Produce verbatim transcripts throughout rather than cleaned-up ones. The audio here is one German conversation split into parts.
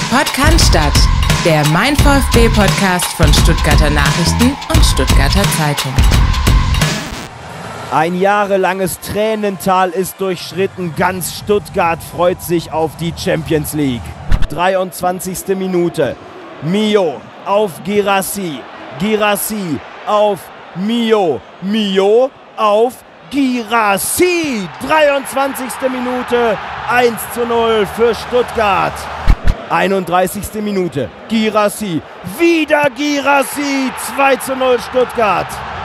Podcast, der Mein VfB-Podcast von Stuttgarter Nachrichten und Stuttgarter Zeitung. Ein jahrelanges Tränental ist durchschritten. Ganz Stuttgart freut sich auf die Champions League. dreiundzwanzigste Minute. Mio auf Guirassy. Guirassy auf Mio. Mio auf Guirassy. dreiundzwanzigste Minute. eins zu null für Stuttgart. einunddreißigste Minute. Guirassy. Wieder Guirassy. zwei zu null Stuttgart.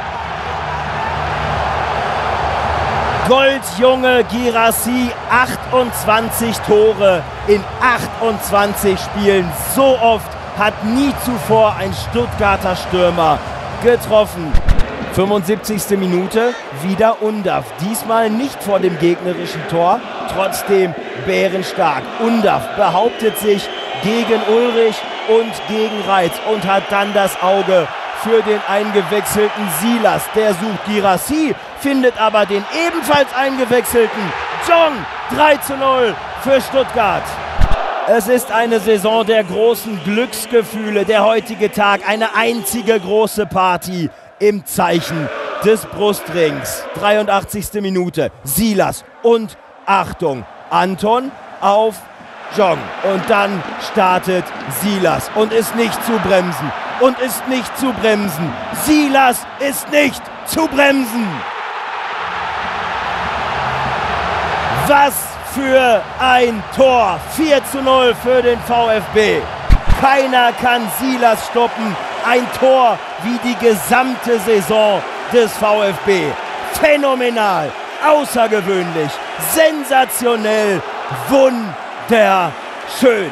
Goldjunge Guirassy, achtundzwanzig Tore in achtundzwanzig Spielen. So oft hat nie zuvor ein Stuttgarter Stürmer getroffen. fünfundsiebzigste Minute, wieder Undav. Diesmal nicht vor dem gegnerischen Tor, trotzdem bärenstark. Undav behauptet sich gegen Ulrich und gegen Reitz und hat dann das Auge für den eingewechselten Silas. Der sucht Guirassy, findet aber den ebenfalls eingewechselten Jong. drei zu null für Stuttgart. Es ist eine Saison der großen Glücksgefühle. Der heutige Tag, eine einzige große Party im Zeichen des Brustrings. dreiundachtzigste Minute. Silas und Achtung, Anton auf Jong. Und dann startet Silas und ist nicht zu bremsen. Und ist nicht zu bremsen. Silas ist nicht zu bremsen. Was für ein Tor. vier zu null für den VfB. Keiner kann Silas stoppen. Ein Tor wie die gesamte Saison des VfB. Phänomenal, außergewöhnlich, sensationell, wunderschön.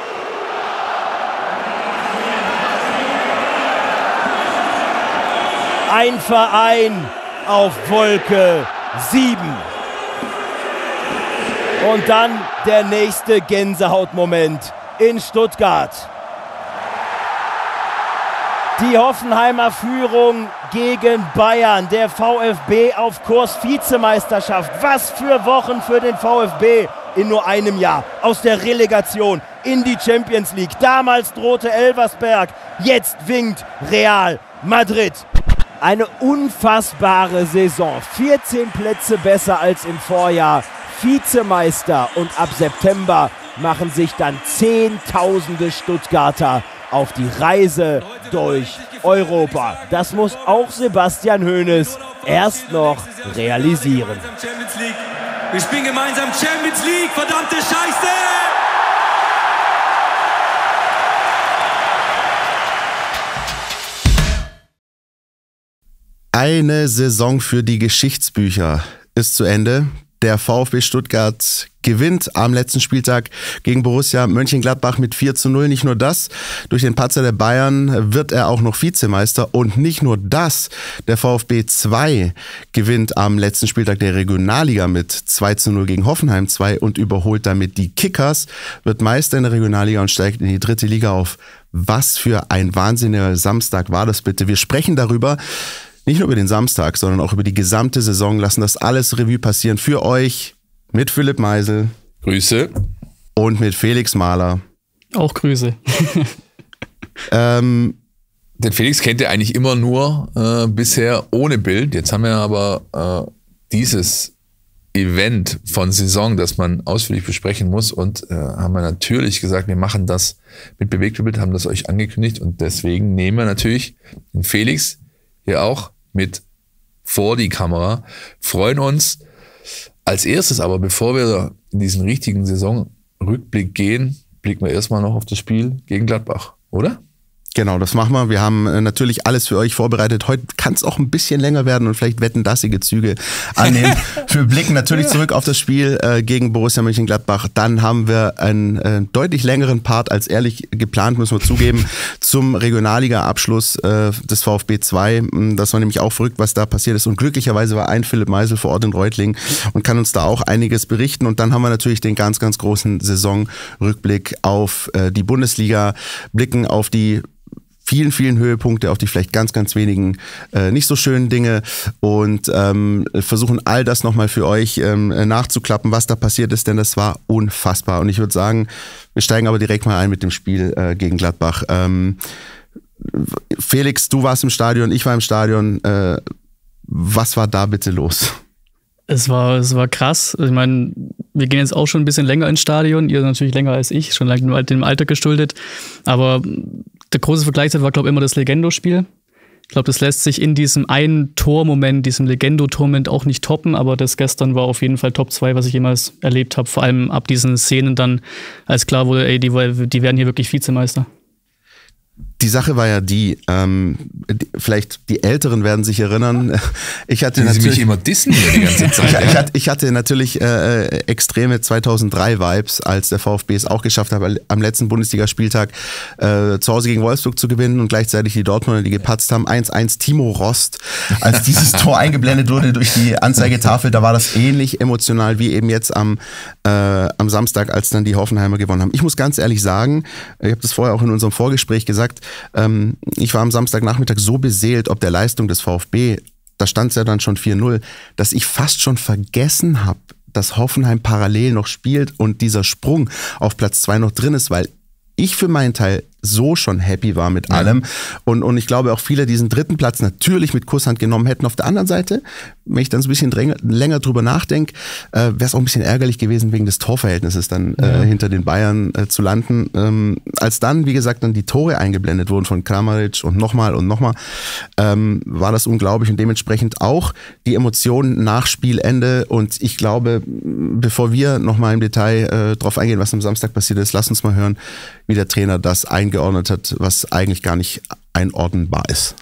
Ein Verein auf Wolke sieben. Und dann der nächste Gänsehautmoment in Stuttgart. Die Hoffenheimer Führung gegen Bayern. Der VfB auf Kurs Vizemeisterschaft. Was für Wochen für den VfB in nur einem Jahr. Aus der Relegation in die Champions League. Damals drohte Elversberg. Jetzt winkt Real Madrid. Eine unfassbare Saison. vierzehn Plätze besser als im Vorjahr. Vizemeister, und ab September machen sich dann Zehntausende Stuttgarter auf die Reise durch Europa. Das muss auch Sebastian Hoeneß erst noch realisieren. Wir spielen gemeinsam Champions League, verdammte Scheiße! Eine Saison für die Geschichtsbücher ist zu Ende. Der VfB Stuttgart gewinnt am letzten Spieltag gegen Borussia Mönchengladbach mit vier zu null. Nicht nur das, durch den Patzer der Bayern wird er auch noch Vizemeister. Und nicht nur das, der VfB zwei gewinnt am letzten Spieltag der Regionalliga mit zwei zu null gegen Hoffenheim zwei und überholt damit die Kickers, wird Meister in der Regionalliga und steigt in die dritte Liga auf. Was für ein wahnsinniger Samstag war das bitte. Wir sprechen darüber, nicht nur über den Samstag, sondern auch über die gesamte Saison, lassen das alles Revue passieren für euch mit Philipp Meisel. Grüße. Und mit Felix Mahler. Auch Grüße. ähm, Den Felix kennt ihr eigentlich immer nur äh, bisher ohne Bild. Jetzt haben wir aber äh, dieses Event von Saison, das man ausführlich besprechen muss, und äh, haben wir natürlich gesagt, wir machen das mit Bewegtbild, haben das euch angekündigt, und deswegen nehmen wir natürlich den Felix hier auch mit vor die Kamera, freuen uns. Als erstes aber, bevor wir in diesen richtigen Saisonrückblick gehen, blicken wir erstmal noch auf das Spiel gegen Gladbach, oder? Genau, das machen wir. Wir haben natürlich alles für euch vorbereitet. Heute kann es auch ein bisschen länger werden und vielleicht wettendassige Züge annehmen. Wir blicken natürlich zurück auf das Spiel äh, gegen Borussia Mönchengladbach. Dann haben wir einen äh, deutlich längeren Part als ehrlich geplant, müssen wir zugeben, zum Regionalliga-Abschluss äh, des VfB zwei. Das war nämlich auch verrückt, was da passiert ist. Und glücklicherweise war ein Philipp Meisel vor Ort in Reutlingen und kann uns da auch einiges berichten. Und dann haben wir natürlich den ganz, ganz großen Saisonrückblick auf äh, die Bundesliga, blicken auf die vielen, vielen Höhepunkte, auf die vielleicht ganz, ganz wenigen äh, nicht so schönen Dinge und ähm, versuchen all das nochmal für euch ähm, nachzuklappen, was da passiert ist, denn das war unfassbar. Und ich würde sagen, wir steigen aber direkt mal ein mit dem Spiel äh, gegen Gladbach. Ähm, Felix, du warst im Stadion, ich war im Stadion. Äh, was war da bitte los? Es war, es war krass. Ich meine, wir gehen jetzt auch schon ein bisschen länger ins Stadion. Ihr natürlich länger als ich, schon lange dem Alter geschuldet. Aber der große Vergleich war, glaube ich, immer das Legendo-Spiel. Ich glaube, das lässt sich in diesem einen Tormoment, diesem Legendo-Tormoment auch nicht toppen. Aber das gestern war auf jeden Fall Top zwei, was ich jemals erlebt habe. Vor allem ab diesen Szenen dann, als klar wurde, ey, die, die werden hier wirklich Vizemeister. Die Sache war ja die, ähm, die, vielleicht die Älteren werden sich erinnern, ich hatte Sie natürlich... mich immer dissen hier die ganze Zeit. ich, ich, hatte, ich hatte natürlich äh, extreme zweitausenddrei-Vibes, als der VfB es auch geschafft hat, am letzten Bundesligaspieltag äh, zu Hause gegen Wolfsburg zu gewinnen und gleichzeitig die Dortmunder, die gepatzt haben, eins eins Timo Rost. Als dieses Tor eingeblendet wurde durch die Anzeigetafel, da war das ähnlich emotional wie eben jetzt am, äh, am Samstag, als dann die Hoffenheimer gewonnen haben. Ich muss ganz ehrlich sagen, ich habe das vorher auch in unserem Vorgespräch gesagt, Ähm, ich war am Samstagnachmittag so beseelt ob der Leistung des VfB, da stand es ja dann schon vier null, dass ich fast schon vergessen habe, dass Hoffenheim parallel noch spielt und dieser Sprung auf Platz zwei noch drin ist, weil ich für meinen Teil so schon happy war mit allem. Und, und ich glaube auch viele diesen dritten Platz natürlich mit Kusshand genommen hätten. Auf der anderen Seite, wenn ich dann so ein bisschen dränger, länger drüber nachdenke, äh, wäre es auch ein bisschen ärgerlich gewesen, wegen des Torverhältnisses dann äh, ja. hinter den Bayern äh, zu landen. Ähm, als dann, wie gesagt, dann die Tore eingeblendet wurden von Kramaric und nochmal und nochmal, ähm, war das unglaublich und dementsprechend auch die Emotionen nach Spielende. Und ich glaube, bevor wir nochmal im Detail äh, drauf eingehen, was am Samstag passiert ist, lass uns mal hören, wie der Trainer das eingeordnet hat, was eigentlich gar nicht einordnenbar ist.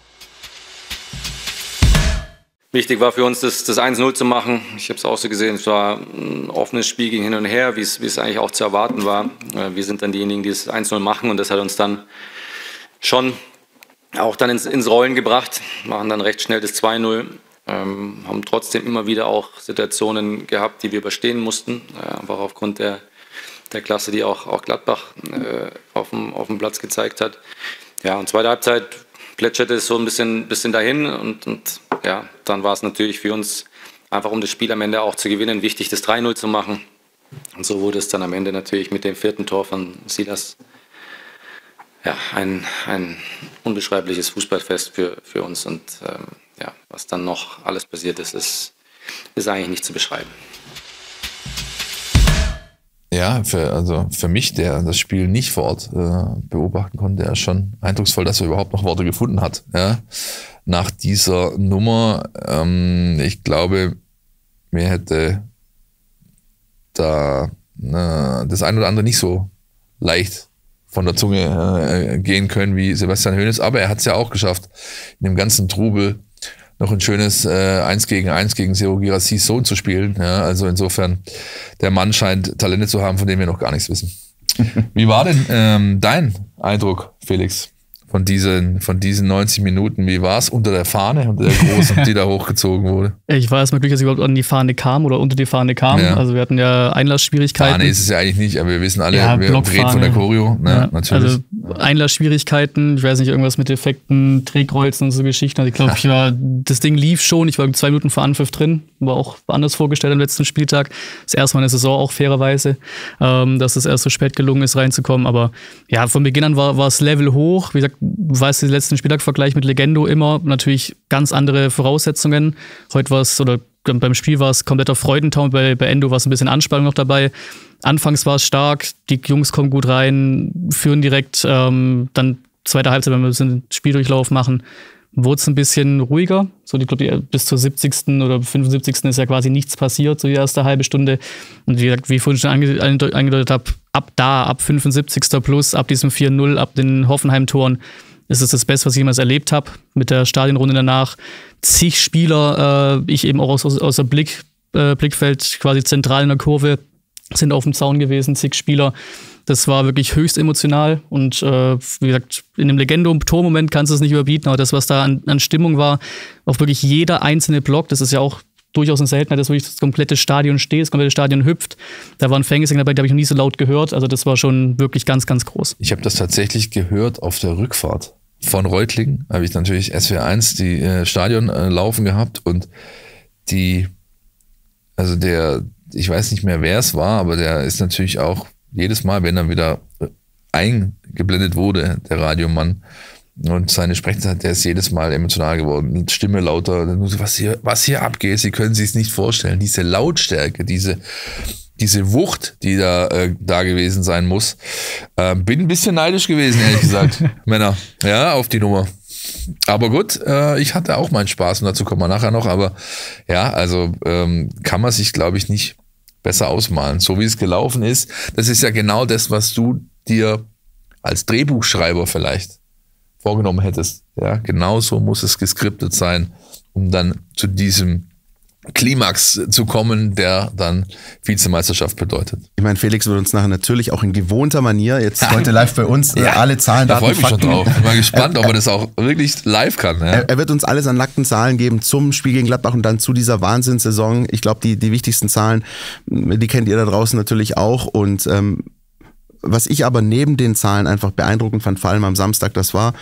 Wichtig war für uns, das, das eins null zu machen. Ich habe es auch so gesehen, es war ein offenes Spiel, ging hin und her, wie es, wie es eigentlich auch zu erwarten war. Wir sind dann diejenigen, die das eins null machen und das hat uns dann schon auch dann ins, ins Rollen gebracht, machen dann recht schnell das zwei null. Ähm, haben trotzdem immer wieder auch Situationen gehabt, die wir überstehen mussten, äh, einfach aufgrund der der Klasse, die auch, auch Gladbach äh, auf, dem, auf dem Platz gezeigt hat. Ja, und zweite Halbzeit plätscherte es so ein bisschen, bisschen dahin und, und ja, dann war es natürlich für uns einfach, um das Spiel am Ende auch zu gewinnen, wichtig, das drei null zu machen. Und so wurde es dann am Ende natürlich mit dem vierten Tor von Silas ja, ein, ein unbeschreibliches Fußballfest für, für uns. Und ähm, ja, was dann noch alles passiert ist, ist, ist eigentlich nicht zu beschreiben. Ja, für, also für mich, der das Spiel nicht vor Ort äh, beobachten konnte, er ist schon eindrucksvoll, dass er überhaupt noch Worte gefunden hat. Ja? Nach dieser Nummer, ähm, ich glaube, mir hätte da äh, das ein oder andere nicht so leicht von der Zunge äh, gehen können wie Sebastian Hoeneß, aber er hat es ja auch geschafft, in dem ganzen Trubel noch ein schönes äh, eins gegen eins gegen Serhou Guirassys Sohn zu spielen. Ja, also insofern, der Mann scheint Talente zu haben, von denen wir noch gar nichts wissen. Wie war denn ähm, dein Eindruck, Felix, von diesen, von diesen neunzig Minuten? Wie war es unter der Fahne, unter der großen, die da hochgezogen wurde? Ich war erstmal glücklich, dass ich überhaupt an die Fahne kam oder unter die Fahne kam. Ja. Also wir hatten ja Einlassschwierigkeiten. Fahne ist es ja eigentlich nicht, aber wir wissen alle, ja, wir reden von der Choreo. Ne, ja, natürlich. Also Einlassschwierigkeiten, ich weiß nicht, irgendwas mit Defekten, Drehkreuzen und so Geschichten. Also ich glaube, ich war, das Ding lief schon, ich war zwei Minuten vor Anpfiff drin, war auch anders vorgestellt am letzten Spieltag. Das erste Mal in der Saison auch fairerweise, ähm, dass es erst so spät gelungen ist, reinzukommen. Aber ja, von Beginn an war, war das Level hoch. Wie gesagt, du weißt, den letzten Spieltag-Vergleich mit Legendo immer natürlich ganz andere Voraussetzungen. Heute war es, oder beim Spiel war es kompletter Freudentaumel, bei, bei Endo war es ein bisschen Anspannung noch dabei. Anfangs war es stark, die Jungs kommen gut rein, führen direkt, ähm, dann zweite Halbzeit, wenn wir ein bisschen Spieldurchlauf machen, wurde es ein bisschen ruhiger. So, ich glaube, bis zur siebzigsten oder fünfundsiebzigsten ist ja quasi nichts passiert, so die erste halbe Stunde. Und wie gesagt, wie ich vorhin schon ange- angedeutet habe, ab da, ab fünfundsiebzigsten plus, ab diesem vier null, ab den Hoffenheim-Toren, ist es das Beste, was ich jemals erlebt habe. Mit der Stadionrunde danach. Zig Spieler, äh, ich eben auch aus, aus der Blick, äh, Blickfeld, quasi zentral in der Kurve, sind auf dem Zaun gewesen, zig Spieler. Das war wirklich höchst emotional. Und äh, wie gesagt, in dem Legendo-Tormoment kannst du es nicht überbieten. Aber das, was da an, an Stimmung war, auch wirklich jeder einzelne Block, das ist ja auch durchaus eine Seltenheit, dass wirklich das komplette Stadion steht, das komplette Stadion hüpft. Da waren Fangesänge dabei, die habe ich noch nie so laut gehört. Also das war schon wirklich ganz, ganz groß. Ich habe das tatsächlich gehört auf der Rückfahrt. von Reutlingen habe ich natürlich S W R eins die äh, Stadion äh, laufen gehabt und die, also der, ich weiß nicht mehr, wer es war, aber der ist natürlich auch jedes Mal, wenn er wieder eingeblendet wurde, der Radiomann, und seine Sprechzeit, der ist jedes Mal emotional geworden. Stimme lauter, was hier, was hier abgeht, Sie können sich es nicht vorstellen. Diese Lautstärke, diese, diese Wucht, die da, äh, da gewesen sein muss. Äh, bin ein bisschen neidisch gewesen, ehrlich gesagt, Männer, ja, auf die Nummer. Aber gut, äh, ich hatte auch meinen Spaß und dazu kommen wir nachher noch. Aber ja, also ähm, kann man sich, glaube ich, nicht besser ausmalen. So wie es gelaufen ist, das ist ja genau das, was du dir als Drehbuchschreiber vielleicht vorgenommen hättest. Ja, genauso muss es geskriptet sein, um dann zu diesem Klimax zu kommen, der dann Vizemeisterschaft bedeutet. Ich meine, Felix wird uns nachher natürlich auch in gewohnter Manier jetzt heute live bei uns ja, alle Zahlen, da Daten, freue ich mich Fakten. schon drauf. Ich bin mal gespannt, ob er das auch wirklich live kann. Ja. Er, er wird uns alles an nackten Zahlen geben zum Spiel gegen Gladbach und dann zu dieser Wahnsinnssaison. Ich glaube, die, die wichtigsten Zahlen, die kennt ihr da draußen natürlich auch. Und ähm, was ich aber neben den Zahlen einfach beeindruckend fand, vor allem am Samstag, das war,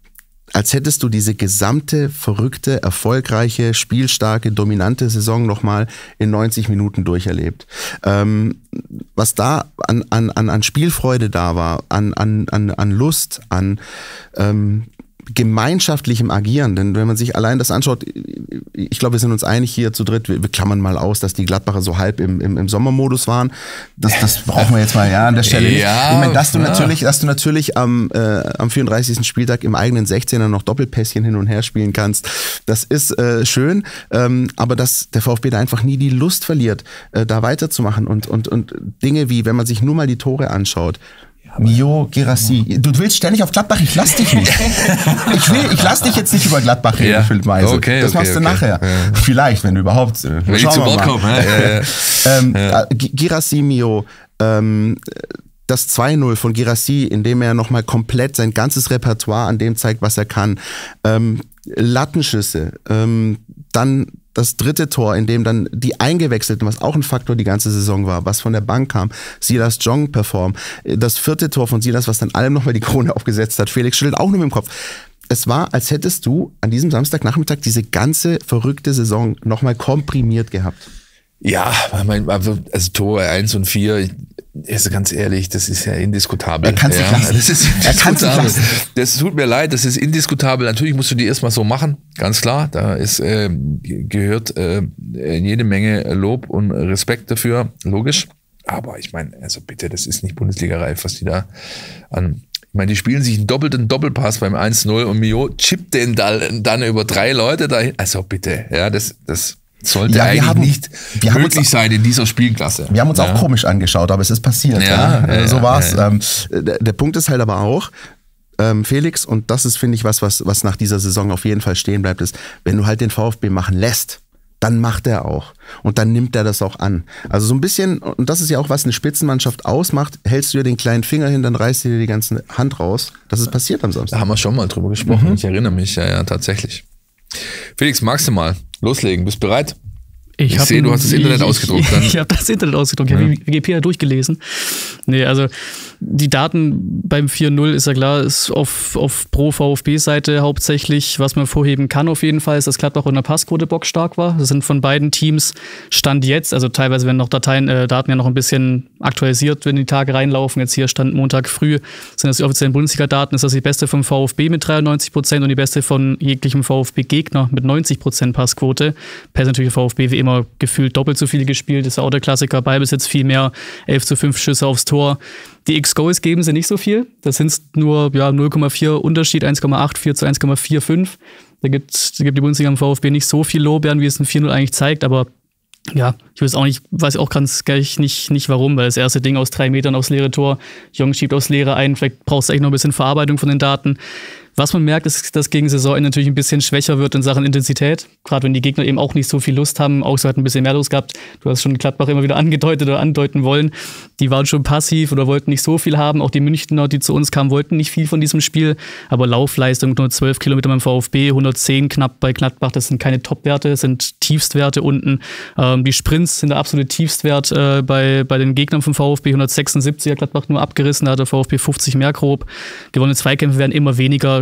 als hättest du diese gesamte verrückte, erfolgreiche, spielstarke, dominante Saison nochmal in neunzig Minuten durcherlebt. Ähm, was da an, an, an Spielfreude da war, an, an, an Lust, an ähm, gemeinschaftlichem Agieren, denn wenn man sich allein das anschaut, ich glaube, wir sind uns einig hier zu dritt, wir, wir klammern mal aus, dass die Gladbacher so halb im, im, im Sommermodus waren. Das, das brauchen wir jetzt mal ja an der Stelle nicht. Ja, ich meine, dass du ja. natürlich, dass du natürlich am, äh, am vierunddreißigsten Spieltag im eigenen sechzehner noch Doppelpässchen hin und her spielen kannst, das ist äh, schön, ähm, aber dass der VfB da einfach nie die Lust verliert, äh, da weiterzumachen und, und, und Dinge wie, wenn man sich nur mal die Tore anschaut, Mio, Guirassy. Du willst ständig auf Gladbach, ich lass dich nicht. Ich will, ich lass dich jetzt nicht über Gladbach reden, ja. Philipp Meise. Okay, das okay, machst du okay. nachher. Ja. Vielleicht, wenn du überhaupt. Wenn ich zu Wort komme. Ja, ja, ja. ähm, ja. Guirassy, Mio, ähm, das zwei null von Guirassy, in dem er nochmal komplett sein ganzes Repertoire an dem zeigt, was er kann. Ähm, Lattenschüsse, ähm, dann das dritte Tor, in dem dann die Eingewechselten, was auch ein Faktor die ganze Saison war, was von der Bank kam, Silas Jong performt. Das vierte Tor von Silas, was dann allem nochmal die Krone aufgesetzt hat. Felix schüttelt auch nur mit dem Kopf. Es war, als hättest du an diesem Samstagnachmittag diese ganze verrückte Saison nochmal komprimiert gehabt. Ja, also Tore eins und vier, ist ganz ehrlich, das ist ja indiskutabel. Er kann sich ja, lassen. Das ist er kann sich lassen. Das tut mir leid, das ist indiskutabel. Natürlich musst du die erstmal so machen, ganz klar. Da ist äh, gehört äh, jede Menge Lob und Respekt dafür, logisch. Aber ich meine, also bitte, das ist nicht Bundesliga-reif, was die da an... Ich meine, die spielen sich einen doppelten Doppelpass beim eins null und Mio chippt den dann über drei Leute dahin. Also bitte, ja, das... das sollte ja, eigentlich haben, nicht möglich uns, sein in dieser Spielklasse. Wir haben uns ja. auch komisch angeschaut, aber es ist passiert. Ja, ja. Ja, so war's. Ja, ja. Ähm, der, der Punkt ist halt aber auch, ähm, Felix, und das ist, finde ich, was, was, was nach dieser Saison auf jeden Fall stehen bleibt, ist, wenn du halt den VfB machen lässt, dann macht er auch. Und dann nimmt er das auch an. Also so ein bisschen, und das ist ja auch, was eine Spitzenmannschaft ausmacht, hältst du dir den kleinen Finger hin, dann reißt du dir die ganze Hand raus. Das ist passiert am Samstag. Da haben wir schon mal drüber gesprochen. Mhm. Ich erinnere mich, ja, ja, tatsächlich. Felix, magst du mal loslegen? Bist du bereit? Ich, ich sehe, du hast das Internet ich, ausgedruckt. Ich, ich habe das Internet ausgedruckt, ich habe ja. W G P durchgelesen. Nee, also die Daten beim vier null ist ja klar, ist auf, auf pro VfB-Seite hauptsächlich, was man vorheben kann auf jeden Fall, ist, dass Gladbach in der Passquote bockstark war. Das sind von beiden Teams Stand jetzt, also teilweise werden noch Dateien, äh, Daten ja noch ein bisschen aktualisiert, wenn die Tage reinlaufen. Jetzt hier Stand Montag früh sind das die offiziellen Bundesliga-Daten, ist das die beste vom VfB mit dreiundneunzig Prozent und die beste von jeglichem VfB-Gegner mit neunzig Prozent Passquote. Per natürlich VfB wie immer gefühlt doppelt so viel gespielt, ist auch der Klassiker, Ballbesitz viel mehr, elf zu fünf Schüsse aufs Tor. Die X-Goals geben sie nicht so viel, das sind nur ja, null Komma vier Unterschied, eins Komma acht vier zu eins Komma vierundvierzig. Da gibt, da gibt die Bundesliga am VfB nicht so viel Lorbeeren, wie es ein vier null eigentlich zeigt, aber ja, ich weiß auch nicht, weiß auch ganz gleich nicht, nicht warum, weil das erste Ding aus drei Metern aufs leere Tor, Jong schiebt aufs Leere ein, vielleicht brauchst du echt noch ein bisschen Verarbeitung von den Daten. Was man merkt, ist, dass gegen Saisonende natürlich ein bisschen schwächer wird in Sachen Intensität. Gerade wenn die Gegner eben auch nicht so viel Lust haben. Augsburg hat ein bisschen mehr Lust gehabt. Du hast schon Gladbach immer wieder angedeutet oder andeuten wollen. Die waren schon passiv oder wollten nicht so viel haben. Auch die Münchner, die zu uns kamen, wollten nicht viel von diesem Spiel. Aber Laufleistung nur zwölf Kilometer beim VfB, hundertzehn knapp bei Gladbach. Das sind keine Top-Werte, das sind Tiefstwerte unten. Ähm, die Sprints sind der absolute Tiefstwert äh, bei, bei den Gegnern vom VfB. hundertsechsundsiebzig hat Gladbach nur abgerissen, da hat der VfB fünfzig mehr grob. Gewonnene Zweikämpfe werden immer weniger.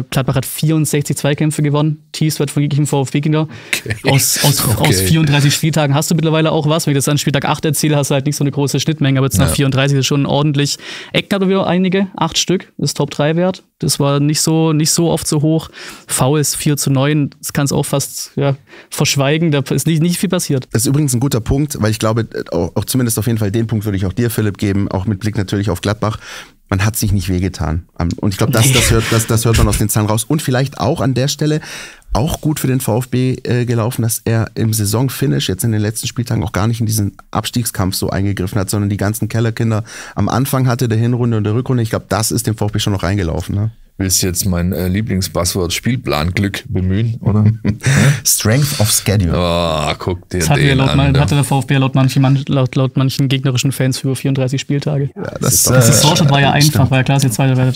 äh, Gladbach hat vierundsechzig Zweikämpfe gewonnen. Thies wird von jeglichem VfB-Gegner. Okay. Aus, aus, okay. aus vierunddreißig Spieltagen hast du mittlerweile auch was. Wenn ich das an Spieltag acht erzähle, hast du halt nicht so eine große Schnittmenge. Aber jetzt nach ja. vierunddreißig ist schon ordentlich. Ecken hat er wieder einige, acht Stück, ist Top drei wert. Das war nicht so, nicht so oft so hoch. Fouls vier zu neun, das kann es auch fast ja, verschweigen. Da ist nicht, nicht viel passiert. Das ist übrigens ein guter Punkt, weil ich glaube, auch, auch zumindest auf jeden Fall den Punkt würde ich auch dir, Philipp, geben, auch mit Blick natürlich auf Gladbach. Man hat sich nicht wehgetan. Und ich glaube, das, das, hört, das, das hört man aus den Zahlen raus. Und vielleicht auch an der Stelle auch gut für den VfB äh, gelaufen, dass er im Saisonfinish jetzt in den letzten Spieltagen auch gar nicht in diesen Abstiegskampf so eingegriffen hat, sondern die ganzen Kellerkinder am Anfang hatte der Hinrunde und der Rückrunde. Ich glaube, das ist dem VfB schon noch reingelaufen. Ne? Willst du jetzt mein äh, Lieblingsbuzzword Spielplan Glück bemühen, oder? Strength of Schedule. Oh, guck dir das den hatte, laut an. Mal, hatte der VfB laut manchen, laut, laut manchen gegnerischen Fans für vierunddreißig Spieltage. Ja, das, das, das Saisonstart war ja einfach, weil klar, dass ihr Zweiter werdet.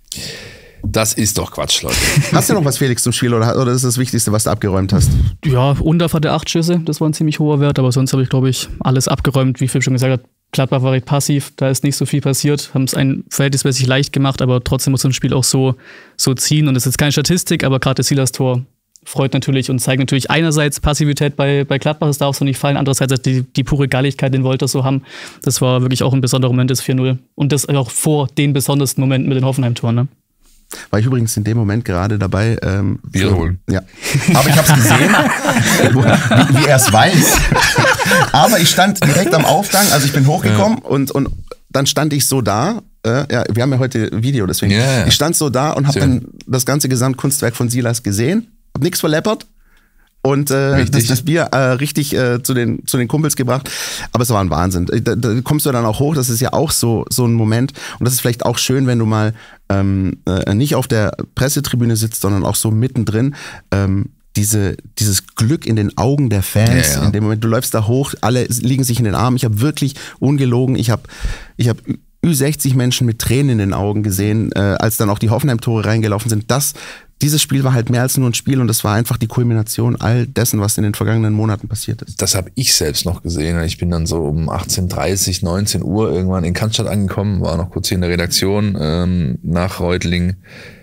Das ist doch Quatsch, Leute. Hast du noch was, Felix, zum Spiel oder, oder ist das das Wichtigste, was du abgeräumt hast? Ja, Undorf hatte acht Schüsse, das war ein ziemlich hoher Wert, aber sonst habe ich, glaube ich, alles abgeräumt, wie Philipp schon gesagt hat. Gladbach war recht passiv, da ist nicht so viel passiert, haben es ein verhältnismäßig leicht gemacht, aber trotzdem muss so ein Spiel auch so, so ziehen. Und das ist jetzt keine Statistik, aber gerade das Silas-Tor freut natürlich und zeigt natürlich einerseits Passivität bei, bei Gladbach, das darf so nicht fallen, andererseits die, die pure Galligkeit, den Wolters so haben. Das war wirklich auch ein besonderer Moment, das vier null. Und das auch vor den besondersten Momenten mit den Hoffenheim-Toren, ne? War ich übrigens in dem Moment gerade dabei. Ähm, Wiederholen. Ja. Aber ich habe es gesehen, wie, wie er es weiß. Aber ich stand direkt am Aufgang, also ich bin hochgekommen ja. und, und dann stand ich so da. Äh, ja, wir haben ja heute Video, deswegen. Ja. Ich stand so da und habe dann das ganze Gesamtkunstwerk von Silas gesehen. Hab nichts verleppert. Und äh, das, das Bier äh, richtig äh, zu, den, zu den Kumpels gebracht. Aber es war ein Wahnsinn. Da, da kommst du dann auch hoch, das ist ja auch so, so ein Moment. Und das ist vielleicht auch schön, wenn du mal ähm, äh, nicht auf der Pressetribüne sitzt, sondern auch so mittendrin. Ähm, diese, dieses Glück in den Augen der Fans. Ja, ja. In dem Moment, du läufst da hoch, alle liegen sich in den Armen. Ich habe wirklich ungelogen, ich habe ich hab Ü sechzig Menschen mit Tränen in den Augen gesehen, äh, als dann auch die Hoffenheim-Tore reingelaufen sind. Das Dieses Spiel war halt mehr als nur ein Spiel und das war einfach die Kulmination all dessen, was in den vergangenen Monaten passiert ist. Das habe ich selbst noch gesehen. Ich bin dann so um achtzehn Uhr dreißig, neunzehn Uhr irgendwann in Cannstatt angekommen, war noch kurz hier in der Redaktion ähm, nach Reutlingen.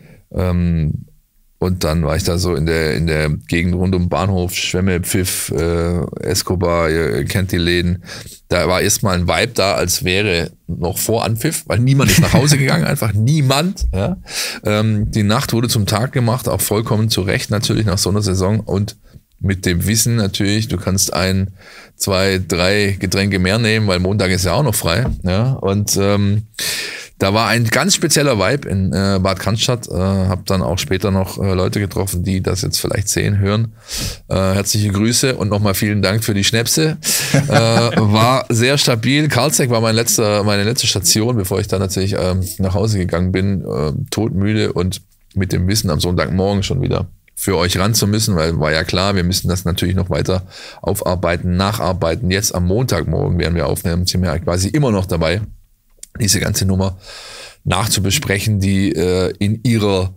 Ähm, und dann war ich da so in der in der Gegend rund um Bahnhof, Schwemme, Pfiff, äh, Escobar, ihr kennt die Läden. Da war erstmal ein Vibe da, als wäre noch vor Anpfiff, weil niemand ist nach Hause gegangen, einfach niemand. Ja. Ähm, die Nacht wurde zum Tag gemacht, auch vollkommen zu Recht natürlich nach so einer Saison und mit dem Wissen natürlich, du kannst ein, zwei, drei Getränke mehr nehmen, weil Montag ist ja auch noch frei. Ja. Und ähm, da war ein ganz spezieller Vibe in äh, Bad Cannstatt. Äh, hab dann auch später noch äh, Leute getroffen, die das jetzt vielleicht sehen, hören. Äh, herzliche Grüße und nochmal vielen Dank für die Schnäpse. äh, war sehr stabil. Karlsegg war mein letzter, meine letzte Station, bevor ich dann natürlich ähm, nach Hause gegangen bin. Äh, todmüde und mit dem Wissen am Sonntagmorgen schon wieder für euch ran zu müssen, weil war ja klar, wir müssen das natürlich noch weiter aufarbeiten, nacharbeiten. Jetzt am Montagmorgen werden wir aufnehmen, sind wir ja quasi immer noch dabei, diese ganze Nummer nachzubesprechen, die äh, in ihrer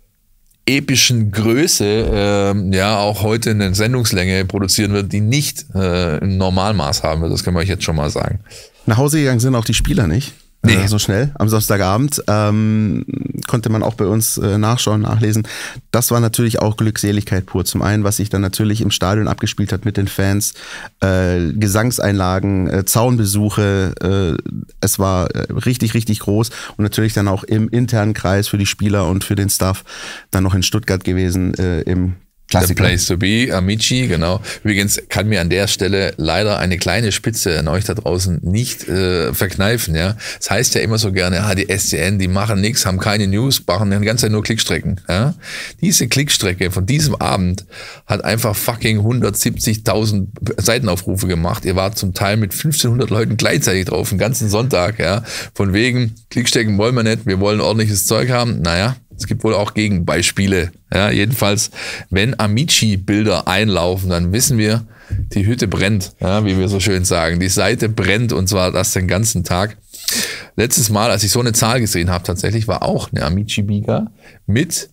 epischen Größe äh, ja auch heute eine Sendungslänge produzieren wird, die nicht äh, ein Normalmaß haben wird. Das können wir euch jetzt schon mal sagen. Nach Hause gegangen sind auch die Spieler nicht. Nee. Äh, so schnell. Am Samstagabend ähm, konnte man auch bei uns äh, nachschauen, nachlesen. Das war natürlich auch Glückseligkeit pur. Zum einen, was sich dann natürlich im Stadion abgespielt hat mit den Fans, äh, Gesangseinlagen, äh, Zaunbesuche. Äh, es war äh, richtig, richtig groß. Und natürlich dann auch im internen Kreis für die Spieler und für den Staff dann noch in Stuttgart gewesen, äh, im Klassiker. The place to be, Amici, genau. Übrigens kann mir an der Stelle leider eine kleine Spitze an euch da draußen nicht äh, verkneifen. Ja, das heißt ja immer so gerne, ah, die S C N, die machen nichts, haben keine News, machen die ganze Zeit nur Klickstrecken. Ja? Diese Klickstrecke von diesem Abend hat einfach fucking hundertsiebzigtausend Seitenaufrufe gemacht. Ihr wart zum Teil mit fünfzehnhundert Leuten gleichzeitig drauf, den ganzen Sonntag. Ja, von wegen Klickstrecken wollen wir nicht, wir wollen ordentliches Zeug haben. Naja. Es gibt wohl auch Gegenbeispiele. Ja, jedenfalls, wenn Amici-Bilder einlaufen, dann wissen wir, die Hütte brennt, ja, wie wir so schön sagen. Die Seite brennt und zwar das den ganzen Tag. Letztes Mal, als ich so eine Zahl gesehen habe, tatsächlich war auch eine Amici-Biga mit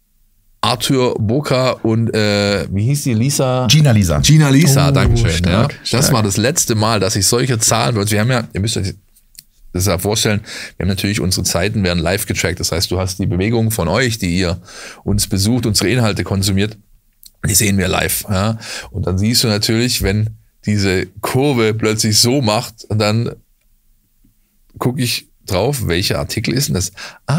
Arthur Boca und äh, wie hieß die, Lisa? Gina Lisa. Gina Lisa, oh, Dankeschön. Stark, ja. stark. Das war das letzte Mal, dass ich solche Zahlen, wir haben ja, ihr müsst euch das ja vorstellen, wir haben natürlich unsere Zeiten werden live getrackt. Das heißt, du hast die Bewegungen von euch, die ihr uns besucht, unsere Inhalte konsumiert, die sehen wir live. Ja? Und dann siehst du natürlich, wenn diese Kurve plötzlich so macht, und dann gucke ich drauf, welcher Artikel ist denn das?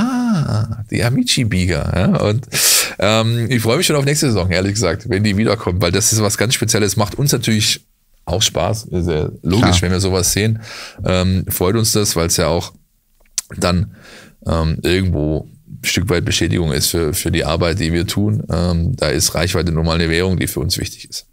Ah, die Amici-Bieger. Ja? Und ähm, ich freue mich schon auf nächste Saison, ehrlich gesagt, wenn die wiederkommen, weil das ist was ganz Spezielles. Macht uns natürlich auch Spaß, ist ja logisch, Klar. wenn wir sowas sehen. Ähm, freut uns das, weil es ja auch dann ähm, irgendwo ein Stück weit Bestätigung ist für, für die Arbeit, die wir tun. Ähm, da ist Reichweite nun mal eine Währung, die für uns wichtig ist.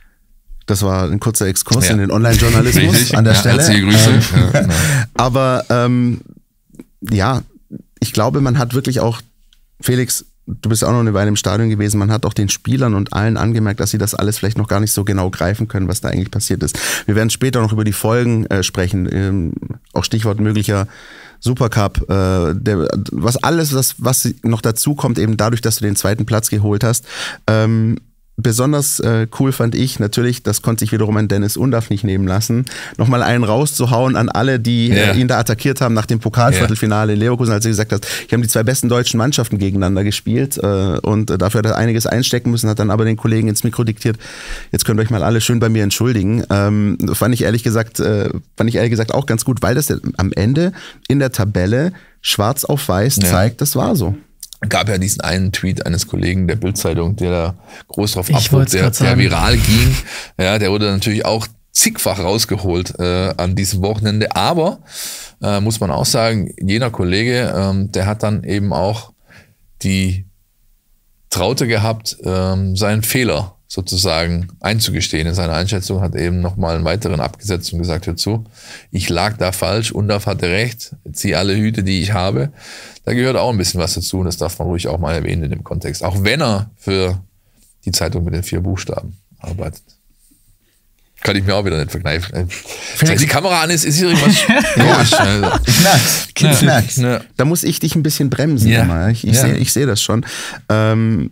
Das war ein kurzer Exkurs ja. in den Online-Journalismus an der ja, Stelle. Herzliche Grüße. Ähm, ja, ja. Aber ähm, ja, ich glaube, man hat wirklich auch, Felix, du bist auch noch eine Weile im Stadion gewesen, man hat auch den Spielern und allen angemerkt, dass sie das alles vielleicht noch gar nicht so genau greifen können, was da eigentlich passiert ist. Wir werden später noch über die Folgen äh, sprechen, ähm, auch Stichwort möglicher Supercup, äh, der, was alles, was, was noch dazu kommt, eben dadurch, dass du den zweiten Platz geholt hast. Ähm, Besonders äh, cool fand ich natürlich, das konnte sich wiederum ein Dennis Undaff nicht nehmen lassen, nochmal einen rauszuhauen an alle, die ja. äh, ihn da attackiert haben nach dem Pokalviertelfinale in Leverkusen, als er gesagt hat, hier haben die zwei besten deutschen Mannschaften gegeneinander gespielt äh, und äh, dafür hat er einiges einstecken müssen, hat dann aber den Kollegen ins Mikro diktiert, jetzt könnt ihr euch mal alle schön bei mir entschuldigen. Ähm, fand ich ehrlich gesagt, äh, fand ich ehrlich gesagt auch ganz gut, weil das am Ende in der Tabelle schwarz auf weiß ja. zeigt, das war so. Gab ja diesen einen Tweet eines Kollegen der Bild-Zeitung, der da groß drauf abhob, der, der viral ging. Ja, der wurde natürlich auch zigfach rausgeholt äh, an diesem Wochenende. Aber, äh, muss man auch sagen, jener Kollege, ähm, der hat dann eben auch die Traute gehabt, ähm, seinen Fehler sozusagen einzugestehen. In seiner Einschätzung hat eben nochmal einen weiteren abgesetzt und gesagt, hör zu, ich lag da falsch, Undaff hatte recht, zieh alle Hüte, die ich habe. Da gehört auch ein bisschen was dazu und das darf man ruhig auch mal erwähnen in dem Kontext. Auch wenn er für die Zeitung mit den vier Buchstaben arbeitet. Kann ich mir auch wieder nicht verkneifen. Wenn die Kamera an ist, ist hier irgendwas komisch. Ja, ich merk's. Ich Ja. merk's. Ja. Da muss ich dich ein bisschen bremsen. Ja. Immer. Ich, ich Ja. sehe ich seh das schon. Ähm,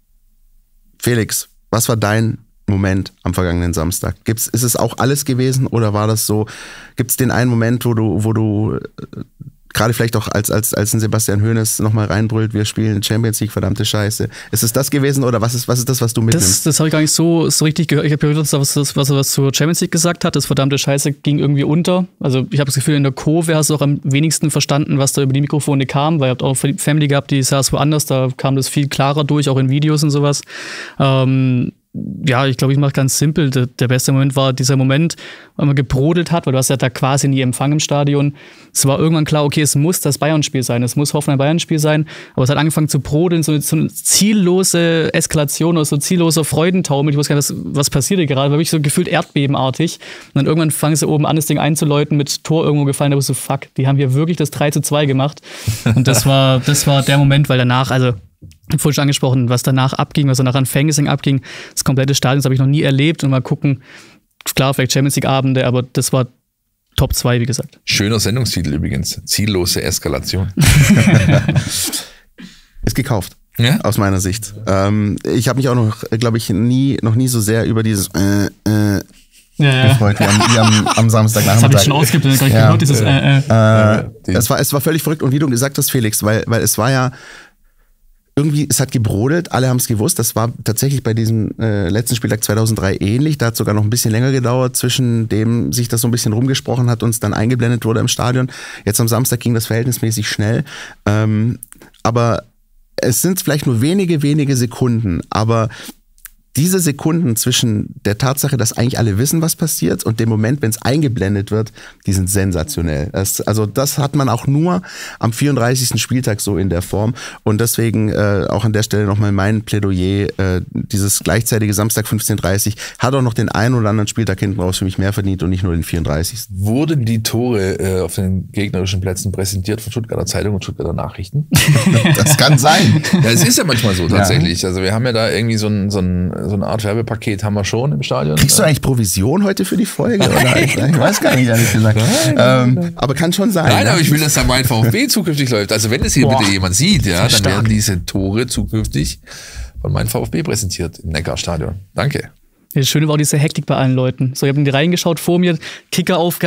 Felix, was war dein Moment am vergangenen Samstag? Gibt's, ist es auch alles gewesen oder war das so, gibt es den einen Moment, wo du, wo du äh, gerade vielleicht auch als, als, als ein Sebastian Hoeneß nochmal reinbrüllt, wir spielen Champions League, verdammte Scheiße. Ist es das gewesen oder was ist, was ist das, was du mitnimmst? Das, das habe ich gar nicht so, so richtig gehört. Ich habe gehört, dass was, was er was zur Champions League gesagt hat. Das verdammte Scheiße ging irgendwie unter. Also ich habe das Gefühl, in der Kurve hast du auch am wenigsten verstanden, was da über die Mikrofone kam, weil ihr habt auch Family gehabt, die saß woanders, da kam das viel klarer durch, auch in Videos und sowas. Ähm, Ja, ich glaube, ich mache ganz simpel. Der, der beste Moment war dieser Moment, weil man gebrodelt hat, weil du hast ja da quasi nie Empfang im Stadion. Es war irgendwann klar, okay, es muss das Bayern-Spiel sein, es muss Hoffenheim-Bayern-Spiel sein, aber es hat angefangen zu brodeln, so, so eine ziellose Eskalation oder so zielloser Freudentaumel. Ich wusste gar nicht, was, was passierte gerade, war wirklich so gefühlt erdbebenartig. Und dann irgendwann fangen sie oben an, das Ding einzuläuten, mit Tor irgendwo gefallen, da wusste ich so, fuck, die haben hier wirklich das drei zu zwei gemacht. Und das war, das war der Moment, weil danach, also ich habe vorhin schon angesprochen, was danach abging, was danach an Fangesang abging. Das komplette Stadion, das habe ich noch nie erlebt. Und mal gucken, klar, vielleicht Champions League-Abende, aber das war Top zwei, wie gesagt. Schöner Sendungstitel übrigens. Ziellose Eskalation. Ist gekauft. Ja? Aus meiner Sicht. Ähm, ich habe mich auch noch, glaube ich, nie, noch nie so sehr über dieses äh, äh, Ja, ja. gefreut wie am, wie am, am Samstagnachmittag. Das habe ich schon ausgeblendet, ich Ja. gehört, dieses äh, äh. Äh, es, war, es war völlig verrückt und wie du gesagt hast, Felix, weil, weil es war ja irgendwie, es hat gebrodelt, alle haben es gewusst. Das war tatsächlich bei diesem äh, letzten Spieltag zweitausenddrei ähnlich. Da hat es sogar noch ein bisschen länger gedauert, zwischen dem sich das so ein bisschen rumgesprochen hat und es dann eingeblendet wurde im Stadion. Jetzt am Samstag ging das verhältnismäßig schnell. Ähm, aber es sind vielleicht nur wenige, wenige Sekunden, aber diese Sekunden zwischen der Tatsache, dass eigentlich alle wissen, was passiert, und dem Moment, wenn es eingeblendet wird, die sind sensationell. Das, also das hat man auch nur am vierunddreißigsten Spieltag so in der Form. Und deswegen äh, auch an der Stelle nochmal mein Plädoyer, äh, dieses gleichzeitige Samstag fünfzehn Uhr dreißig hat auch noch den einen oder anderen Spieltag hinten raus für mich mehr verdient und nicht nur den vierunddreißigsten Wurden die Tore äh, auf den gegnerischen Plätzen präsentiert von Stuttgarter Zeitung und Stuttgarter Nachrichten? Das kann sein. Ja, es ist ja manchmal so tatsächlich. Also wir haben ja da irgendwie so ein, so ein, so eine Art Werbepaket haben wir schon im Stadion. Kriegst du eigentlich Provision heute für die Folge? Oder? Ich weiß gar nicht, ehrlich gesagt. Ähm, aber kann schon sein. Nein, ne? aber ich will, dass da mein VfB zukünftig läuft. Also wenn es hier Boah, bitte jemand sieht, ja, dann stark. werden diese Tore zukünftig von meinem VfB präsentiert im Neckarstadion. Danke. Das Schöne war auch diese Hektik bei allen Leuten. So, ich habe in die reingeschaut vor mir, Kicker aufgehabt,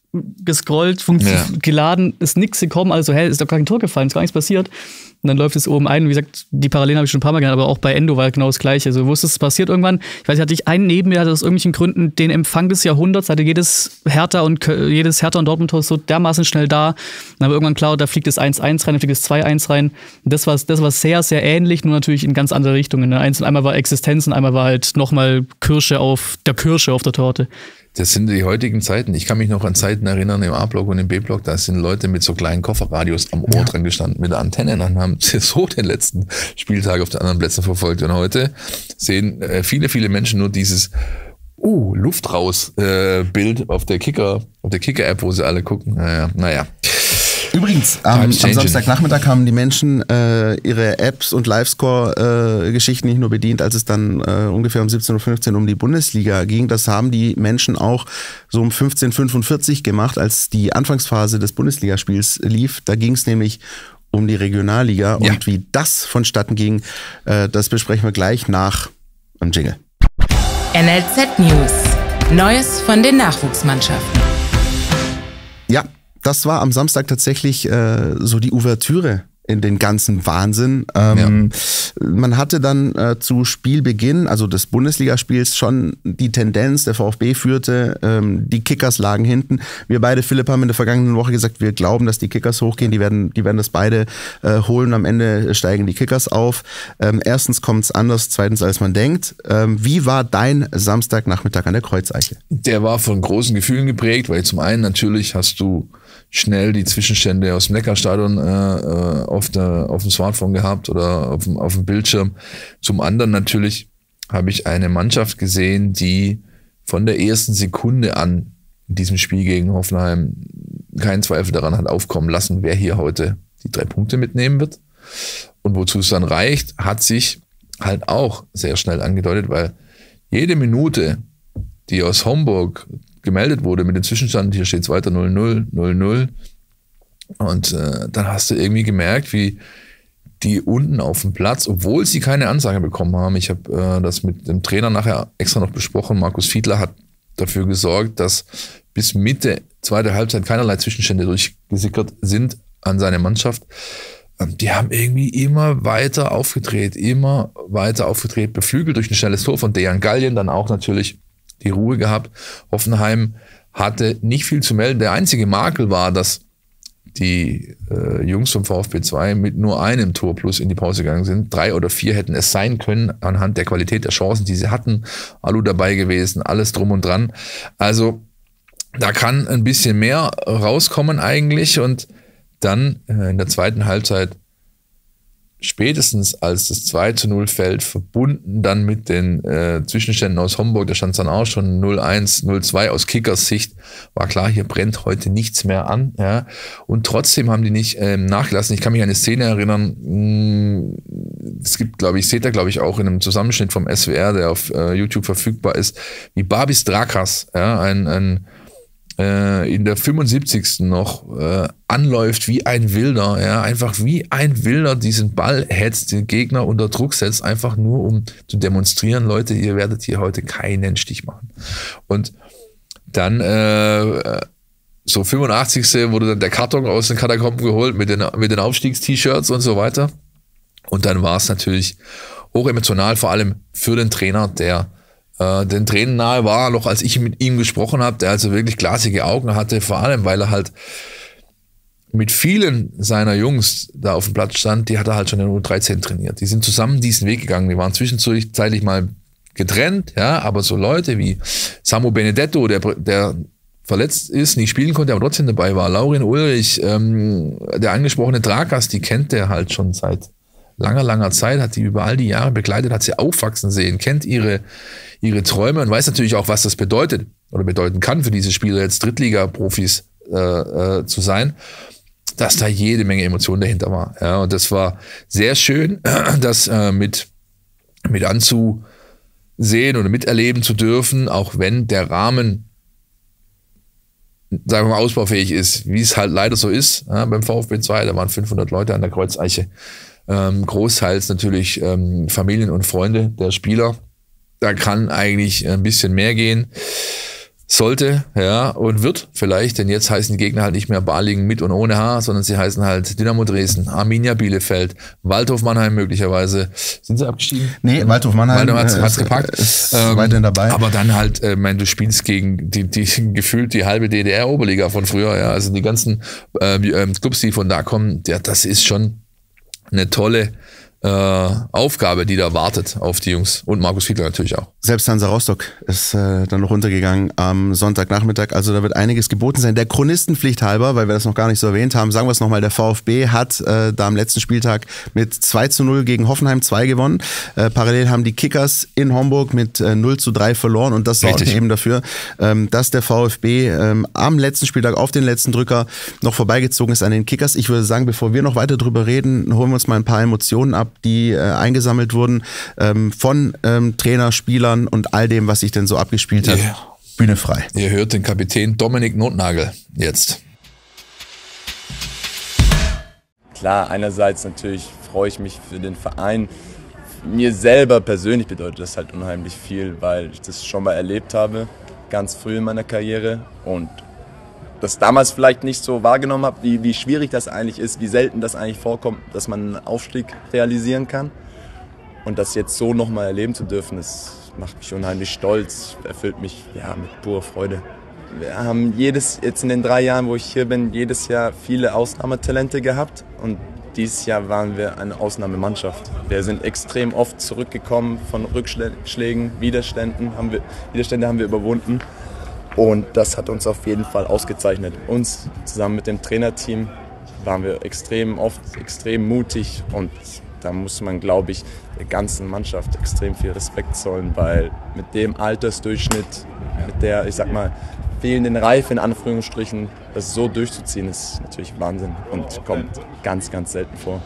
gescrollt, funktioniert, Ja. geladen, ist nichts gekommen, also hä, ist doch gar kein Tor gefallen, ist gar nichts passiert. Und dann läuft es oben ein. Wie gesagt, die Parallelen habe ich schon ein paar Mal genannt, aber auch bei Endo war genau das Gleiche. Also, du wusstest, es passiert irgendwann. Ich weiß nicht, hatte ich einen neben mir, hatte aus irgendwelchen Gründen den Empfang des Jahrhunderts, hatte jedes Hertha und jedes Hertha und Dortmund-Tor so dermaßen schnell da. Dann aber irgendwann klar, da fliegt das eins eins rein, da fliegt das zwei eins rein. Und das war, das war sehr, sehr ähnlich, nur natürlich in ganz andere Richtungen. Einmal war Existenz und einmal war halt nochmal Kirsche auf der Kirsche auf der Torte. Das sind die heutigen Zeiten. Ich kann mich noch an Zeiten erinnern, im A-Block und im B-Block, da sind Leute mit so kleinen Kofferradios am Ohr ja. dran gestanden, mit der Antenne, und haben so den letzten Spieltag auf den anderen Plätzen verfolgt. Und heute sehen viele, viele Menschen nur dieses uh, Luft raus äh, Bild auf der Kicker, auf der Kicker-App, wo sie alle gucken. Naja, naja. Übrigens, am, am Samstagnachmittag haben die Menschen äh, ihre Apps und Livescore-Geschichten äh, nicht nur bedient, als es dann äh, ungefähr um siebzehn Uhr fünfzehn um die Bundesliga ging. Das haben die Menschen auch so um fünfzehn Uhr fünfundvierzig gemacht, als die Anfangsphase des Bundesligaspiels lief. Da ging es nämlich um die Regionalliga. Ja. Und wie das vonstatten ging, äh, das besprechen wir gleich nach dem Jingle. N L Z News. Neues von den Nachwuchsmannschaften. Ja. Das war am Samstag tatsächlich äh, so die Ouvertüre in den ganzen Wahnsinn. Ähm, ja. Man hatte dann äh, zu Spielbeginn, also des Bundesligaspiels, schon die Tendenz, der VfB führte, ähm, die Kickers lagen hinten. Wir beide, Philipp, haben in der vergangenen Woche gesagt, wir glauben, dass die Kickers hochgehen, die werden, die werden das beide äh, holen. Am Ende steigen die Kickers auf. Ähm, erstens kommt es anders, zweitens als man denkt. Ähm, wie war dein Samstagnachmittag an der Kreuzeiche? Der war von großen Gefühlen geprägt, weil zum einen natürlich hast du schnell die Zwischenstände aus dem Neckarstadion äh, auf, der, auf dem Smartphone gehabt oder auf dem, auf dem Bildschirm. Zum anderen natürlich habe ich eine Mannschaft gesehen, die von der ersten Sekunde an in diesem Spiel gegen Hoffenheim keinen Zweifel daran hat aufkommen lassen, wer hier heute die drei Punkte mitnehmen wird. Und wozu es dann reicht, hat sich halt auch sehr schnell angedeutet, weil jede Minute, die aus Homburg gemeldet wurde mit dem Zwischenstand, hier steht es weiter null null, null null. Und äh, dann hast du irgendwie gemerkt, wie die unten auf dem Platz, obwohl sie keine Ansage bekommen haben, ich habe äh, das mit dem Trainer nachher extra noch besprochen, Markus Fiedler hat dafür gesorgt, dass bis Mitte zweite Halbzeit keinerlei Zwischenstände durchgesickert sind an seine Mannschaft. Die haben irgendwie immer weiter aufgedreht, immer weiter aufgedreht, beflügelt durch ein schnelles Tor von Dejan Gallien, dann auch natürlich die Ruhe gehabt. Hoffenheim hatte nicht viel zu melden. Der einzige Makel war, dass die äh, Jungs vom VfB zwei mit nur einem Tor plus in die Pause gegangen sind. Drei oder vier hätten es sein können, anhand der Qualität der Chancen, die sie hatten. Alu dabei gewesen, alles drum und dran. Also da kann ein bisschen mehr rauskommen eigentlich. Und dann äh, in der zweiten Halbzeit, spätestens als das zwei zu null fällt, verbunden dann mit den äh, Zwischenständen aus Homburg, da stand es dann auch schon null eins, null zwei aus Kickers Sicht, war klar, hier brennt heute nichts mehr an. Ja. Und trotzdem haben die nicht ähm, nachgelassen. Ich kann mich an eine Szene erinnern, mh, es gibt, glaube ich, seht ihr, glaube ich, auch in einem Zusammenschnitt vom S W R, der auf äh, YouTube verfügbar ist, wie Babis Drakas, ja, ein, ein in der fünfundsiebzigsten noch äh, anläuft wie ein Wilder, ja, einfach wie ein Wilder diesen Ball hetzt, den Gegner unter Druck setzt, einfach nur um zu demonstrieren, Leute, ihr werdet hier heute keinen Stich machen. Und dann äh, so fünfundachtzigste wurde dann der Karton aus den Katakomben geholt mit den, mit den Aufstiegst-T-Shirts und so weiter. Und dann war es natürlich hochemotional, vor allem für den Trainer, der den Tränen nahe war, noch als ich mit ihm gesprochen habe, der also wirklich glasige Augen hatte, vor allem, weil er halt mit vielen seiner Jungs da auf dem Platz stand, die hat er halt schon in der U dreizehn trainiert. Die sind zusammen diesen Weg gegangen, die waren zwischenzeitlich mal getrennt, ja, aber so Leute wie Samu Benedetto, der, der verletzt ist, nicht spielen konnte, aber trotzdem dabei war, Laurin Ulrich, ähm, der angesprochene Drakas, die kennt der halt schon seit langer, langer Zeit, hat die über all die Jahre begleitet, hat sie aufwachsen sehen, kennt ihre ihre Träume und weiß natürlich auch, was das bedeutet oder bedeuten kann für diese Spieler, jetzt Drittliga-Profis äh, äh, zu sein, dass da jede Menge Emotionen dahinter war. Ja, und das war sehr schön, das äh, mit, mit anzusehen oder miterleben zu dürfen, auch wenn der Rahmen, sagen wir mal, ausbaufähig ist, wie es halt leider so ist, ja, beim VfB zwei, da waren fünfhundert Leute an der Kreuzeiche, ähm, großteils natürlich ähm, Familien und Freunde der Spieler. Da kann eigentlich ein bisschen mehr gehen. sollte, ja, und wird vielleicht, denn jetzt heißen die Gegner halt nicht mehr Balingen mit und ohne H, sondern sie heißen halt Dynamo Dresden, Arminia Bielefeld, Waldhof Mannheim möglicherweise. Sind sie abgestiegen? Nee, Waldhof Mannheim Waldhof hat's, äh, hat's gepackt. Ist Ähm, weiterhin dabei. Aber dann halt, äh, mein, du spielst gegen die, die gefühlt die halbe D D R-Oberliga von früher, ja, also die ganzen äh, Clubs, die von da kommen, der, das ist schon eine tolle Äh, Aufgabe, die da wartet auf die Jungs und Markus Fiedler natürlich auch. Selbst Hansa Rostock ist äh, dann noch runtergegangen am Sonntagnachmittag, also da wird einiges geboten sein. Der Chronistenpflicht halber, weil wir das noch gar nicht so erwähnt haben, sagen wir es nochmal, der VfB hat äh, da am letzten Spieltag mit zwei zu null gegen Hoffenheim zwei gewonnen. Äh, parallel haben die Kickers in Homburg mit äh, null zu drei verloren und das sorgt eben dafür, ähm, dass der VfB ähm, am letzten Spieltag auf den letzten Drücker noch vorbeigezogen ist an den Kickers. Ich würde sagen, bevor wir noch weiter drüber reden, holen wir uns mal ein paar Emotionen ab, die äh, eingesammelt wurden ähm, von ähm, Trainer, Spielern und all dem, was sich denn so abgespielt hat. Yeah. Bühne frei. Ihr hört den Kapitän Dominik Notnagel jetzt. Klar, einerseits natürlich freue ich mich für den Verein. Mir selber persönlich bedeutet das halt unheimlich viel, weil ich das schon mal erlebt habe, ganz früh in meiner Karriere und das damals vielleicht nicht so wahrgenommen habe, wie, wie schwierig das eigentlich ist, wie selten das eigentlich vorkommt, dass man einen Aufstieg realisieren kann. Und das jetzt so nochmal erleben zu dürfen, das macht mich unheimlich stolz, erfüllt mich ja, mit purer Freude. Wir haben jedes, jetzt in den drei Jahren, wo ich hier bin, jedes Jahr viele Ausnahmetalente gehabt und dieses Jahr waren wir eine Ausnahmemannschaft. Wir sind extrem oft zurückgekommen von Rückschlägen, Widerständen, haben wir, Widerstände haben wir überwunden. Und das hat uns auf jeden Fall ausgezeichnet. Uns zusammen mit dem Trainerteam waren wir extrem oft, extrem mutig und da muss man, glaube ich, der ganzen Mannschaft extrem viel Respekt zollen, weil mit dem Altersdurchschnitt, mit der, ich sag mal, fehlenden Reife in Anführungsstrichen, das so durchzuziehen, ist natürlich Wahnsinn und kommt ganz, ganz selten vor.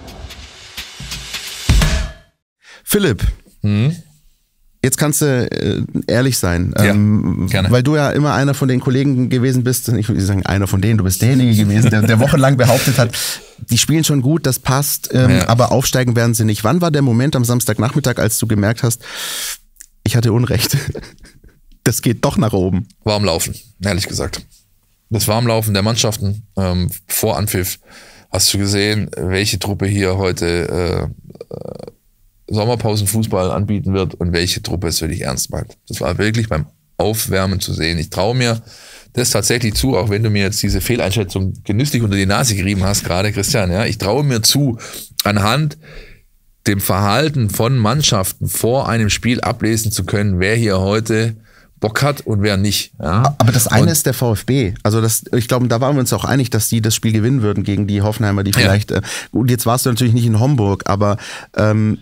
Philipp. Mhm. Jetzt kannst du äh, ehrlich sein, ja, ähm, gerne. Weil du ja immer einer von den Kollegen gewesen bist, ich würde sagen einer von denen, du bist derjenige gewesen, der, der wochenlang behauptet hat, die spielen schon gut, das passt, ähm, ja. aber aufsteigen werden sie nicht. Wann war der Moment am Samstagnachmittag, als du gemerkt hast, ich hatte Unrecht, das geht doch nach oben? Warmlaufen, ehrlich gesagt. Das Warmlaufen der Mannschaften ähm, vor Anpfiff, hast du gesehen, welche Truppe hier heute äh, Sommerpausenfußball anbieten wird und welche Truppe es wirklich ernst meint. Das war wirklich beim Aufwärmen zu sehen. Ich traue mir das tatsächlich zu, auch wenn du mir jetzt diese Fehleinschätzung genüsslich unter die Nase gerieben hast, gerade Christian, ja, ich traue mir zu, anhand dem Verhalten von Mannschaften vor einem Spiel ablesen zu können, wer hier heute Bock hat und wer nicht. Ja. Aber das eine und ist der VfB. Also das, ich glaube, da waren wir uns auch einig, dass die das Spiel gewinnen würden gegen die Hoffenheimer, die vielleicht, ja. äh, gut, jetzt warst du natürlich nicht in Homburg, aber ähm,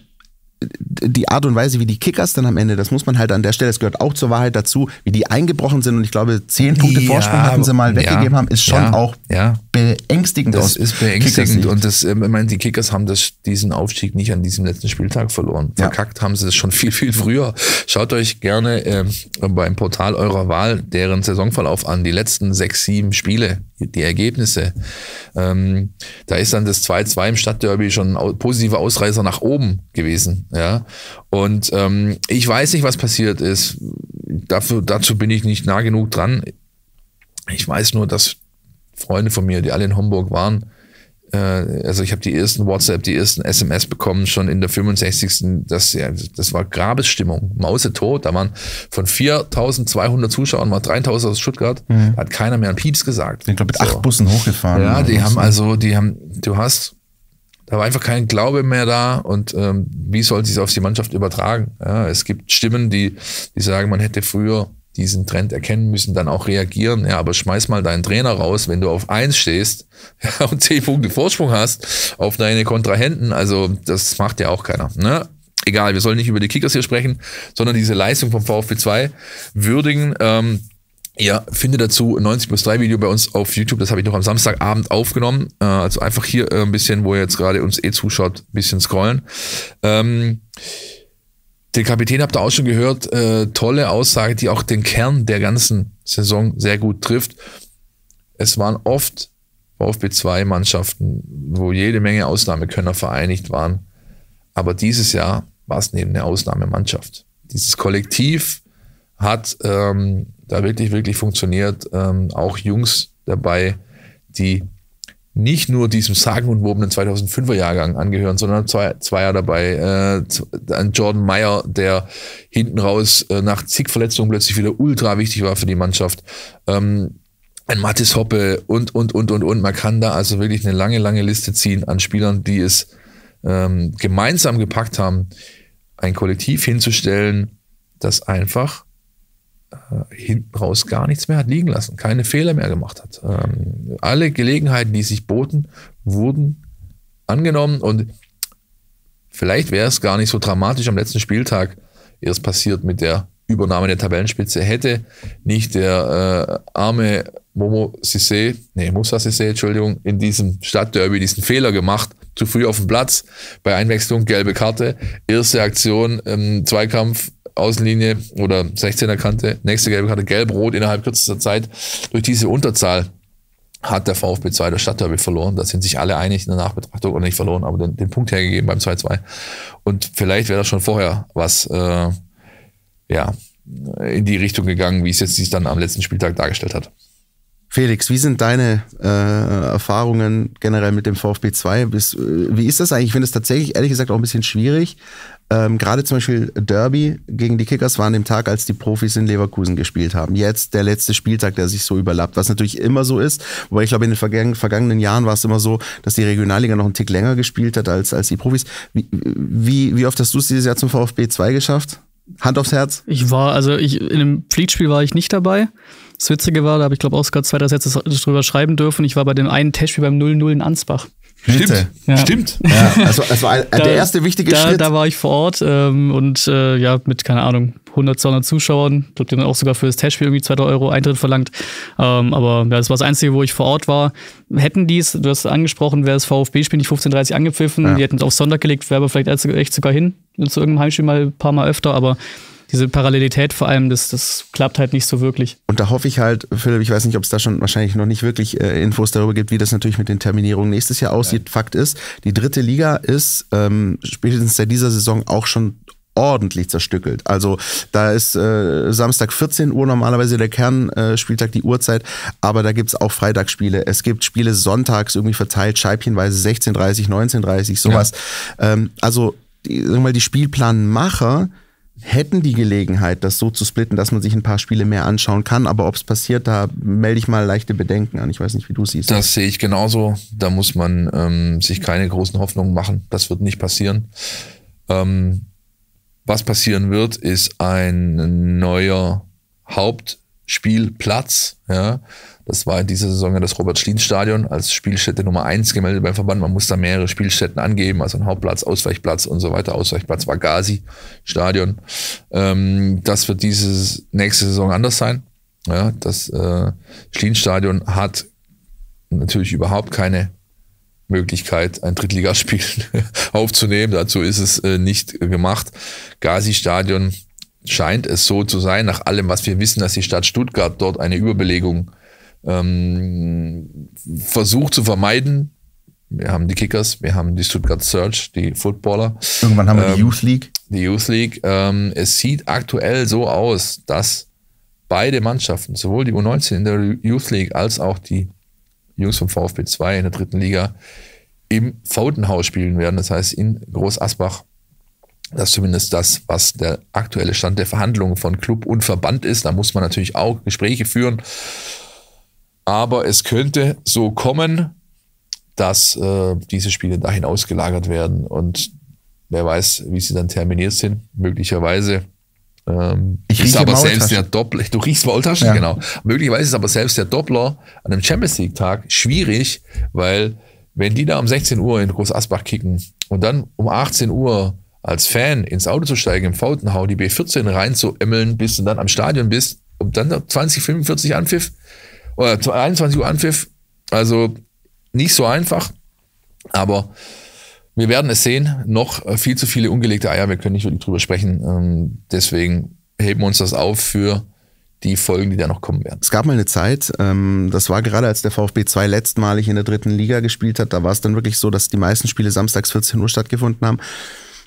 die Art und Weise, wie die Kickers dann am Ende, das muss man halt an der Stelle, das gehört auch zur Wahrheit dazu, wie die eingebrochen sind und ich glaube, zehn Punkte Vorsprung ja, hatten sie mal weggegeben ja, haben, ist schon ja, auch ja. beängstigend. Das ist beängstigend und das, ich meine, die Kickers haben das, diesen Aufstieg nicht an diesem letzten Spieltag verloren. Ja. Verkackt haben sie es schon viel, viel früher. Schaut euch gerne äh, beim Portal eurer Wahl deren Saisonverlauf an, die letzten sechs, sieben Spiele, die Ergebnisse. Ähm, da ist dann das zwei zwei im Stadtderby schon ein positiver Ausreißer nach oben gewesen. Ja, und ähm, ich weiß nicht, was passiert ist. Dafür, dazu bin ich nicht nah genug dran. Ich weiß nur, dass Freunde von mir, die alle in Homburg waren, äh, also ich habe die ersten WhatsApp, die ersten S M S bekommen, schon in der fünfundsechzigsten Das, ja, das war Grabesstimmung, mausetot. Da waren von viertausendzweihundert Zuschauern mal dreitausend aus Stuttgart. Mhm. Da hat keiner mehr einen Pieps gesagt. Ich glaube, mit so. acht Bussen hochgefahren. Ja, die haben also, die haben, du hast Da war einfach kein Glaube mehr da und ähm, wie soll sich auf die Mannschaft übertragen? Ja, es gibt Stimmen, die, die sagen, man hätte früher diesen Trend erkennen müssen, dann auch reagieren. Ja, aber schmeiß mal deinen Trainer raus, wenn du auf eins stehst ja, und zehn Punkte Vorsprung hast auf deine Kontrahenten. Also das macht ja auch keiner. Ne? Egal, wir sollen nicht über die Kickers hier sprechen, sondern diese Leistung vom VfB zwei würdigen. Ähm, Ja, finde dazu ein neunzig plus drei Video bei uns auf YouTube, das habe ich noch am Samstagabend aufgenommen. Äh, also einfach hier äh, ein bisschen, wo ihr jetzt gerade uns eh zuschaut, ein bisschen scrollen. Ähm, den Kapitän habt ihr auch schon gehört, äh, tolle Aussage, die auch den Kern der ganzen Saison sehr gut trifft. Es waren oft VfB zwei Mannschaften, wo jede Menge Ausnahmekönner vereinigt waren. Aber dieses Jahr war es neben eine Ausnahmemannschaft. Dieses Kollektiv hat ähm, da wirklich, wirklich funktioniert. Ähm, auch Jungs dabei, die nicht nur diesem sagenumwobenen zweitausendfünfer Jahrgang angehören, sondern zwei, zwei Jahre dabei. Äh, ein Jordan Meyer, der hinten raus äh, nach zig Verletzungen plötzlich wieder ultra wichtig war für die Mannschaft. Ähm, ein Mathis Hoppe und, und, und, und, und. Man kann da also wirklich eine lange, lange Liste ziehen an Spielern, die es ähm, gemeinsam gepackt haben, ein Kollektiv hinzustellen, das einfach äh, hinten raus gar nichts mehr hat liegen lassen, keine Fehler mehr gemacht hat. Ähm, alle Gelegenheiten, die sich boten, wurden angenommen und vielleicht wäre es gar nicht so dramatisch am letzten Spieltag erst passiert mit der Übernahme der Tabellenspitze, hätte nicht der äh, arme Momo Cissé, nee, Moussa Cissé, Entschuldigung, in diesem Stadtderby diesen Fehler gemacht, zu früh auf dem Platz, bei Einwechslung gelbe Karte, erste Aktion, ähm, Zweikampf, Außenlinie oder sechzehner Kante, nächste gelbe Karte, gelb-rot innerhalb kürzester Zeit. Durch diese Unterzahl hat der VfB zwei das Stadtderby verloren. Da sind sich alle einig in der Nachbetrachtung, oder nicht verloren, aber den, den Punkt hergegeben beim zwei zwei. Und vielleicht wäre das schon vorher was äh, ja, in die Richtung gegangen, wie es jetzt sich dann am letzten Spieltag dargestellt hat. Felix, wie sind deine äh, Erfahrungen generell mit dem VfB zwei? Bis, wie ist das eigentlich? Ich finde es tatsächlich, ehrlich gesagt, auch ein bisschen schwierig. Ähm, gerade zum Beispiel Derby gegen die Kickers war an dem Tag, als die Profis in Leverkusen gespielt haben. Jetzt der letzte Spieltag, der sich so überlappt, was natürlich immer so ist. Wobei ich glaube, in den vergangenen, vergangenen Jahren war es immer so, dass die Regionalliga noch einen Tick länger gespielt hat als, als die Profis. Wie, wie, wie oft hast du es dieses Jahr zum VfB zwei geschafft? Hand aufs Herz? Ich war, also ich, in einem Pflichtspiel war ich nicht dabei. Das Witzige war, da habe ich glaube auch sogar zwei, drei Sätze drüber schreiben dürfen. Ich war bei dem einen Testspiel beim null null in Ansbach. Stimmt, ja. Stimmt. Ja, also es war da, der erste wichtige da, Schritt. Da war ich vor Ort ähm, und äh, ja, mit, keine Ahnung, hundert, zweihundert Zuschauern. Ich glaube, die haben auch sogar für das Testspiel irgendwie zweitausend Euro Eintritt verlangt. Ähm, aber ja, das war das Einzige, wo ich vor Ort war. Hätten dies, du hast angesprochen, wäre das VfB-Spiel nicht fünfzehn Uhr dreißig angepfiffen. Ja. Die hätten es auf Sonntag gelegt, wäre aber vielleicht echt sogar hin. Zu irgendeinem Heimspiel mal ein paar Mal öfter, aber diese Parallelität vor allem, das, das klappt halt nicht so wirklich. Und da hoffe ich halt, Philipp, ich weiß nicht, ob es da schon wahrscheinlich noch nicht wirklich äh, Infos darüber gibt, wie das natürlich mit den Terminierungen nächstes Jahr aussieht. Ja. Fakt ist, die dritte Liga ist ähm, spätestens seit dieser Saison auch schon ordentlich zerstückelt. Also da ist äh, Samstag vierzehn Uhr normalerweise der Kernspieltag, äh, die Uhrzeit, aber da gibt's auch Freitagsspiele. Es gibt Spiele sonntags irgendwie verteilt, scheibchenweise sechzehn Uhr dreißig, neunzehn Uhr dreißig, sowas. Ja. Ähm, also die, sagen wir mal, die Spielplanmacher hätten die Gelegenheit, das so zu splitten, dass man sich ein paar Spiele mehr anschauen kann. Aber ob es passiert, da melde ich mal leichte Bedenken an. Ich weiß nicht, wie du siehst. Das sehe ich genauso. Da muss man ähm, sich keine großen Hoffnungen machen. Das wird nicht passieren. Ähm, was passieren wird, ist ein neuer Hauptspielplatz. Ja. Das war in dieser Saison ja das Robert-Schlien-Stadion als Spielstätte Nummer eins gemeldet beim Verband. Man muss da mehrere Spielstätten angeben, also ein Hauptplatz, Ausweichplatz und so weiter. Ausweichplatz war Gazi-Stadion. Ähm, das wird diese nächste Saison anders sein. Ja, das äh, Schlien-Stadion hat natürlich überhaupt keine Möglichkeit, ein Drittligaspiel aufzunehmen. Dazu ist es äh, nicht gemacht. Gazi-Stadion scheint es so zu sein, nach allem, was wir wissen, dass die Stadt Stuttgart dort eine Überbelegung ähm, versucht zu vermeiden. Wir haben die Kickers, wir haben die Stuttgart Surge, die Footballer. Irgendwann haben wir ähm, die Youth League. Die Youth League. Ähm, es sieht aktuell so aus, dass beide Mannschaften, sowohl die U neunzehn in der Youth League als auch die Jungs vom VfB zwei in der dritten Liga im Pfotenhaus spielen werden. Das heißt in Groß Asbach. Das ist zumindest das, was der aktuelle Stand der Verhandlungen von Club und Verband ist. Da muss man natürlich auch Gespräche führen. Aber es könnte so kommen, dass äh, diese Spiele dahin ausgelagert werden. Und wer weiß, wie sie dann terminiert sind. Möglicherweise ähm, ich ist aber selbst der Doppler. Du riechst Maultaschen, ja. Genau. Möglicherweise ist aber selbst der Doppler an einem Champions League Tag schwierig, weil wenn die da um sechzehn Uhr in Groß Asbach kicken und dann um achtzehn Uhr als Fan ins Auto zu steigen, im Pfotenhau, die B vierzehn rein zu emmeln, bis du dann am Stadion bist, und dann zwanzig fünfundvierzig Anpfiff, oder einundzwanzig Uhr Anpfiff, also nicht so einfach, aber wir werden es sehen, noch viel zu viele ungelegte Eier, wir können nicht wirklich drüber sprechen, deswegen heben wir uns das auf für die Folgen, die da noch kommen werden. Es gab mal eine Zeit, ähm, das war gerade als der VfB zwei letztmalig in der dritten Liga gespielt hat, da war es dann wirklich so, dass die meisten Spiele samstags vierzehn Uhr stattgefunden haben.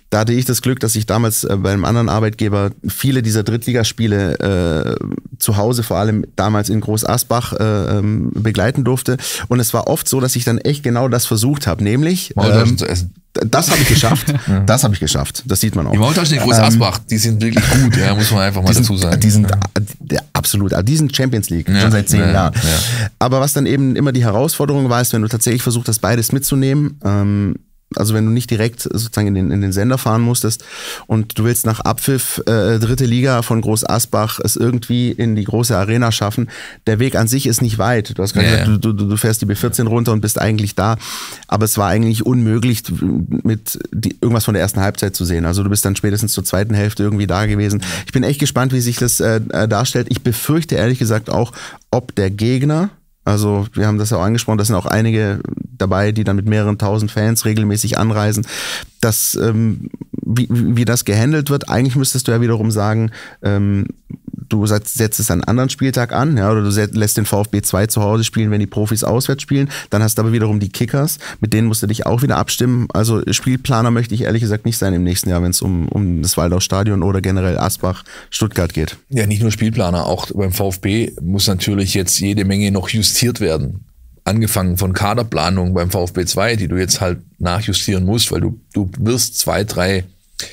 Da hatte ich das Glück, dass ich damals äh, bei einem anderen Arbeitgeber viele dieser Drittligaspiele äh, zu Hause, vor allem damals in Groß Asbach, äh, ähm, begleiten durfte. Und es war oft so, dass ich dann echt genau das versucht habe, nämlich ähm, zu essen. Das habe ich geschafft. Das habe ich geschafft. Das sieht man auch. Die Maultaschen in Groß Asbach, ähm, die sind wirklich gut, ja, muss man einfach mal sind, dazu sagen. Die sind ja. absolut, die sind Champions League, ja, schon seit zehn ja, Jahren. Ja. Aber was dann eben immer die Herausforderung war, ist, wenn du tatsächlich versucht hast, beides mitzunehmen, ähm, also wenn du nicht direkt sozusagen in den, in den Sender fahren musstest und du willst nach Abpfiff äh, dritte Liga von Groß Asbach es irgendwie in die große Arena schaffen, der Weg an sich ist nicht weit. Du hast gerade ja, gesagt, du, du, du fährst die B vierzehn runter und bist eigentlich da, aber es war eigentlich unmöglich, mit die, irgendwas von der ersten Halbzeit zu sehen. Also du bist dann spätestens zur zweiten Hälfte irgendwie da gewesen. Ich bin echt gespannt, wie sich das äh, darstellt. Ich befürchte ehrlich gesagt auch, ob der Gegner, also wir haben das ja auch angesprochen, da sind auch einige dabei, die dann mit mehreren tausend Fans regelmäßig anreisen, dass, ähm, wie, wie das gehandelt wird. Eigentlich müsstest du ja wiederum sagen, ähm, du setzt es einen anderen Spieltag an, ja, oder du lässt den VfB zwei zu Hause spielen, wenn die Profis auswärts spielen. Dann hast du aber wiederum die Kickers, mit denen musst du dich auch wieder abstimmen. Also Spielplaner möchte ich ehrlich gesagt nicht sein im nächsten Jahr, wenn es um, um das Waldau-Stadion oder generell Asbach, Stuttgart geht. Ja, nicht nur Spielplaner, auch beim VfB muss natürlich jetzt jede Menge noch justiert werden. Angefangen von Kaderplanung beim VfB zwei, die du jetzt halt nachjustieren musst, weil du, du wirst zwei, drei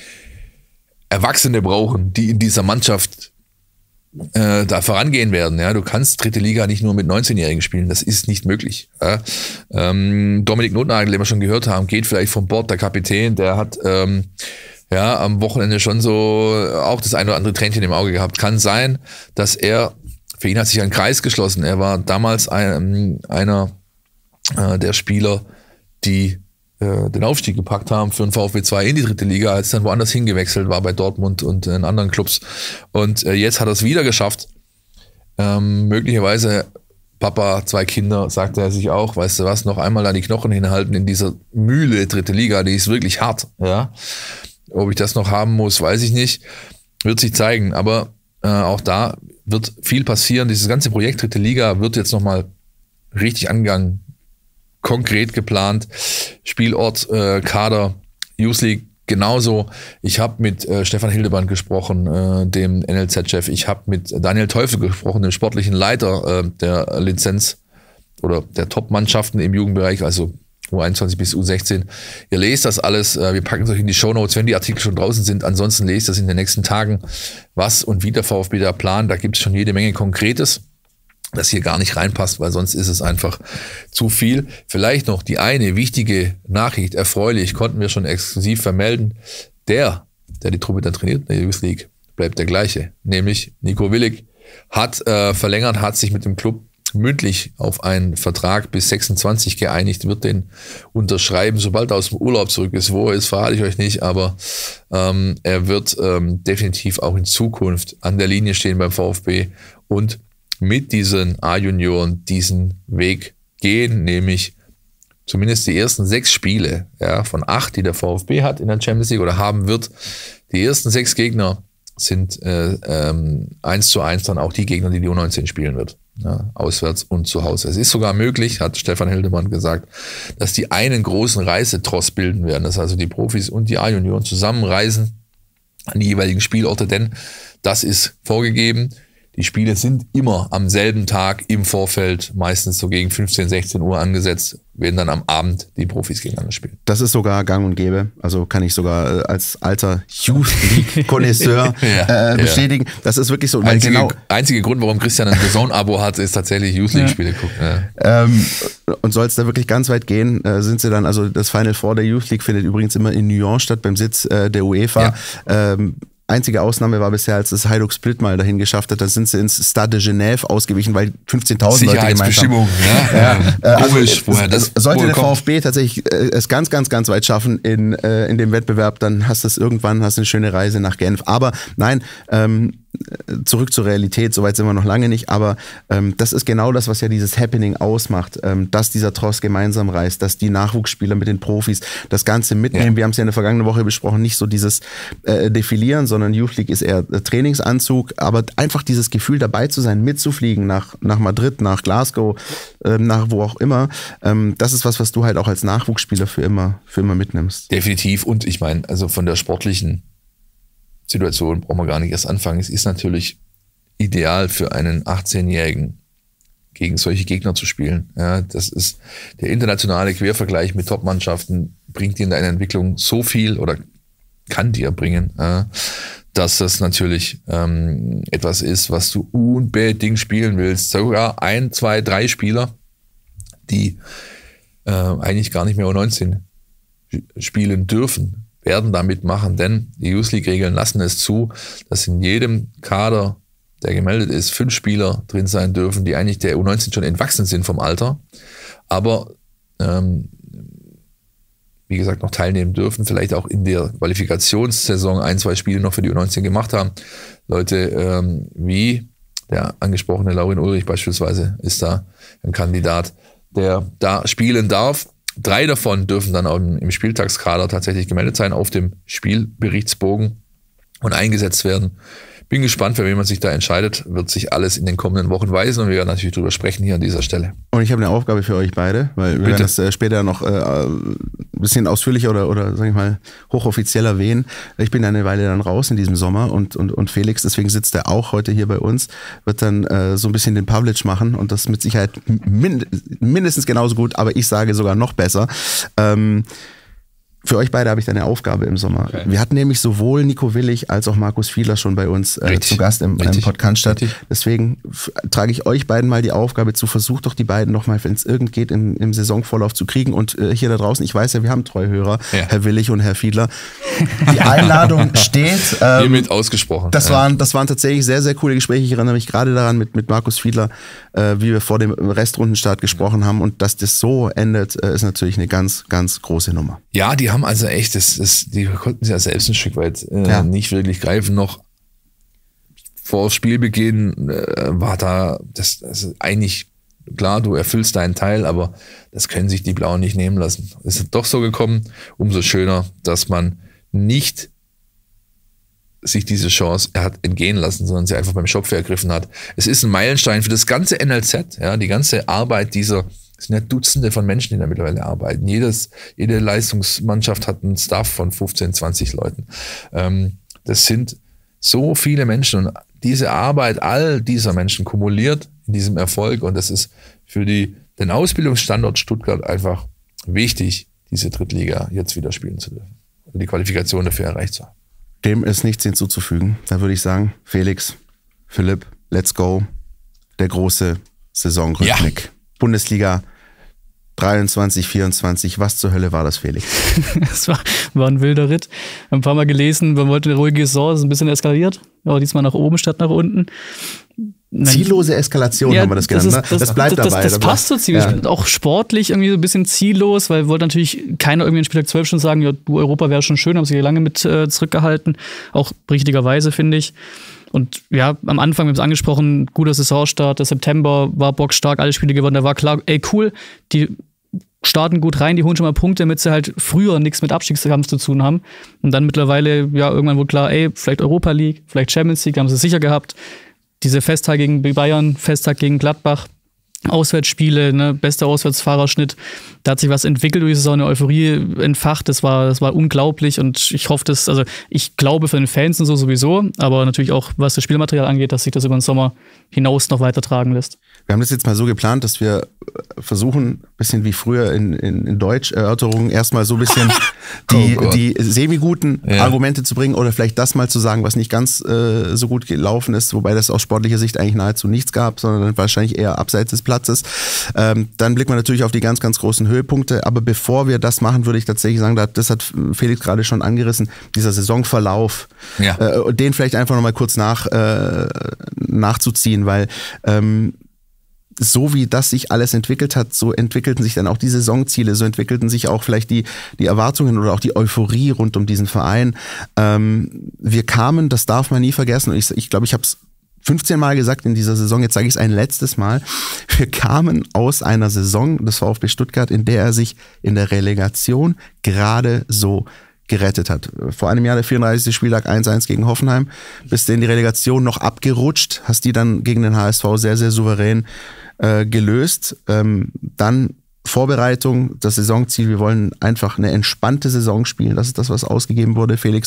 Erwachsene brauchen, die in dieser Mannschaft äh, da vorangehen werden. Ja, du kannst dritte Liga nicht nur mit neunzehnjährigen spielen, das ist nicht möglich. Ja. Ähm, Dominik Notnagel, den wir schon gehört haben, geht vielleicht vom Bord, der Kapitän, der hat ähm, ja am Wochenende schon so auch das ein oder andere Tränchen im Auge gehabt. Kann sein, dass er, für ihn hat sich ein Kreis geschlossen. Er war damals ein, einer äh, der Spieler, die äh, den Aufstieg gepackt haben für den VfB zwei in die dritte Liga, als dann woanders hingewechselt war bei Dortmund und in anderen Clubs. Und äh, jetzt hat er es wieder geschafft. Ähm, möglicherweise, Papa, zwei Kinder, sagte er sich auch, weißt du was, noch einmal an die Knochen hinhalten in dieser Mühle dritte Liga, die ist wirklich hart. Ja? Ob ich das noch haben muss, weiß ich nicht. Wird sich zeigen. Aber äh, auch da wird viel passieren. Dieses ganze Projekt dritte Liga wird jetzt nochmal richtig angegangen, konkret geplant. Spielort, äh, Kader, Youth League genauso. Ich habe mit äh, Stefan Hildeband gesprochen, äh, dem N L Z-Chef. Ich habe mit Daniel Teufel gesprochen, dem sportlichen Leiter äh, der Lizenz oder der Top-Mannschaften im Jugendbereich, also U einundzwanzig bis U sechzehn. Ihr lest das alles. Wir packen es euch in die Shownotes, wenn die Artikel schon draußen sind. Ansonsten lest das in den nächsten Tagen, was und wie der VfB da plant. Da gibt es schon jede Menge Konkretes, das hier gar nicht reinpasst, weil sonst ist es einfach zu viel. Vielleicht noch die eine wichtige Nachricht, erfreulich, konnten wir schon exklusiv vermelden. Der, der die Truppe dann trainiert in der Youth League, bleibt der gleiche. Nämlich Nico Willig hat äh, verlängert, hat sich mit dem Club mündlich auf einen Vertrag bis sechsundzwanzig geeinigt, wird den unterschreiben, sobald er aus dem Urlaub zurück ist. Wo er ist, verrate ich euch nicht, aber ähm, er wird ähm, definitiv auch in Zukunft an der Linie stehen beim VfB und mit diesen A-Junioren diesen Weg gehen, nämlich zumindest die ersten sechs Spiele, ja, von acht, die der VfB hat in der Champions League oder haben wird, die ersten sechs Gegner sind äh, ähm, eins zu eins dann auch die Gegner, die die U neunzehn spielen wird. Ja, auswärts und zu Hause. Es ist sogar möglich, hat Stefan Hildemann gesagt, dass die einen großen Reisetross bilden werden, dass also die Profis und die A-Junioren zusammenreisen an die jeweiligen Spielorte, denn das ist vorgegeben. Die Spiele sind immer am selben Tag im Vorfeld, meistens so gegen fünfzehn, sechzehn Uhr angesetzt, werden dann am Abend die Profis gegeneinander spielen. Das ist sogar gang und gäbe, also kann ich sogar als alter Youth League-Konnoisseur ja, äh, bestätigen. Ja. Das ist wirklich so. Einzige, genau, einzige Grund, warum Christian ein D A Z N-Abo hat, ist tatsächlich Youth League-Spiele gucken. Ja. Ähm, und soll es da wirklich ganz weit gehen, äh, sind sie dann, also das Final Four der Youth League findet übrigens immer in Nyon statt, beim Sitz äh, der UEFA. Ja. Ähm, Einzige Ausnahme war bisher, als das Hajduk Split mal dahin geschafft hat, da sind sie ins Stade de Genève ausgewichen, weil fünfzehntausend Leute gemeint haben. Ja, ja. ja. Also Komisch, woher das sollte der VfB tatsächlich äh, es ganz, ganz, ganz weit schaffen in, äh, in dem Wettbewerb, dann hast du es irgendwann, hast du eine schöne Reise nach Genf. Aber nein, ähm, zurück zur Realität, soweit sind wir noch lange nicht, aber ähm, das ist genau das, was ja dieses Happening ausmacht, ähm, dass dieser Tross gemeinsam reist, dass die Nachwuchsspieler mit den Profis das Ganze mitnehmen. Ja. Wir haben es ja in der vergangenen Woche besprochen, nicht so dieses äh, Defilieren, sondern Youth League ist eher Trainingsanzug, aber einfach dieses Gefühl dabei zu sein, mitzufliegen nach, nach Madrid, nach Glasgow, äh, nach wo auch immer, ähm, das ist was, was du halt auch als Nachwuchsspieler für immer, für immer mitnimmst. Definitiv, und ich meine, also von der sportlichen Situation brauchen wir gar nicht erst anfangen. Es ist natürlich ideal für einen achtzehnjährigen gegen solche Gegner zu spielen. Ja, das ist der internationale Quervergleich mit Top-Mannschaften, bringt dir in deiner Entwicklung so viel oder kann dir bringen, ja, dass das natürlich ähm, etwas ist, was du unbedingt spielen willst. Sogar ein, zwei, drei Spieler, die äh, eigentlich gar nicht mehr U neunzehn spielen dürfen, werden da mitmachen, denn die Youth League-Regeln lassen es zu, dass in jedem Kader, der gemeldet ist, fünf Spieler drin sein dürfen, die eigentlich der U neunzehn schon entwachsen sind vom Alter, aber ähm, wie gesagt noch teilnehmen dürfen, vielleicht auch in der Qualifikationssaison ein, zwei Spiele noch für die U neunzehn gemacht haben. Leute ähm, wie der angesprochene Laurin Ulrich beispielsweise ist da ein Kandidat, der da spielen darf. Drei davon dürfen dann auch im Spieltagskader tatsächlich gemeldet sein, auf dem Spielberichtsbogen und eingesetzt werden. Bin gespannt, für wen man sich da entscheidet. Wird sich alles in den kommenden Wochen weisen und wir werden natürlich drüber sprechen hier an dieser Stelle. Und ich habe eine Aufgabe für euch beide, weil wir Bitte. werden das äh, später noch äh, ein bisschen ausführlicher oder, oder sag ich mal, hochoffiziell erwähnen. Ich bin eine Weile dann raus in diesem Sommer und, und, und Felix, deswegen sitzt er auch heute hier bei uns, wird dann äh, so ein bisschen den Pavlic machen und das mit Sicherheit min- mindestens genauso gut, aber ich sage sogar noch besser. Ähm, Für euch beide habe ich da eine Aufgabe im Sommer. Okay. Wir hatten nämlich sowohl Nico Willig als auch Markus Fiedler schon bei uns äh, zu Gast im, im Podcast. Deswegen f- trage ich euch beiden mal die Aufgabe zu, versucht doch die beiden nochmal, wenn es irgend geht, im, im Saisonvorlauf zu kriegen. Und äh, hier da draußen, ich weiß ja, wir haben Treuhörer, ja. Herr Willig und Herr Fiedler. Die Einladung steht. Ähm, Hiermit ausgesprochen. Das, ja. waren, das waren tatsächlich sehr, sehr coole Gespräche. Ich erinnere mich gerade daran mit, mit Markus Fiedler, äh, wie wir vor dem Restrundenstart gesprochen haben. Und dass das so endet, äh, ist natürlich eine ganz, ganz große Nummer. Ja, die haben also echt, das, das, die konnten sie ja selbst ein Stück weit äh, ja. nicht wirklich greifen. Noch vor Spielbeginn äh, war da, das, das ist eigentlich klar, du erfüllst deinen Teil, aber das können sich die Blauen nicht nehmen lassen. Es ist doch so gekommen, umso schöner, dass man nicht sich diese Chance er hat entgehen lassen, sondern sie einfach beim Schopf ergriffen hat. Es ist ein Meilenstein für das ganze N L Z, ja, die ganze Arbeit dieser, es sind ja Dutzende von Menschen, die da mittlerweile arbeiten. Jedes, jede Leistungsmannschaft hat einen Staff von fünfzehn, zwanzig Leuten. Ähm, das sind so viele Menschen und diese Arbeit all dieser Menschen kumuliert in diesem Erfolg und das ist für die, den Ausbildungsstandort Stuttgart einfach wichtig, diese Drittliga jetzt wieder spielen zu dürfen und die Qualifikation dafür erreicht zu haben. Dem ist nichts hinzuzufügen. Da würde ich sagen, Felix, Philipp, let's go. Der große Saisonrückblick. Ja. Bundesliga dreiundzwanzig, vierundzwanzig. Was zur Hölle war das, Felix? Es war, war ein wilder Ritt. Ein paar Mal gelesen, man wollte eine ruhige Saison, ist ein bisschen eskaliert. Aber diesmal nach oben statt nach unten. Ziellose Eskalation ja, haben wir das genannt. Das, ist, das, das bleibt das, dabei. Das, das passt so ziemlich. Ja. Auch sportlich irgendwie so ein bisschen ziellos, weil wollte natürlich keiner irgendwie in Spieltag zwölf schon sagen, ja, du Europa wäre schon schön, haben sich hier lange mit äh, zurückgehalten. Auch richtigerweise, finde ich. Und ja, am Anfang, wir haben es angesprochen, guter Saisonstart, der September war bockstark, alle Spiele gewonnen, da war klar, ey cool, die starten gut rein, die holen schon mal Punkte, damit sie halt früher nichts mit Abstiegskampf zu tun haben. Und dann mittlerweile, ja, irgendwann wurde klar, ey, vielleicht Europa League, vielleicht Champions League, haben sie sicher gehabt. Diese Festtag gegen Bayern, Festtag gegen Gladbach, Auswärtsspiele, ne, bester Auswärtsfahrerschnitt. Da hat sich was entwickelt durch so eine Euphorie entfacht. Das war, das war unglaublich und ich hoffe, dass, also ich glaube für den Fans und so sowieso, aber natürlich auch, was das Spielmaterial angeht, dass sich das über den Sommer hinaus noch weitertragen lässt. Wir haben das jetzt mal so geplant, dass wir versuchen, ein bisschen wie früher in, in, in Deutsch-Erörterungen erstmal so ein bisschen die, oh die semi-guten ja. Argumente zu bringen oder vielleicht das mal zu sagen, was nicht ganz äh, so gut gelaufen ist, wobei das aus sportlicher Sicht eigentlich nahezu nichts gab, sondern wahrscheinlich eher abseits des Platzes. Ähm, dann blicken wir natürlich auf die ganz, ganz großen Höhepunkte, aber bevor wir das machen, würde ich tatsächlich sagen, das hat Felix gerade schon angerissen, dieser Saisonverlauf, ja. äh, den vielleicht einfach nochmal kurz nach, äh, nachzuziehen, weil ähm, so wie das sich alles entwickelt hat, so entwickelten sich dann auch die Saisonziele, so entwickelten sich auch vielleicht die, die Erwartungen oder auch die Euphorie rund um diesen Verein. Ähm, wir kamen, das darf man nie vergessen, und ich glaube, ich, glaub, ich habe es fünfzehn Mal gesagt in dieser Saison, jetzt sage ich es ein letztes Mal, wir kamen aus einer Saison des VfB Stuttgart, in der er sich in der Relegation gerade so gerettet hat. Vor einem Jahr der vierunddreißigste Spieltag eins eins gegen Hoffenheim, bist du in die Relegation noch abgerutscht, hast die dann gegen den H S V sehr, sehr souverän äh, gelöst. Ähm, dann Vorbereitung, das Saisonziel, wir wollen einfach eine entspannte Saison spielen, das ist das, was ausgegeben wurde, Felix.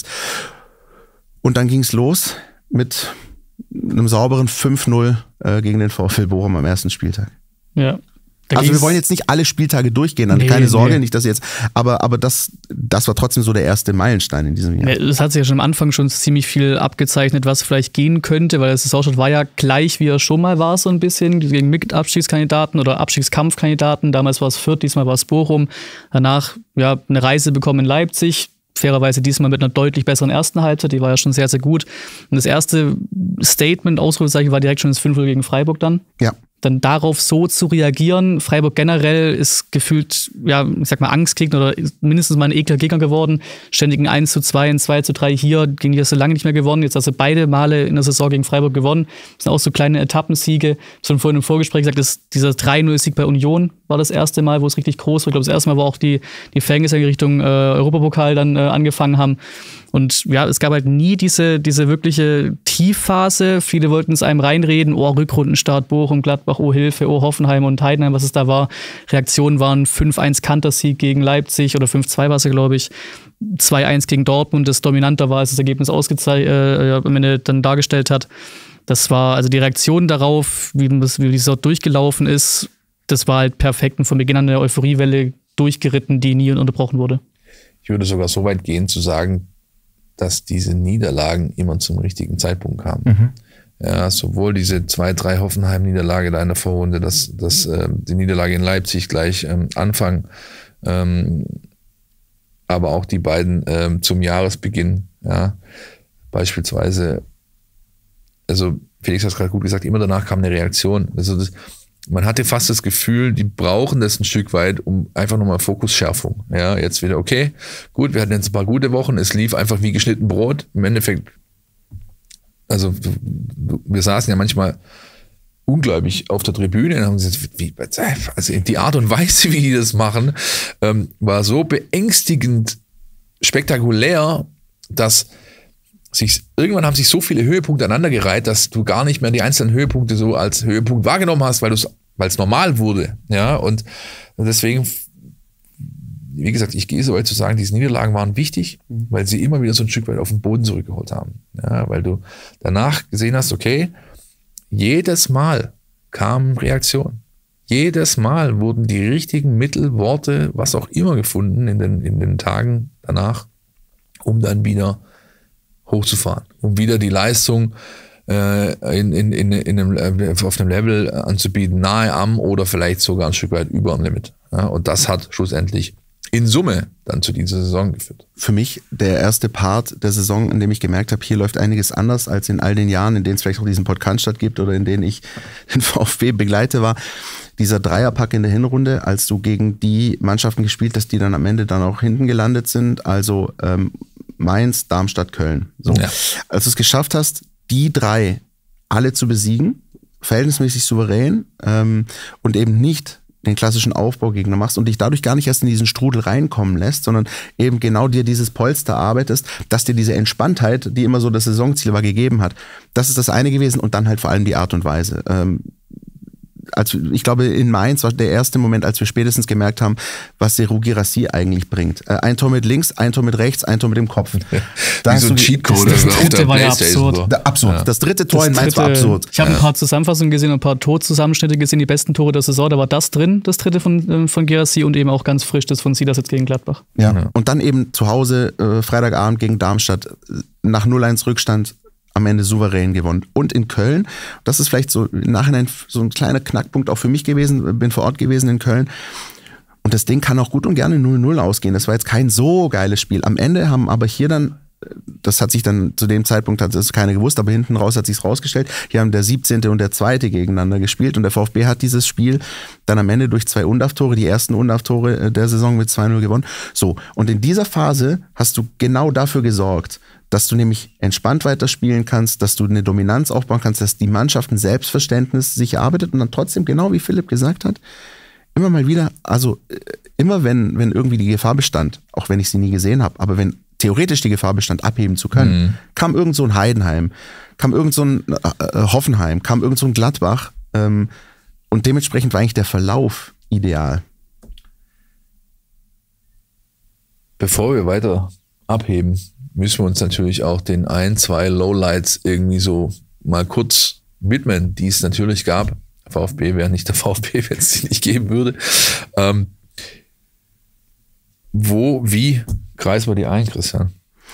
Und dann ging es los mit einem sauberen fünf null äh, gegen den VfL Bochum am ersten Spieltag. Ja. Also wir wollen jetzt nicht alle Spieltage durchgehen, nee, keine Sorge, nee. nicht, dass jetzt, aber, aber das, das war trotzdem so der erste Meilenstein in diesem Jahr. Es hat sich ja schon am Anfang schon ziemlich viel abgezeichnet, was vielleicht gehen könnte, weil der Saisonstart war ja gleich, wie er schon mal war, so ein bisschen, gegen Mit-Abstiegskandidaten oder Abstiegskampfkandidaten. Damals war es Fürth, diesmal war es Bochum. Danach ja eine Reise bekommen in Leipzig. Fairerweise diesmal mit einer deutlich besseren ersten Halbzeit, die war ja schon sehr, sehr gut. Und das erste Statement, Ausrufezeichen, war direkt schon das fünf null gegen Freiburg dann. Ja. Dann darauf so zu reagieren. Freiburg generell ist gefühlt, ja, ich sag mal, Angstgegner oder mindestens mal ein ekliger Gegner geworden. Ständig ein eins zu zwei, ein zwei zu drei hier, gegen die hast du lange nicht mehr gewonnen. Jetzt hast du beide Male in der Saison gegen Freiburg gewonnen. Das sind auch so kleine Etappensiege. Ich habe vorhin im Vorgespräch gesagt, dass dieser drei null Sieg bei Union war das erste Mal, wo es richtig groß war. Ich glaube, das erste Mal war auch die, die Fans in Richtung äh, Europapokal dann äh, angefangen haben. Und ja, es gab halt nie diese, diese wirkliche Tiefphase. Viele wollten es einem reinreden. Oh, Rückrundenstart, Bochum, Gladbach, oh Hilfe, oh Hoffenheim und Heidenheim, was es da war. Reaktionen waren fünf eins Kantersieg gegen Leipzig oder fünf zwei war es, glaube ich. zwei eins gegen Dortmund, das dominanter war, als das Ergebnis ausgezeichnet, äh, am Ende dann dargestellt hat. Das war also die Reaktion darauf, wie das, wie das dort durchgelaufen ist. Das war halt perfekt und von Beginn an eine Euphoriewelle durchgeritten, die nie unterbrochen wurde. Ich würde sogar so weit gehen zu sagen, dass diese Niederlagen immer zum richtigen Zeitpunkt kamen. Mhm. Ja, sowohl diese zwei drei Hoffenheim-Niederlage da in der Vorrunde, dass, dass äh, die Niederlage in Leipzig gleich ähm, Anfang, ähm, aber auch die beiden ähm, zum Jahresbeginn, ja, beispielsweise, also Felix hat es gerade gut gesagt, immer danach kam eine Reaktion. Also das, man hatte fast das Gefühl, die brauchen das ein Stück weit, um einfach nochmal Fokusschärfung. Ja, jetzt wieder, okay, gut, wir hatten jetzt ein paar gute Wochen, es lief einfach wie geschnitten Brot. Im Endeffekt, also wir saßen ja manchmal ungläubig auf der Tribüne und haben gesagt, wie, also die Art und Weise, wie die das machen, ähm, war so beängstigend spektakulär, dass sich, irgendwann haben sich so viele Höhepunkte aneinandergereiht, dass du gar nicht mehr die einzelnen Höhepunkte so als Höhepunkt wahrgenommen hast, weil es weil es normal wurde. Ja, und deswegen, wie gesagt, ich gehe so weit zu sagen, diese Niederlagen waren wichtig, weil sie immer wieder so ein Stück weit auf den Boden zurückgeholt haben. Ja, weil du danach gesehen hast, okay, jedes Mal kam Reaktion. Jedes Mal wurden die richtigen Mittel, Worte, was auch immer gefunden in den, in den Tagen danach, um dann wieder hochzufahren, um wieder die Leistung äh, in, in, in, in einem, auf einem Level anzubieten, nahe am oder vielleicht sogar ein Stück weit über dem Limit. Ja, und das hat schlussendlich in Summe dann zu dieser Saison geführt. Für mich der erste Part der Saison, in dem ich gemerkt habe, hier läuft einiges anders als in all den Jahren, in denen es vielleicht auch diesen Podcast statt gibt oder in denen ich den VfB begleite, war dieser Dreierpack in der Hinrunde, als du gegen die Mannschaften gespielt hast, die dann am Ende dann auch hinten gelandet sind, also ähm, Mainz, Darmstadt, Köln. So. Ja. Als du es geschafft hast, die drei alle zu besiegen, verhältnismäßig souverän ähm, und eben nicht den klassischen Aufbaugegner machst und dich dadurch gar nicht erst in diesen Strudel reinkommen lässt, sondern eben genau dir dieses Polster arbeitest, dass dir diese Entspanntheit, die immer so das Saisonziel war, gegeben hat. Das ist das eine gewesen und dann halt vor allem die Art und Weise. Ähm, als, ich glaube, in Mainz war der erste Moment, als wir spätestens gemerkt haben, was Serhou Guirassy eigentlich bringt. Äh, ein Tor mit links, ein Tor mit rechts, ein Tor mit dem Kopf. Da Wie so ein Cheatcode. Das, das dritte war ja absurd. So. Da, absurd. Ja. Das dritte Tor das in Mainz dritte, war absurd. Ich habe ja. ein paar Zusammenfassungen gesehen und ein paar Torzusammenschnitte gesehen, die besten Tore der Saison. Da war das drin, das dritte von, von Guirassy und eben auch ganz frisch das von Silas jetzt gegen Gladbach. Ja. ja. Und dann eben zu Hause, äh, Freitagabend gegen Darmstadt, nach null eins Rückstand, am Ende souverän gewonnen. Und in Köln, das ist vielleicht so im Nachhinein so ein kleiner Knackpunkt auch für mich gewesen, bin vor Ort gewesen in Köln. Und das Ding kann auch gut und gerne null null ausgehen. Das war jetzt kein so geiles Spiel. Am Ende haben aber hier dann das hat sich dann zu dem Zeitpunkt, hat es keiner gewusst, aber hinten raus hat sich es rausgestellt. Hier haben der siebzehnte und der zweite gegeneinander gespielt und der VfB hat dieses Spiel dann am Ende durch zwei Undav-Tore, die ersten Undav-Tore der Saison mit zwei null gewonnen. So, und in dieser Phase hast du genau dafür gesorgt, dass du nämlich entspannt weiterspielen kannst, dass du eine Dominanz aufbauen kannst, dass die Mannschaft ein Selbstverständnis sich erarbeitet und dann trotzdem, genau wie Philipp gesagt hat, immer mal wieder, also immer wenn, wenn irgendwie die Gefahr bestand, auch wenn ich sie nie gesehen habe, aber wenn theoretisch die Gefahr bestand, abheben zu können, mhm. kam irgend so ein Heidenheim, kam irgend so ein äh, Hoffenheim, kam irgend so ein Gladbach ähm, und dementsprechend war eigentlich der Verlauf ideal. Bevor wir weiter abheben, müssen wir uns natürlich auch den ein, zwei Lowlights irgendwie so mal kurz widmen, die es natürlich gab. VfB wäre nicht der VfB, wenn es sie nicht geben würde. Ähm, wo, wie kreisen wir die ein, Christian?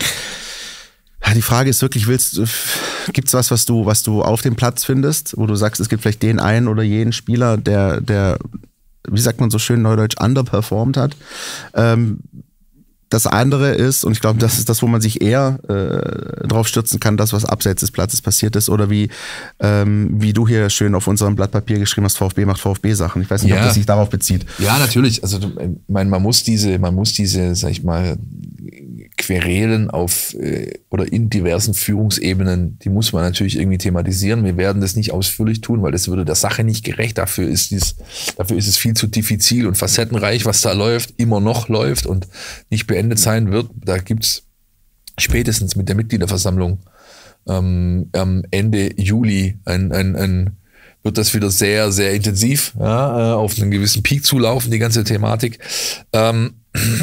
Ja, die Frage ist wirklich, willst gibt's was, was du, was du auf dem Platz findest, wo du sagst, es gibt vielleicht den einen oder jeden Spieler, der, der, wie sagt man so schön neudeutsch, underperformed hat? Ähm, Das andere ist, und ich glaube, das ist das, wo man sich eher äh, drauf stürzen kann, das, was abseits des Platzes passiert ist, oder wie ähm, wie du hier schön auf unserem Blatt Papier geschrieben hast, VfB macht VfB-Sachen. Ich weiß nicht, ja. ob das sich darauf bezieht. Ja, natürlich. Also ich meine, man muss diese, man muss diese, sag ich mal, Querelen auf äh, oder in diversen Führungsebenen, die muss man natürlich irgendwie thematisieren. Wir werden das nicht ausführlich tun, weil das würde der Sache nicht gerecht. Dafür ist dies, dafür ist es viel zu diffizil und facettenreich, was da läuft, immer noch läuft und nicht beendet sein wird. Da gibt's spätestens mit der Mitgliederversammlung ähm, am Ende Juli ein, ein, ein wird das wieder sehr, sehr intensiv, ja, auf einen gewissen Peak zulaufen, die ganze Thematik. Ähm,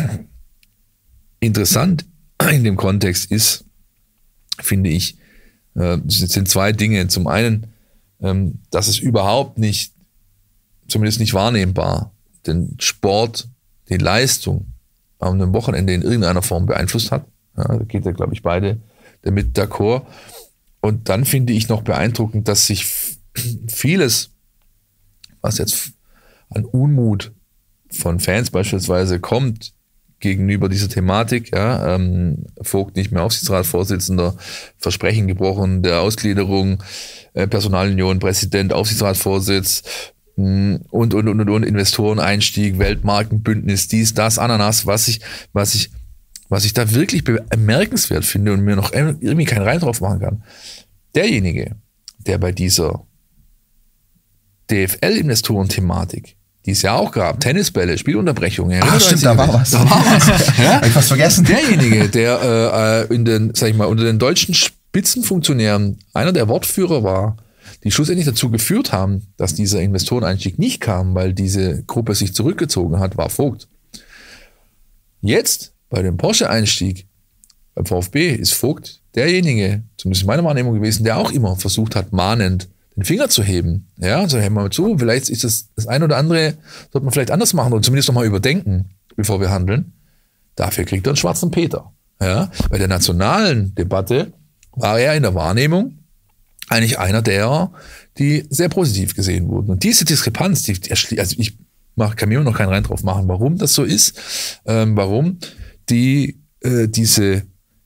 Interessant in dem Kontext ist, finde ich, äh, es sind zwei Dinge. Zum einen, ähm, dass es überhaupt nicht, zumindest nicht wahrnehmbar, den Sport, die Leistung am einem Wochenende in irgendeiner Form beeinflusst hat. Ja, da geht ja, glaube ich, beide damit d'accord. Und dann finde ich noch beeindruckend, dass sich vieles, was jetzt an Unmut von Fans beispielsweise kommt, gegenüber dieser Thematik, ja, ähm, Vogt nicht mehr Aufsichtsratsvorsitzender, Versprechen gebrochen der Ausgliederung, äh, Personalunion, Präsident, Aufsichtsratsvorsitz mh, und, und, und, und, Investoreneinstieg, Weltmarkenbündnis, dies, das, Ananas, was ich, was ich, was ich da wirklich bemerkenswert finde und mir noch irgendwie keinen Reim drauf machen kann. Derjenige, der bei dieser D F L-Investoren-Thematik, die es ja auch gab, Tennisbälle, Spielunterbrechungen. Ah, stimmt, da war was. Da war was. Ja? Hab ich fast vergessen. Derjenige, der äh, in den, sag ich mal, unter den deutschen Spitzenfunktionären einer der Wortführer war, die schlussendlich dazu geführt haben, dass dieser Investoreneinstieg nicht kam, weil diese Gruppe sich zurückgezogen hat, war Vogt. Jetzt, bei dem Porsche-Einstieg beim VfB, ist Vogt derjenige, zumindest in meiner Wahrnehmung gewesen, der auch immer versucht hat, mahnend den Finger zu heben. Ja, und so, hey, mal zu, vielleicht ist das, das ein oder andere, sollte man vielleicht anders machen oder zumindest nochmal überdenken, bevor wir handeln. Dafür kriegt er einen schwarzen Peter. Ja, bei der nationalen Debatte war er in der Wahrnehmung eigentlich einer derer, die sehr positiv gesehen wurden. Und diese Diskrepanz, die, also ich mach, kann mir immer noch keinen Rein drauf machen, warum das so ist, ähm, warum die äh, diese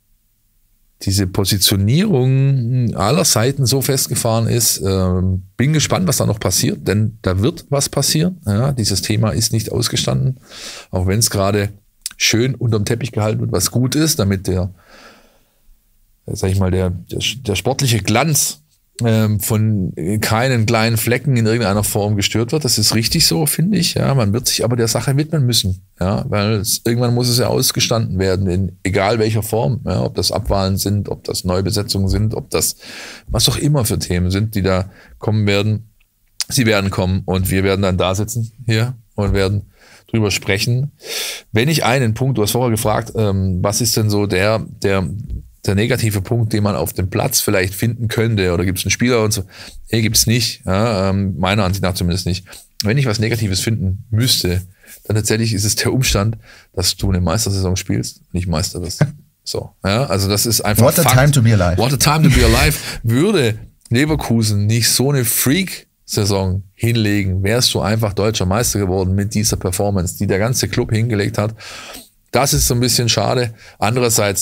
diese Positionierung aller Seiten so festgefahren ist. Ähm, bin gespannt, was da noch passiert, denn da wird was passieren. Ja, dieses Thema ist nicht ausgestanden, auch wenn es gerade schön unterm Teppich gehalten wird, was gut ist, damit der, sag ich mal, der, der, der sportliche Glanz ähm, von keinen kleinen Flecken in irgendeiner Form gestört wird. Das ist richtig so, finde ich. Ja, man wird sich aber der Sache widmen müssen, ja, weil es, irgendwann muss es ja ausgestanden werden, in egal welcher Form, ja, ob das Abwahlen sind, ob das Neubesetzungen sind, ob das was auch immer für Themen sind, die da kommen werden. Sie werden kommen und wir werden dann da sitzen hier und werden drüber sprechen. Wenn ich einen Punkt, du hast vorher gefragt, ähm, was ist denn so der, der der negative Punkt, den man auf dem Platz vielleicht finden könnte, oder gibt es einen Spieler und so? Nee, gibt es nicht. Ja, ähm, meiner Ansicht nach zumindest nicht. Wenn ich was Negatives finden müsste, dann tatsächlich ist es der Umstand, dass du eine Meistersaison spielst und nicht Meister wirst. So, ja, also das ist einfach What a Fakt. time to be alive. What a time to be alive. Würde Leverkusen nicht so eine Freak-Saison hinlegen, wärst du einfach deutscher Meister geworden mit dieser Performance, die der ganze Club hingelegt hat. Das ist so ein bisschen schade. Andererseits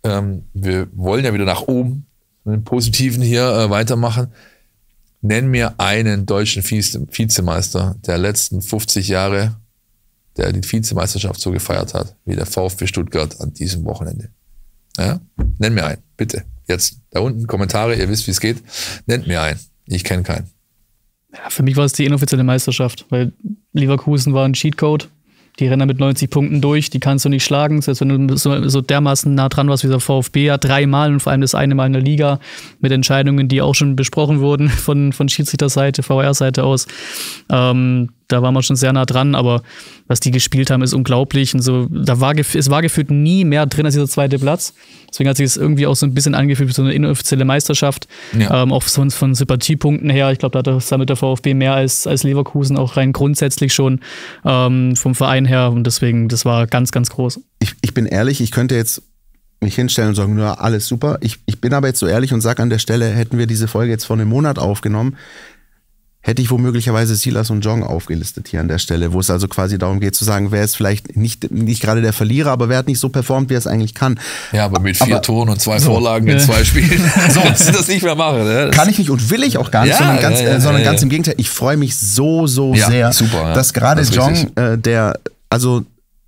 ähm, wir wollen ja wieder nach oben, mit dem Positiven hier äh, weitermachen. Nenn mir einen deutschen Vize- Vizemeister der letzten fünfzig Jahre, der die Vizemeisterschaft so gefeiert hat, wie der VfB Stuttgart an diesem Wochenende. Ja? Nenn mir einen, bitte. Jetzt da unten Kommentare, ihr wisst, wie es geht. Nennt mir einen. Ich kenne keinen. Ja, für mich war es die inoffizielle Meisterschaft, weil Leverkusen war ein Cheatcode. Die rennen mit neunzig Punkten durch, die kannst du nicht schlagen. Selbst wenn du so, so dermaßen nah dran warst wie der VfB, ja, dreimal und vor allem das eine Mal in der Liga mit Entscheidungen, die auch schon besprochen wurden von, von Schiedsrichterseite, V R-Seite aus. Ähm, da waren wir schon sehr nah dran, aber was die gespielt haben, ist unglaublich. Und so, da war es war gefühlt nie mehr drin als dieser zweite Platz. Deswegen hat sich es irgendwie auch so ein bisschen angefühlt wie so eine inoffizielle Meisterschaft. Ja. Ähm, auch von, von Sympathiepunkten her. Ich glaube, da hat damit der VfB mehr als, als Leverkusen, auch rein grundsätzlich schon ähm, vom Verein her. Und deswegen, das war ganz, ganz groß. Ich, ich bin ehrlich, ich könnte jetzt mich hinstellen und sagen, nur alles super. Ich, ich bin aber jetzt so ehrlich und sage an der Stelle, hätten wir diese Folge jetzt vor einem Monat aufgenommen, hätte ich womöglicherweise Silas und Jong aufgelistet hier an der Stelle, wo es also quasi darum geht zu sagen, wer ist vielleicht nicht, nicht gerade der Verlierer, aber wer hat nicht so performt, wie er es eigentlich kann. Ja, aber mit vier aber, Toren und zwei so, Vorlagen in äh, zwei Spielen, so kannst du das nicht mehr machen. Ne? Kann ich nicht und will ich auch gar nicht, ja, sondern, ganz, ja, ja, äh, sondern ja, ganz ja. im Gegenteil. Ich freue mich so, so ja, sehr, super, ja. dass gerade das Jong, äh, der, also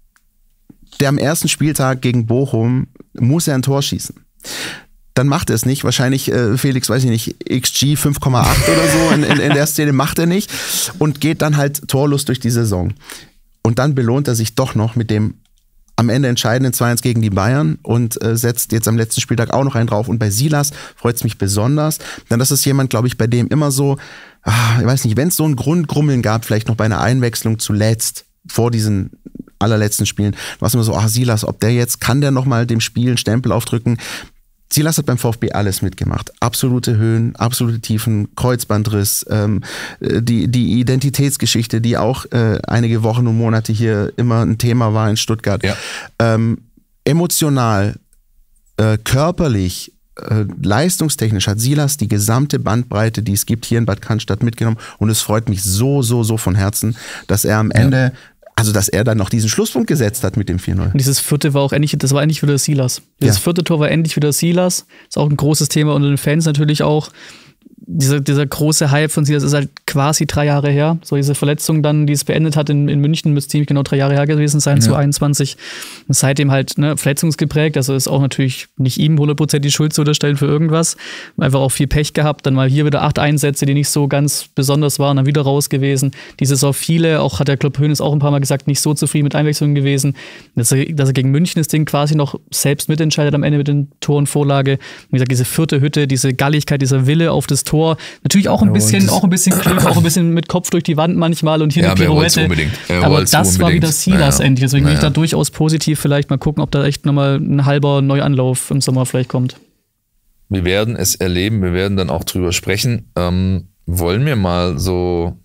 der am ersten Spieltag gegen Bochum, muss er ein Tor schießen. Dann macht er es nicht. Wahrscheinlich, äh, Felix, weiß ich nicht, X G fünf Komma acht oder so in, in, in der Szene macht er nicht und geht dann halt torlos durch die Saison. Und dann belohnt er sich doch noch mit dem am Ende entscheidenden zwei eins gegen die Bayern und äh, setzt jetzt am letzten Spieltag auch noch einen drauf. Und bei Silas freut es mich besonders, denn das ist jemand, glaube ich, bei dem immer so, ach, ich weiß nicht, wenn es so ein Grundgrummeln gab, vielleicht noch bei einer Einwechslung zuletzt, vor diesen allerletzten Spielen, war es immer so, ach Silas, ob der jetzt, kann der nochmal dem Spiel einen Stempel aufdrücken? Silas hat beim VfB alles mitgemacht. Absolute Höhen, absolute Tiefen, Kreuzbandriss, ähm, die, die Identitätsgeschichte, die auch äh, einige Wochen und Monate hier immer ein Thema war in Stuttgart. Ja. Ähm, emotional, äh, körperlich, äh, leistungstechnisch hat Silas die gesamte Bandbreite, die es gibt, hier in Bad Cannstatt mitgenommen. Und es freut mich so, so, so von Herzen, dass er am Ende... Ja. Also, dass er dann noch diesen Schlusspunkt gesetzt hat mit dem vier null. Und dieses vierte war auch endlich, das war endlich wieder Silas. Dieses ja. vierte Tor war endlich wieder Silas. Ist auch ein großes Thema unter den Fans natürlich auch. Dieser, dieser große Hype von Silas ist halt quasi drei Jahre her. So diese Verletzung dann, die es beendet hat in, in München, müsste ziemlich genau drei Jahre her gewesen sein, ja. zu einundzwanzig. Und seitdem halt ne, verletzungsgeprägt. Also ist auch natürlich nicht ihm hundertprozentig die Schuld zu unterstellen für irgendwas. Einfach auch viel Pech gehabt. Dann mal hier wieder acht Einsätze, die nicht so ganz besonders waren, dann wieder raus gewesen. Die Saison viele, auch hat der Klopp Hoeneß auch ein paar Mal gesagt, nicht so zufrieden mit Einwechslungen gewesen. Dass er, dass er gegen München das Ding quasi noch selbst mitentscheidet am Ende mit den Tor und Vorlage. Wie gesagt, diese vierte Hütte, diese Galligkeit, dieser Wille auf das Tor. Natürlich auch ein bisschen, auch ein bisschen Glück, auch ein bisschen mit Kopf durch die Wand manchmal und hier ja, eine Pirouette. Aber das unbedingt. War wieder Silas naja. endlich. Deswegen naja. bin ich da durchaus positiv. Vielleicht mal gucken, ob da echt nochmal ein halber Neuanlauf im Sommer vielleicht kommt. Wir werden es erleben. Wir werden dann auch drüber sprechen. Ähm, wollen wir mal so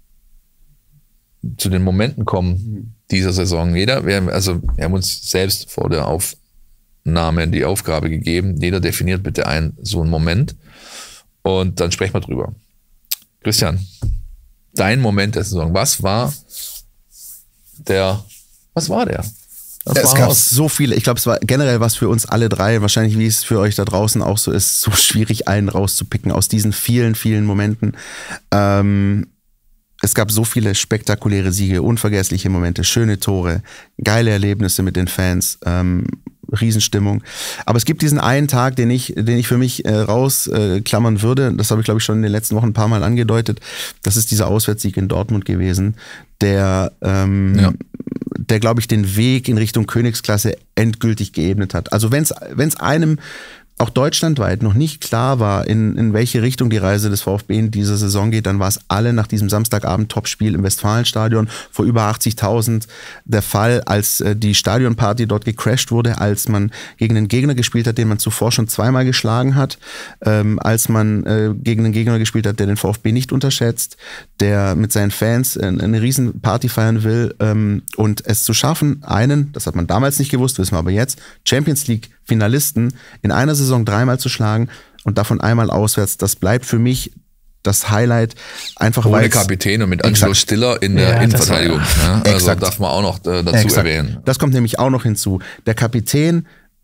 zu den Momenten kommen dieser Saison? Jeder, wir haben, also wir haben uns selbst vor der Aufnahme die Aufgabe gegeben. Jeder definiert bitte einen so einen Moment. Und dann sprechen wir drüber. Christian, dein Moment der Saison, was war der, was war der? Was es war gab raus? so viele, ich glaube, es war generell was für uns alle drei, wahrscheinlich wie es für euch da draußen auch so ist, so schwierig einen rauszupicken aus diesen vielen, vielen Momenten. Ähm, es gab so viele spektakuläre Siege, unvergessliche Momente, schöne Tore, geile Erlebnisse mit den Fans, ähm, Riesenstimmung. Aber es gibt diesen einen Tag, den ich, den ich für mich äh, rausklammern äh, würde. Das habe ich, glaube ich, schon in den letzten Wochen ein paar Mal angedeutet. Das ist dieser Auswärtssieg in Dortmund gewesen, der, ähm, ja. der, glaube ich, den Weg in Richtung Königsklasse endgültig geebnet hat. Also wenn es wenn es einem auch deutschlandweit noch nicht klar war, in, in welche Richtung die Reise des VfB in dieser Saison geht, dann war es alle nach diesem Samstagabend-Topspiel im Westfalenstadion vor über achtzigtausend der Fall, als äh, die Stadionparty dort gecrashed wurde, als man gegen einen Gegner gespielt hat, den man zuvor schon zweimal geschlagen hat, ähm, als man äh, gegen einen Gegner gespielt hat, der den VfB nicht unterschätzt, der mit seinen Fans äh, eine riesen Party feiern will, ähm, und es zu schaffen, einen, das hat man damals nicht gewusst, wissen wir aber jetzt, Champions League Finalisten in einer Saison dreimal zu schlagen und davon einmal auswärts, das bleibt für mich das Highlight. Einfach ohne Kapitän und mit Angelo Stiller in der ja, Innenverteidigung. Ja, also exakt. darf man auch noch äh, dazu exakt. erwähnen. Das kommt nämlich auch noch hinzu. Der Kapitän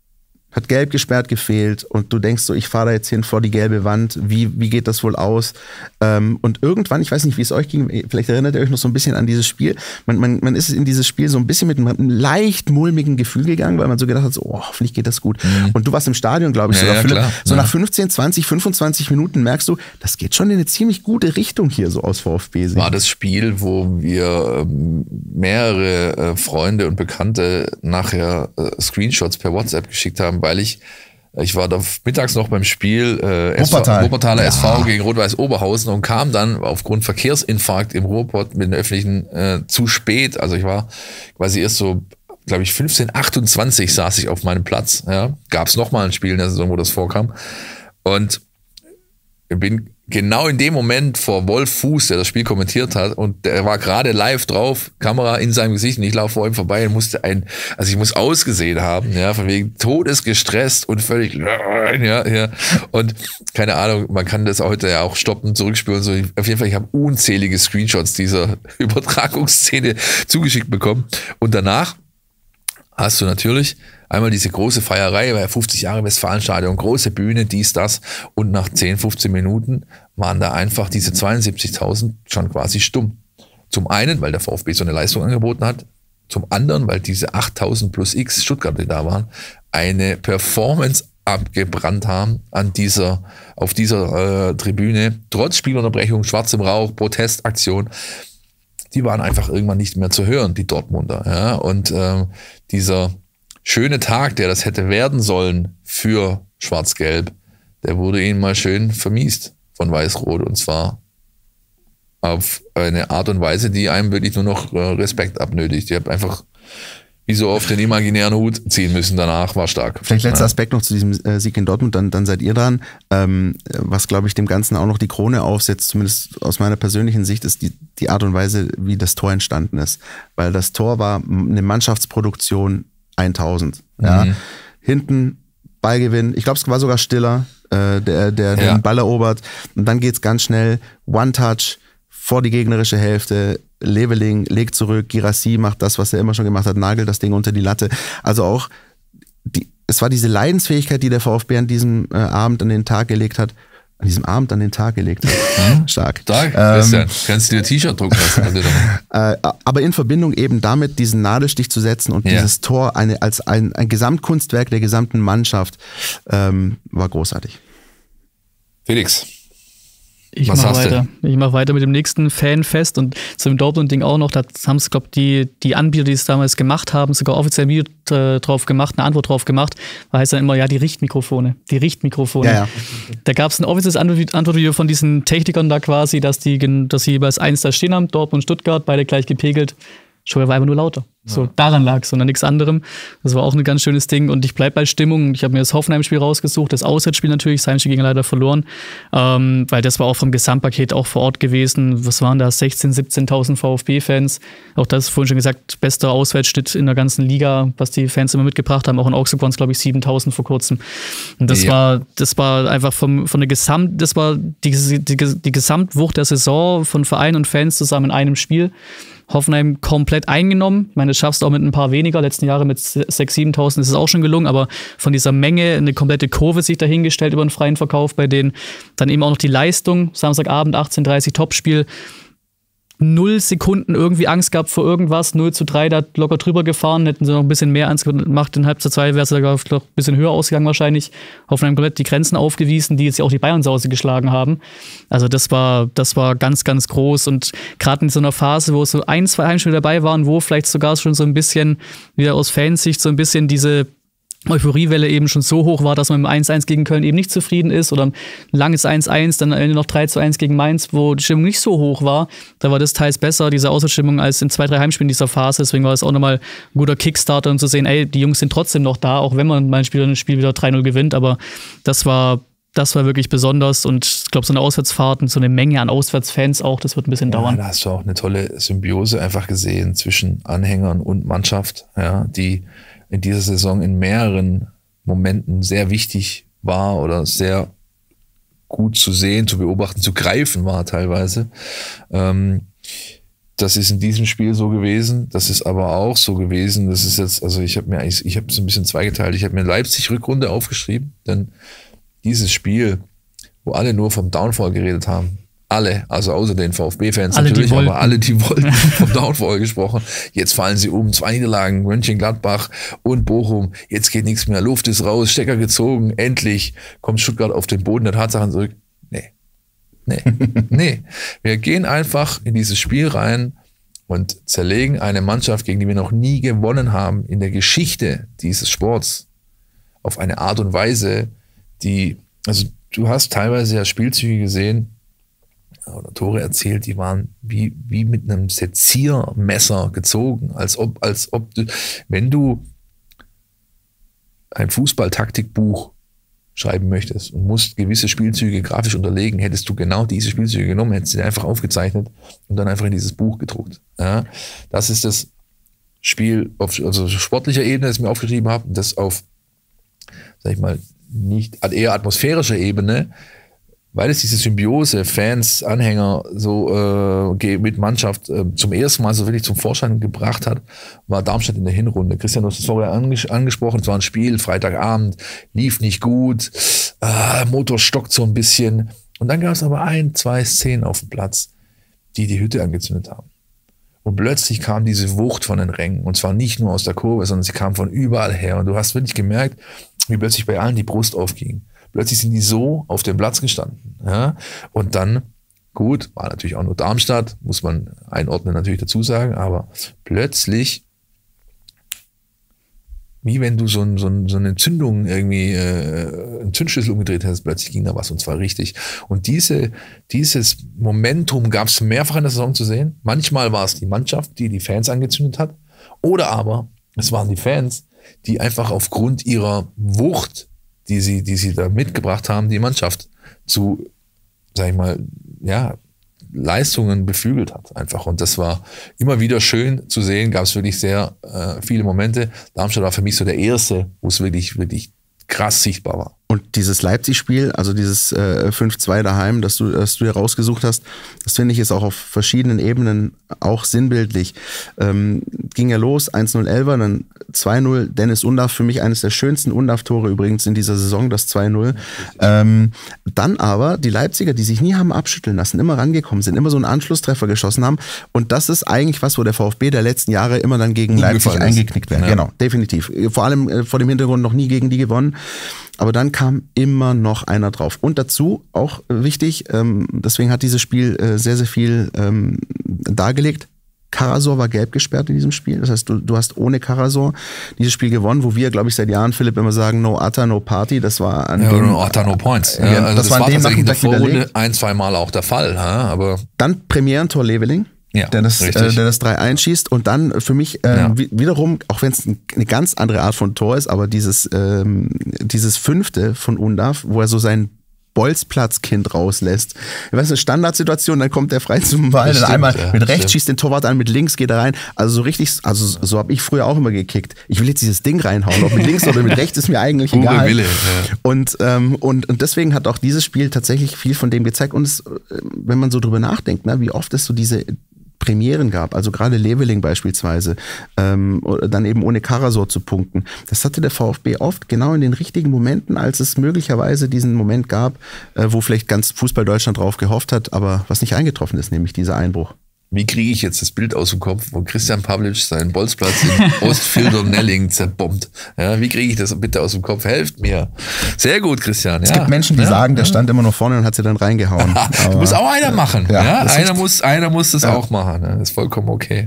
hat gelb gesperrt gefehlt und du denkst so, ich fahre da jetzt hin vor die gelbe Wand, wie, wie geht das wohl aus? Ähm, und irgendwann, ich weiß nicht, wie es euch ging, vielleicht erinnert ihr euch noch so ein bisschen an dieses Spiel, man, man, man ist in dieses Spiel so ein bisschen mit einem leicht mulmigen Gefühl gegangen, weil man so gedacht hat, so, oh, hoffentlich geht das gut. Mhm. Und du warst im Stadion, glaube ich, ja, sogar, ja, Philipp, klar. so ja. nach fünfzehn, zwanzig, fünfundzwanzig Minuten merkst du, das geht schon in eine ziemlich gute Richtung hier so aus VfB. War das Spiel, wo wir ähm, mehrere äh, Freunde und Bekannte nachher äh, Screenshots per WhatsApp geschickt haben, weil ich Ich war da mittags noch beim Spiel äh, Wuppertal. Wuppertaler ja. S V gegen Rot-Weiß Oberhausen und kam dann aufgrund Verkehrsinfarkt im Ruhrpott mit den Öffentlichen äh, zu spät. Also ich war quasi erst so, glaube ich, fünfzehn achtundzwanzig saß ich auf meinem Platz. Ja. Gab es nochmal ein Spiel in der Saison, wo das vorkam. Und ich bin genau in dem Moment vor Wolf Fuß, der das Spiel kommentiert hat, und der war gerade live drauf, Kamera in seinem Gesicht, und ich laufe vor ihm vorbei und musste ein, also ich muss ausgesehen haben, ja, von wegen todesgestresst und völlig, ja, ja, und keine Ahnung, man kann das heute ja auch stoppen, zurückspüren, so. Auf jeden Fall, ich habe unzählige Screenshots dieser Übertragungsszene zugeschickt bekommen, und danach hast du natürlich einmal diese große Feierei, weil fünfzig Jahre Westfalenstadion, große Bühne, dies, das. Und nach zehn, fünfzehn Minuten waren da einfach diese zweiundsiebzigtausend schon quasi stumm. Zum einen, weil der VfB so eine Leistung angeboten hat. Zum anderen, weil diese achttausend plus X Stuttgarter, die da waren, eine Performance abgebrannt haben an dieser, auf dieser äh, Tribüne. Trotz Spielunterbrechung, schwarzem Rauch, Protestaktion. Die waren einfach irgendwann nicht mehr zu hören, die Dortmunder. Ja? Und ähm, dieser schöne Tag, der das hätte werden sollen für Schwarz-Gelb, der wurde ihnen mal schön vermiest von Weiß-Rot, und zwar auf eine Art und Weise, die einem wirklich nur noch Respekt abnötigt. Ich habe einfach wie so oft den imaginären Hut ziehen müssen danach, war stark. Vielleicht letzter ja. Aspekt noch zu diesem äh, Sieg in Dortmund, dann, dann seid ihr dran. Ähm, was, glaube ich, dem Ganzen auch noch die Krone aufsetzt, zumindest aus meiner persönlichen Sicht, ist die, die Art und Weise, wie das Tor entstanden ist. Weil das Tor war eine Mannschaftsproduktion tausend. Ja. Mhm. Hinten Ballgewinn, ich glaube, es war sogar Stiller, äh, der, der ja. den Ball erobert. Und dann geht's ganz schnell, One-Touch vor die gegnerische Hälfte, Leveling legt zurück, Girassi macht das, was er immer schon gemacht hat, nagelt das Ding unter die Latte. Also auch, die, es war diese Leidensfähigkeit, die der VfB an diesem äh, Abend an den Tag gelegt hat, an diesem Abend an den Tag gelegt hat. Hm? Stark. Stark, ähm, Christian. Kannst du dir ein T-Shirt drucken lassen? äh, aber in Verbindung eben damit, diesen Nadelstich zu setzen und ja. dieses Tor eine, als ein, ein Gesamtkunstwerk der gesamten Mannschaft, ähm, war großartig. Felix. Ich mache weiter. Du? Ich mache weiter mit dem nächsten Fanfest, und zu dem Dortmund-Ding auch noch, da haben es, glaube ich, die, die Anbieter, die es damals gemacht haben, sogar offiziell ein Video äh, drauf gemacht, eine Antwort drauf gemacht, da heißt dann immer, ja, die Richtmikrofone, die Richtmikrofone. Ja, ja. Da gab es ein offizielles Antwortvideo von diesen Technikern da quasi, dass die, dass sie jeweils eins da stehen haben, Dortmund und Stuttgart, beide gleich gepegelt. Schon war einfach nur lauter. So, daran lag es, sondern nichts anderem. Das war auch ein ganz schönes Ding, und ich bleib bei Stimmung. Ich habe mir das Hoffenheim-Spiel rausgesucht, das Auswärtsspiel natürlich, das Heimspiel ging leider verloren, ähm, weil das war auch vom Gesamtpaket auch vor Ort gewesen. Was waren da? sechzehntausend, siebzehntausend VfB-Fans. Auch das, vorhin schon gesagt, bester Auswärtsschnitt in der ganzen Liga, was die Fans immer mitgebracht haben. Auch in Augsburg waren es, glaube ich, siebentausend vor kurzem. Und das ja. war, das war einfach vom, von der Gesamt, das war die, die, die Gesamtwucht der Saison von Verein und Fans zusammen in einem Spiel. Hoffenheim komplett eingenommen. Ich meine, das schaffst du auch mit ein paar weniger. Letzten Jahre mit sechstausend, siebentausend ist es auch schon gelungen, aber von dieser Menge eine komplette Kurve sich dahingestellt über einen freien Verkauf bei denen. Dann eben auch noch die Leistung. Samstagabend, achtzehn Uhr dreißig, Topspiel. Null Sekunden irgendwie Angst gehabt vor irgendwas. null zu drei, da locker drüber gefahren. Hätten sie noch ein bisschen mehr Angst gemacht. In Halbzeit zwei wäre es sogar noch ein bisschen höher ausgegangen wahrscheinlich. Hoffenheim komplett die Grenzen aufgewiesen, die jetzt ja auch die Bayern-Sause geschlagen haben. Also das war, das war ganz, ganz groß. Und gerade in so einer Phase, wo so ein, zwei Heimspiele dabei waren, wo vielleicht sogar schon so ein bisschen, wieder aus Fansicht, so ein bisschen diese Euphoriewelle eben schon so hoch war, dass man mit eins eins gegen Köln eben nicht zufrieden ist, oder ein langes eins eins, dann am Ende noch drei zu eins gegen Mainz, wo die Stimmung nicht so hoch war. Da war das teils besser, diese Auswärtsstimmung, als in zwei, drei Heimspielen dieser Phase. Deswegen war es auch nochmal ein guter Kickstarter, um zu sehen, ey, die Jungs sind trotzdem noch da, auch wenn man mal ein Spiel, ein Spiel wieder drei null gewinnt. Aber das war, das war wirklich besonders, und ich glaube, so eine Auswärtsfahrt und so eine Menge an Auswärtsfans auch, das wird ein bisschen ja, dauern. Da hast du auch eine tolle Symbiose einfach gesehen zwischen Anhängern und Mannschaft, ja, die in dieser Saison in mehreren Momenten sehr wichtig war oder sehr gut zu sehen, zu beobachten, zu greifen war teilweise. Ähm, das ist in diesem Spiel so gewesen, das ist aber auch so gewesen, das ist jetzt, also ich habe mir eigentlich, ich habe es ein bisschen zweigeteilt, ich habe mir Leipzig-Rückrunde aufgeschrieben, denn dieses Spiel, wo alle nur vom Downfall geredet haben, alle, also außer den VfB-Fans Alle, die natürlich, wollten. aber alle, die wollten, vom Downfall gesprochen. Jetzt fallen sie um, zwei Niederlagen, Mönchengladbach und Bochum. Jetzt geht nichts mehr, Luft ist raus, Stecker gezogen. Endlich kommt Stuttgart auf den Boden der Tatsachen zurück. Nee, nee, nee. Wir gehen einfach in dieses Spiel rein und zerlegen eine Mannschaft, gegen die wir noch nie gewonnen haben in der Geschichte dieses Sports, auf eine Art und Weise, die, also du hast teilweise ja Spielzüge gesehen, oder Tore erzählt, die waren wie, wie mit einem Seziermesser gezogen, als ob, als ob du, wenn du ein Fußballtaktikbuch schreiben möchtest und musst gewisse Spielzüge grafisch unterlegen, hättest du genau diese Spielzüge genommen, hättest sie einfach aufgezeichnet und dann einfach in dieses Buch gedruckt. Ja, das ist das Spiel auf also sportlicher Ebene, das ich mir aufgeschrieben habe, das auf, sag ich mal, nicht eher atmosphärischer Ebene, weil es diese Symbiose Fans, Anhänger so äh, mit Mannschaft äh, zum ersten Mal so wirklich zum Vorschein gebracht hat, war Darmstadt in der Hinrunde. Christian, du hast es vorher anges- angesprochen, es war ein Spiel, Freitagabend, lief nicht gut, äh, Motor stockt so ein bisschen. Und dann gab es aber ein, zwei Szenen auf dem Platz, die die Hütte angezündet haben. Und plötzlich kam diese Wucht von den Rängen. Und zwar nicht nur aus der Kurve, sondern sie kam von überall her. Und du hast wirklich gemerkt, wie plötzlich bei allen die Brust aufging. Plötzlich sind die so auf dem Platz gestanden. Ja? Und dann, gut, war natürlich auch nur Darmstadt, muss man einordnen natürlich dazu sagen, aber plötzlich, wie wenn du so, ein, so, ein, so eine Entzündung irgendwie, äh, einen Zündschlüssel umgedreht hast, plötzlich ging da was und zwar richtig. Und diese, dieses Momentum gab es mehrfach in der Saison zu sehen. Manchmal war es die Mannschaft, die die Fans angezündet hat, oder aber es waren die Fans, die einfach aufgrund ihrer Wucht, die sie, die sie da mitgebracht haben, die Mannschaft zu, sag ich mal, ja, Leistungen beflügelt hat einfach. Und das war immer wieder schön zu sehen, gab es wirklich sehr äh, viele Momente. Darmstadt war für mich so der erste, wo es wirklich, wirklich krass sichtbar war. Und dieses Leipzig-Spiel, also dieses äh, fünf zwei daheim, das du, das du hier rausgesucht hast, das finde ich ist auch auf verschiedenen Ebenen auch sinnbildlich. Ähm, ging ja los, eins null Elfer, dann zwei null, Dennis Undaff, für mich eines der schönsten Undaff-Tore übrigens in dieser Saison, das zwei null. Ähm, dann aber die Leipziger, die sich nie haben abschütteln lassen, immer rangekommen sind, immer so einen Anschlusstreffer geschossen haben. Und das ist eigentlich was, wo der VfB der letzten Jahre immer dann gegen Leipzig eingeknickt wäre. Ja. Genau, definitiv. Vor allem äh, vor dem Hintergrund noch nie gegen die gewonnen. Aber dann kam immer noch einer drauf. Und dazu, auch wichtig, ähm, deswegen hat dieses Spiel äh, sehr, sehr viel ähm, dargelegt. Karasor war gelb gesperrt in diesem Spiel. Das heißt, du, du hast ohne Karasor dieses Spiel gewonnen, wo wir, glaube ich, seit Jahren, Philipp, immer sagen, no Atta, no Party. Das war an ja, dem, no Atta, no Points. Ja, ja, also das, das war war an dem tatsächlich in der Vorrunde widerlegt. ein, zwei Mal auch der Fall. Ja, aber dann Premierentor Leveling. Ja, der das, äh, der das drei eins schießt und dann für mich äh, ja. wiederum, auch wenn es eine ganz andere Art von Tor ist, aber dieses, ähm, dieses fünfte von Undaff, wo er so sein Bolzplatzkind rauslässt. Ich weiß, eine Standardsituation, dann kommt der frei zum Ball, dann einmal ja, mit rechts stimmt. schießt den Torwart an, mit links geht er rein. Also so richtig, also so habe ich früher auch immer gekickt. Ich will jetzt dieses Ding reinhauen, ob mit links oder mit rechts ist mir eigentlich Pure egal. Wille, ja. Und, ähm, und, und deswegen hat auch dieses Spiel tatsächlich viel von dem gezeigt. Und es, wenn man so drüber nachdenkt, ne, wie oft es so diese Premieren gab, also gerade Leveling beispielsweise, ähm, dann eben ohne Karasor zu punkten. Das hatte der VfB oft genau in den richtigen Momenten, als es möglicherweise diesen Moment gab, äh, wo vielleicht ganz Fußball Deutschland drauf gehofft hat, aber was nicht eingetroffen ist, nämlich dieser Einbruch. Wie kriege ich jetzt das Bild aus dem Kopf, wo Christian Pavlic seinen Bolzplatz in Ostfildern-Nelling zerbombt? Ja, wie kriege ich das bitte aus dem Kopf? Helft mir. Sehr gut, Christian. Es ja. gibt Menschen, die ja, sagen, der ja. stand immer nur vorne und hat sie dann reingehauen. Du muss auch einer machen. Ja, ja, das einer, ist muss, einer muss das ja. auch machen. Das ist vollkommen okay.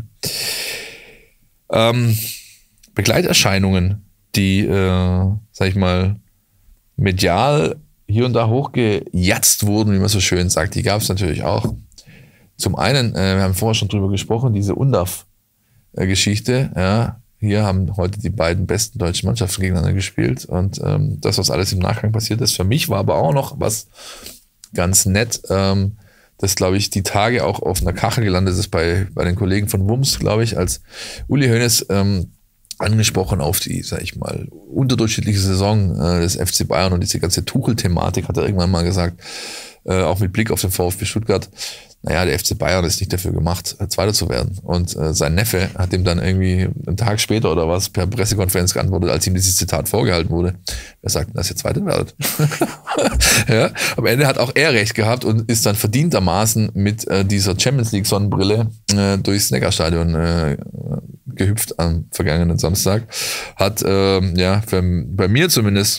Ähm, Begleiterscheinungen, die, äh, sag ich mal, medial hier und da hochgejatzt wurden, wie man so schön sagt, die gab es natürlich auch. Zum einen, äh, wir haben vorher schon drüber gesprochen, diese Undaff-Geschichte. Ja, hier haben heute die beiden besten deutschen Mannschaften gegeneinander gespielt und ähm, das, was alles im Nachgang passiert ist. Für mich war aber auch noch was ganz nett, ähm, das, glaube ich, die Tage auch auf einer Kachel gelandet ist bei, bei den Kollegen von Wums, glaube ich, als Uli Hoeneß ähm, angesprochen auf die, sag ich mal, unterdurchschnittliche Saison äh, des F C Bayern und diese ganze Tuchel-Thematik, hat er irgendwann mal gesagt, äh, auch mit Blick auf den VfB Stuttgart, naja, der F C Bayern ist nicht dafür gemacht, Zweiter zu werden. Und äh, sein Neffe hat ihm dann irgendwie einen Tag später oder was per Pressekonferenz geantwortet, als ihm dieses Zitat vorgehalten wurde. Er sagt, dass ihr Zweiter werdet. Ja, am Ende hat auch er recht gehabt und ist dann verdientermaßen mit äh, dieser Champions League Sonnenbrille äh, durchs Neckarstadion äh, gehüpft am vergangenen Samstag. Hat, äh, ja, für, bei mir zumindest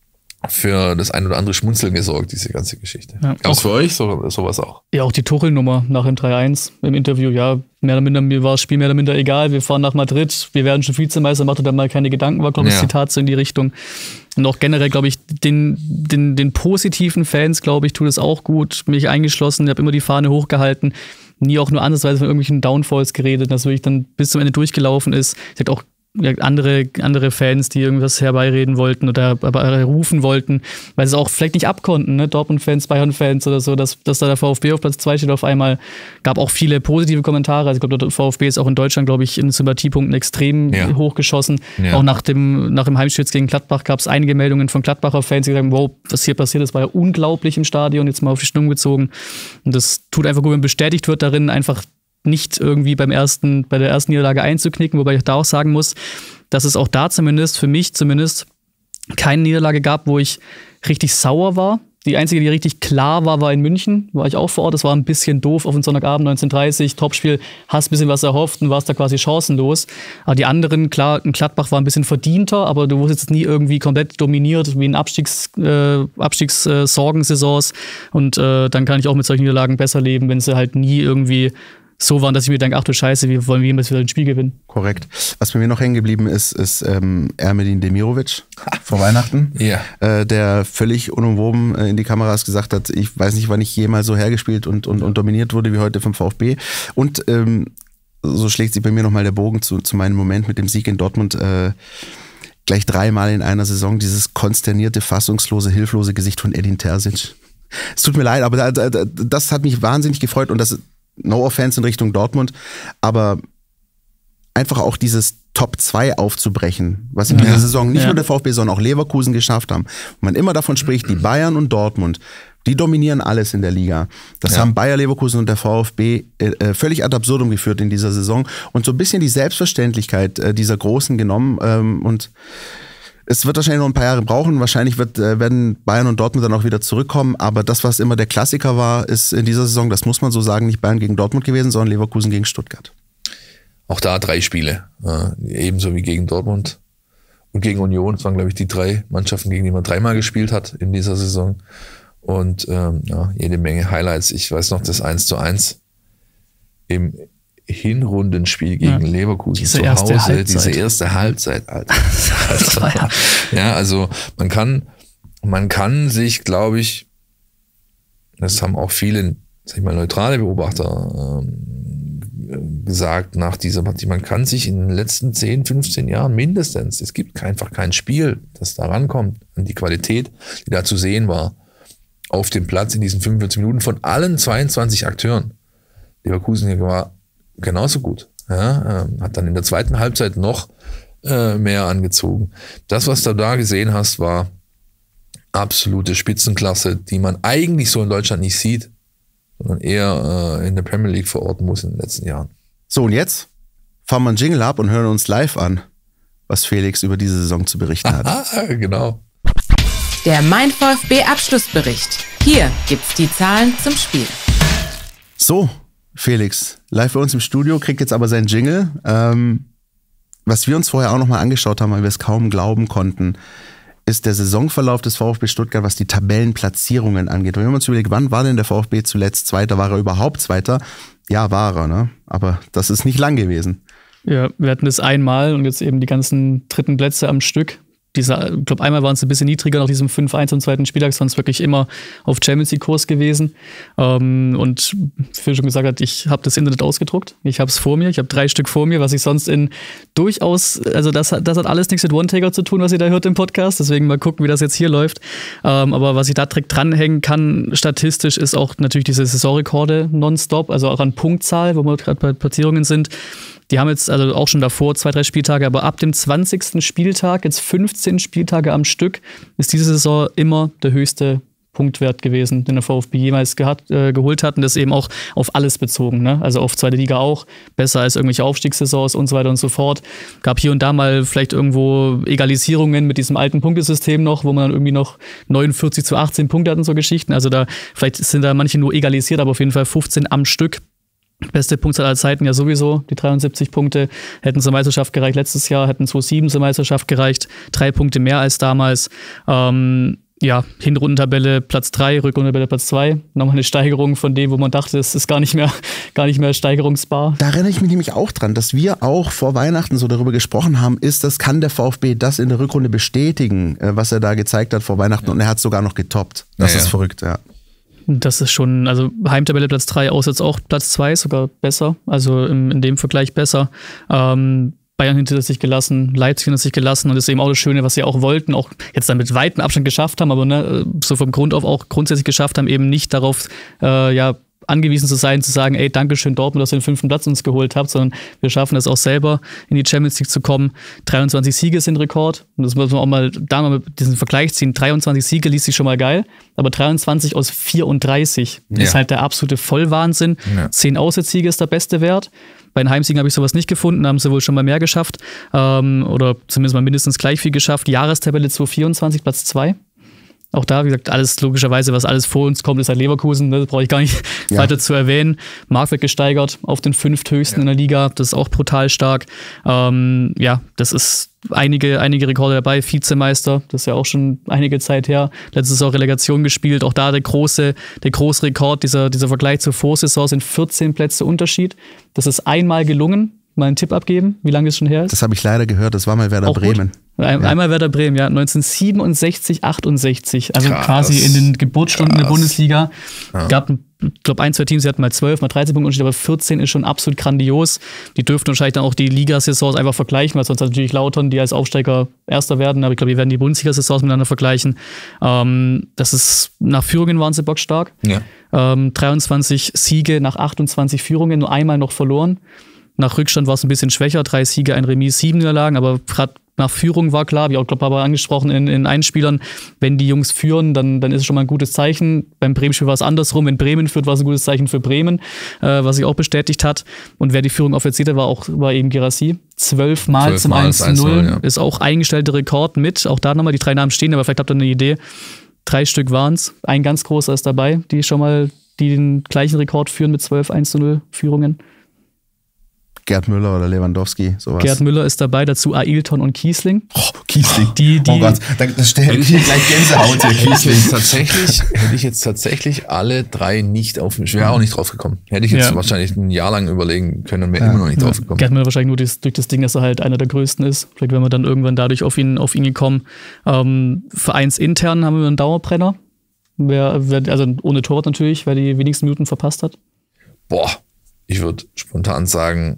für das ein oder andere Schmunzeln gesorgt, diese ganze Geschichte. Ja, gab es für euch so, sowas auch? Ja, auch die Tuchel-Nummer nach dem drei eins im Interview. Ja, mehr oder minder, mir war das Spiel mehr oder minder egal. Wir fahren nach Madrid, wir werden schon Vizemeister, macht er dann mal keine Gedanken, war, glaube ich, ja. das Zitat so in die Richtung. Und auch generell, glaube ich, den, den, den positiven Fans, glaube ich, tut es auch gut. Mich eingeschlossen, ich habe immer die Fahne hochgehalten. Nie auch nur ansatzweise von irgendwelchen Downfalls geredet, dass wirklich dann bis zum Ende durchgelaufen ist. Ich hatte auch andere, andere Fans, die irgendwas herbeireden wollten oder rufen wollten, weil sie es auch vielleicht nicht abkonnten, ne? Dortmund-Fans, Bayern-Fans oder so, dass, dass da der VfB auf Platz zwei steht auf einmal. Gab auch viele positive Kommentare. Also ich glaube, der VfB ist auch in Deutschland, glaube ich, in Sympathiepunkten extrem ja. hochgeschossen. Ja. Auch nach dem, nach dem Heimspiel gegen Gladbach gab es einige Meldungen von Gladbacher Fans, die gesagt haben, wow, was hier passiert ist, war ja unglaublich im Stadion, jetzt mal auf die Stimmung gezogen. Und das tut einfach gut, wenn bestätigt wird darin, einfach nicht irgendwie beim ersten, bei der ersten Niederlage einzuknicken, wobei ich da auch sagen muss, dass es auch da zumindest, für mich zumindest, keine Niederlage gab, wo ich richtig sauer war. Die einzige, die richtig klar war, war in München. War ich auch vor Ort. Das war ein bisschen doof auf den Sonntagabend, neunzehn Uhr dreißig, Topspiel, hast ein bisschen was erhofft und warst da quasi chancenlos. Aber die anderen, klar, ein Gladbach war ein bisschen verdienter, aber du wurdest jetzt nie irgendwie komplett dominiert, wie in Abstiegs, äh, Abstiegssorgensaisons. Äh, und äh, dann kann ich auch mit solchen Niederlagen besser leben, wenn sie halt nie irgendwie so waren, dass ich mir denke, ach du Scheiße, wie wollen wir jemals wieder ein Spiel gewinnen? Korrekt. Was bei mir noch hängen geblieben ist, ist ähm, Ermedin Demirovic vor Weihnachten, ja. äh, der völlig unumwoben äh, in die Kameras gesagt hat, ich weiß nicht, wann ich jemals so hergespielt und, und, und dominiert wurde wie heute vom VfB. Und ähm, so schlägt sich bei mir nochmal der Bogen zu, zu meinem Moment mit dem Sieg in Dortmund. Äh, gleich dreimal in einer Saison dieses konsternierte, fassungslose, hilflose Gesicht von Edin Terzic. Es tut mir leid, aber da, da, das hat mich wahnsinnig gefreut und das No offense in Richtung Dortmund, aber einfach auch dieses Top zwei aufzubrechen, was in ja. dieser Saison nicht ja. nur der VfB, sondern auch Leverkusen geschafft haben. Und man immer davon spricht, die Bayern und Dortmund, die dominieren alles in der Liga. Das ja. haben Bayer Leverkusen und der VfB äh, völlig ad absurdum geführt in dieser Saison und so ein bisschen die Selbstverständlichkeit äh, dieser Großen genommen ähm, und es wird wahrscheinlich noch ein paar Jahre brauchen. Wahrscheinlich wird, äh, werden Bayern und Dortmund dann auch wieder zurückkommen. Aber das, was immer der Klassiker war, ist in dieser Saison, das muss man so sagen, nicht Bayern gegen Dortmund gewesen, sondern Leverkusen gegen Stuttgart. Auch da drei Spiele. Äh, ebenso wie gegen Dortmund und gegen Union. Das waren, glaube ich, die drei Mannschaften, gegen die man dreimal gespielt hat in dieser Saison. Und ähm, ja, jede Menge Highlights. Ich weiß noch, das eins zu eins im Hinrundenspiel gegen ja. Leverkusen diese zu Hause, Halbzeit. diese erste Halbzeit, Alter. Alter. Ja, also man kann, man kann sich, glaube ich, das haben auch viele, sag ich mal, neutrale Beobachter ähm, gesagt nach dieser Partie, man kann sich in den letzten zehn, fünfzehn Jahren mindestens, es gibt einfach kein Spiel, das da rankommt an die Qualität, die da zu sehen war, auf dem Platz in diesen fünfundvierzig Minuten von allen zweiundzwanzig Akteuren. Leverkusen war genauso gut. Ja, äh, hat dann in der zweiten Halbzeit noch äh, mehr angezogen. Das, was du da gesehen hast, war absolute Spitzenklasse, die man eigentlich so in Deutschland nicht sieht, sondern eher äh, in der Premier League verorten muss in den letzten Jahren. So, und jetzt fahren wir einen Jingle ab und hören uns live an, was Felix über diese Saison zu berichten hat. Genau. Der Mein VfB Abschlussbericht. Hier gibt's die Zahlen zum Spiel. So, Felix, live bei uns im Studio, kriegt jetzt aber seinen Jingle. Ähm, was wir uns vorher auch nochmal angeschaut haben, weil wir es kaum glauben konnten, ist der Saisonverlauf des VfB Stuttgart, was die Tabellenplatzierungen angeht. Und wenn man uns überlegt, wann war denn der VfB zuletzt Zweiter? War er überhaupt Zweiter? Ja, war er, ne? Aber das ist nicht lang gewesen. Ja, wir hatten das einmal und jetzt eben die ganzen dritten Plätze am Stück. Dieser, ich glaube, einmal waren es ein bisschen niedriger nach diesem fünf eins am zweiten Spieltag, sonst wirklich immer auf Champions League-Kurs gewesen. Ähm, und wie Phil schon gesagt hat, ich habe das Internet ausgedruckt. Ich habe es vor mir, ich habe drei Stück vor mir, was ich sonst in durchaus, also das, das hat alles nichts mit One-Taker zu tun, was ihr da hört im Podcast. Deswegen mal gucken, wie das jetzt hier läuft. Ähm, aber was ich da direkt dranhängen kann, statistisch, ist auch natürlich diese Saisonrekorde nonstop, also auch an Punktzahl, wo wir gerade bei Platzierungen sind. Die haben jetzt also auch schon davor zwei, drei Spieltage, aber ab dem zwanzigsten Spieltag, jetzt fünfzehn Spieltage am Stück, ist diese Saison immer der höchste Punktwert gewesen, den der VfB jemals gehat, äh, geholt hat. Und das eben auch auf alles bezogen. Ne? Also auf zweite Liga auch. Besser als irgendwelche Aufstiegssaisons und so weiter und so fort. Gab hier und da mal vielleicht irgendwo Egalisierungen mit diesem alten Punktesystem noch, wo man dann irgendwie noch neunundvierzig zu achtzehn Punkte hatten, so Geschichten. Also da, vielleicht sind da manche nur egalisiert, aber auf jeden Fall fünfzehn am Stück. Beste Punktzahl aller Zeiten ja sowieso, die dreiundsiebzig Punkte. Hätten zur Meisterschaft gereicht letztes Jahr, hätten zweitausendsieben zur Meisterschaft gereicht. Drei Punkte mehr als damals. Ähm, ja, Hinrundentabelle Platz drei, Rückrundentabelle Platz zwei. Nochmal eine Steigerung von dem, wo man dachte, es ist gar nicht mehr, gar nicht mehr steigerungsbar. Da erinnere ich mich nämlich auch dran, dass wir auch vor Weihnachten so darüber gesprochen haben, ist das, kann der VfB das in der Rückrunde bestätigen, was er da gezeigt hat vor Weihnachten, ja. Und er hat es sogar noch getoppt. Das ja, ist ja. verrückt, ja. Das ist schon, also Heimtabelle Platz drei, auswärts auch Platz zwei, sogar besser, also in, in dem Vergleich besser. Ähm, Bayern hinter sich gelassen, Leipzig hinter sich gelassen und das ist eben auch das Schöne, was sie auch wollten, auch jetzt dann mit weitem Abstand geschafft haben, aber ne, so vom Grund auf auch grundsätzlich geschafft haben, eben nicht darauf äh, ja, angewiesen zu sein, zu sagen, ey, Dankeschön Dortmund, dass ihr den fünften Platz uns geholt habt, sondern wir schaffen es auch selber, in die Champions League zu kommen. dreiundzwanzig Siege sind Rekord. Und das muss man auch mal da mal diesen Vergleich ziehen. dreiundzwanzig Siege liest sich schon mal geil, aber dreiundzwanzig aus vierunddreißig ja. ist halt der absolute Vollwahnsinn. Ja. zehn Auswärtssiege ist der beste Wert. Bei den Heimsiegen habe ich sowas nicht gefunden, da haben sie wohl schon mal mehr geschafft. Ähm, oder zumindest mal mindestens gleich viel geschafft. Jahrestabelle zweitausendvierundzwanzig, Platz zwei. Auch da, wie gesagt, alles logischerweise, was alles vor uns kommt, ist halt Leverkusen. Das brauche ich gar nicht ja. weiter zu erwähnen. Marktwert gesteigert auf den fünfthöchsten ja. in der Liga. Das ist auch brutal stark. Ähm, ja, das ist einige, einige Rekorde dabei. Vizemeister, das ist ja auch schon einige Zeit her. Letztes Jahr Relegation gespielt. Auch da der große, der große Rekord, dieser, dieser Vergleich zur Vorsaison sind vierzehn Plätze Unterschied. Das ist einmal gelungen. Mal einen Tipp abgeben, wie lange es schon her ist? Das habe ich leider gehört, das war mal Werder auch Bremen. Ein, ja. Einmal Werder Bremen, ja, neunzehnhundertsiebenundsechzig, achtundsechzig, also krass, quasi in den Geburtsstunden krass. der Bundesliga. Ja. Gab, ich glaube, ein, zwei Teams, die hatten mal zwölf, mal dreizehn Punkte Unterschied, aber vierzehn ist schon absolut grandios. Die dürften wahrscheinlich dann auch die Ligasaisons einfach vergleichen, weil sonst hat natürlich Lautern, die als Aufsteiger Erster werden, aber ich glaube, die werden die Bundesliga-Saisons miteinander vergleichen. Ähm, das ist, nach Führungen waren sie bockstark. Ja. Ähm, dreiundzwanzig Siege nach achtundzwanzig Führungen, nur einmal noch verloren. Nach Rückstand war es ein bisschen schwächer, drei Siege, ein Remis, sieben Niederlagen, aber gerade nach Führung war klar, wie auch glaube ich angesprochen in, in Einspielern, wenn die Jungs führen, dann, dann ist es schon mal ein gutes Zeichen. Beim Bremen-Spiel war es andersrum, wenn Bremen führt, war es ein gutes Zeichen für Bremen, äh, was sich auch bestätigt hat. Und wer die Führung offiziert hat, war auch war eben Girassi. Zwölfmal Zwölf zum eins zu null, ja. Ist auch eingestellter Rekord mit, auch da nochmal die drei Namen stehen, aber vielleicht habt ihr eine Idee. Drei Stück waren es, ein ganz großer ist dabei, die schon mal die den gleichen Rekord führen mit zwölf eins zu null Führungen. Gerd Müller oder Lewandowski, sowas. Gerd Müller ist dabei, dazu Ailton und Kiesling. Oh, Kiesling. Die, die, oh Gott, da, da stelle ich gleich Gänsehaut hier, Kiesling. Tatsächlich, hätte ich jetzt tatsächlich alle drei nicht auf, ich wäre auch nicht drauf gekommen. Hätte ich jetzt ja. wahrscheinlich ein Jahr lang überlegen können und wäre ja. immer noch nicht ja. drauf gekommen. Gerd Müller wahrscheinlich nur das, durch das Ding, dass er halt einer der größten ist. Vielleicht wären wir dann irgendwann dadurch auf ihn, auf ihn gekommen. Ähm, vereinsintern haben wir einen Dauerbrenner. Wer, wer, also ohne Torwart natürlich, wer die wenigsten Minuten verpasst hat. Boah, ich würde spontan sagen,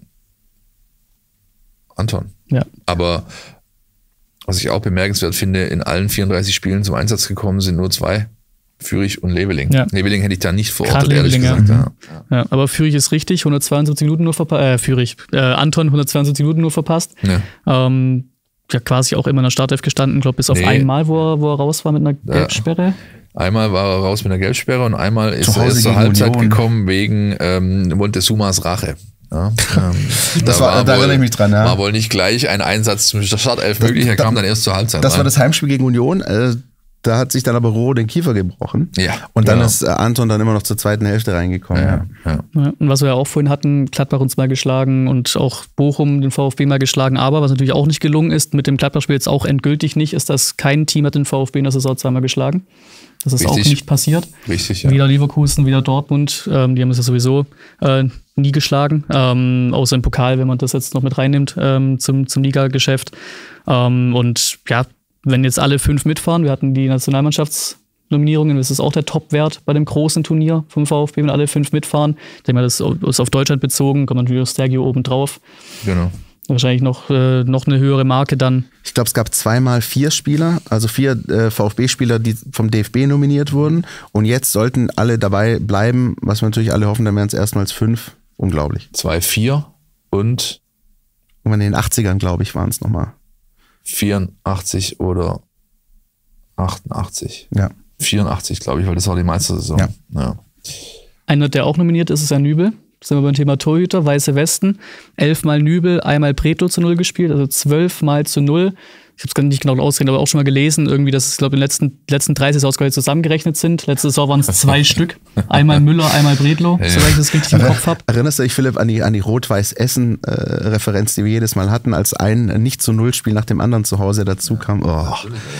Anton. Ja. Aber was ich auch bemerkenswert finde, in allen vierunddreißig Spielen zum Einsatz gekommen sind nur zwei. Fürich und Leveling. Ja. Leveling hätte ich da nicht verortet, ehrlich gesagt. Ja. Ja, aber Fürich ist richtig, hundertzweiundsiebzig Minuten nur verpasst. Äh, Fürich. Äh, Anton, hundertzweiundsiebzig Minuten nur verpasst. Ja. Ähm, ja, quasi auch immer in der Startelf gestanden, glaube bis auf nee. einmal, wo er, wo er raus war mit einer Gelbsperre. Ja. Einmal war er raus mit einer Gelbsperre und einmal ist er erst zur Halbzeit Union. gekommen wegen ähm, Montezumas Rache. Ja, ähm, das da war, war da wohl, erinnere ich mich dran, ja. War wohl nicht gleich ein Einsatz zum Startelf möglich, er kam dann erst zur Halbzeit. Das rein. war das Heimspiel gegen Union, äh, da hat sich dann aber Roh den Kiefer gebrochen. Ja, und dann genau. ist äh, Anton dann immer noch zur zweiten Hälfte reingekommen. Ja, ja. Ja, und was wir ja auch vorhin hatten, Gladbach uns mal geschlagen und auch Bochum den VfB mal geschlagen, aber was natürlich auch nicht gelungen ist, mit dem Gladbach-Spiel jetzt auch endgültig nicht, ist, dass kein Team hat den VfB in der Saison zweimal geschlagen. Das ist Richtig. auch nicht passiert. Richtig, ja. Weder Leverkusen, weder Dortmund. Ähm, die haben es ja sowieso äh, nie geschlagen. Ähm, außer im Pokal, wenn man das jetzt noch mit reinnimmt ähm, zum, zum Liga-Geschäft. Ähm, und ja, wenn jetzt alle fünf mitfahren, wir hatten die Nationalmannschaftsnominierungen, das ist auch der Topwert bei dem großen Turnier vom VfB, wenn alle fünf mitfahren. Ich denke mal, das ist auf Deutschland bezogen, kommt natürlich Stergio oben drauf. Genau. Wahrscheinlich noch, äh, noch eine höhere Marke dann. Ich glaube, es gab zweimal vier Spieler, also vier äh, VfB-Spieler, die vom D F B nominiert wurden. Und jetzt sollten alle dabei bleiben, was wir natürlich alle hoffen, dann wären es erstmals fünf. Unglaublich. Zwei, vier und Und in den achtzigern, glaube ich, waren es nochmal. vierundachtzig oder achtundachtzig. Ja. vierundachtzig, glaube ich, weil das war die Meistersaison. Ja. Ja. Einer, der auch nominiert ist, ist ja Nübel. Sind wir beim Thema Torhüter, Weiße Westen. Elfmal Nübel, einmal Pretlo zu null gespielt, also zwölfmal zu null. Ich habe es gar nicht genau ausgerechnet, aber auch schon mal gelesen, irgendwie, dass es, glaube ich, in den letzten, letzten drei Saisons zusammengerechnet sind. Letzte Saison waren es zwei Stück. Einmal Müller, einmal Bredlow, ja. Soweit ich das richtig im Kopf habe. Erinnerst du dich, Philipp, an die, an die Rot-Weiß-Essen-Referenz, die wir jedes Mal hatten, als ein Nicht-zu-Null-Spiel nach dem anderen zu Hause dazu kam? Oh.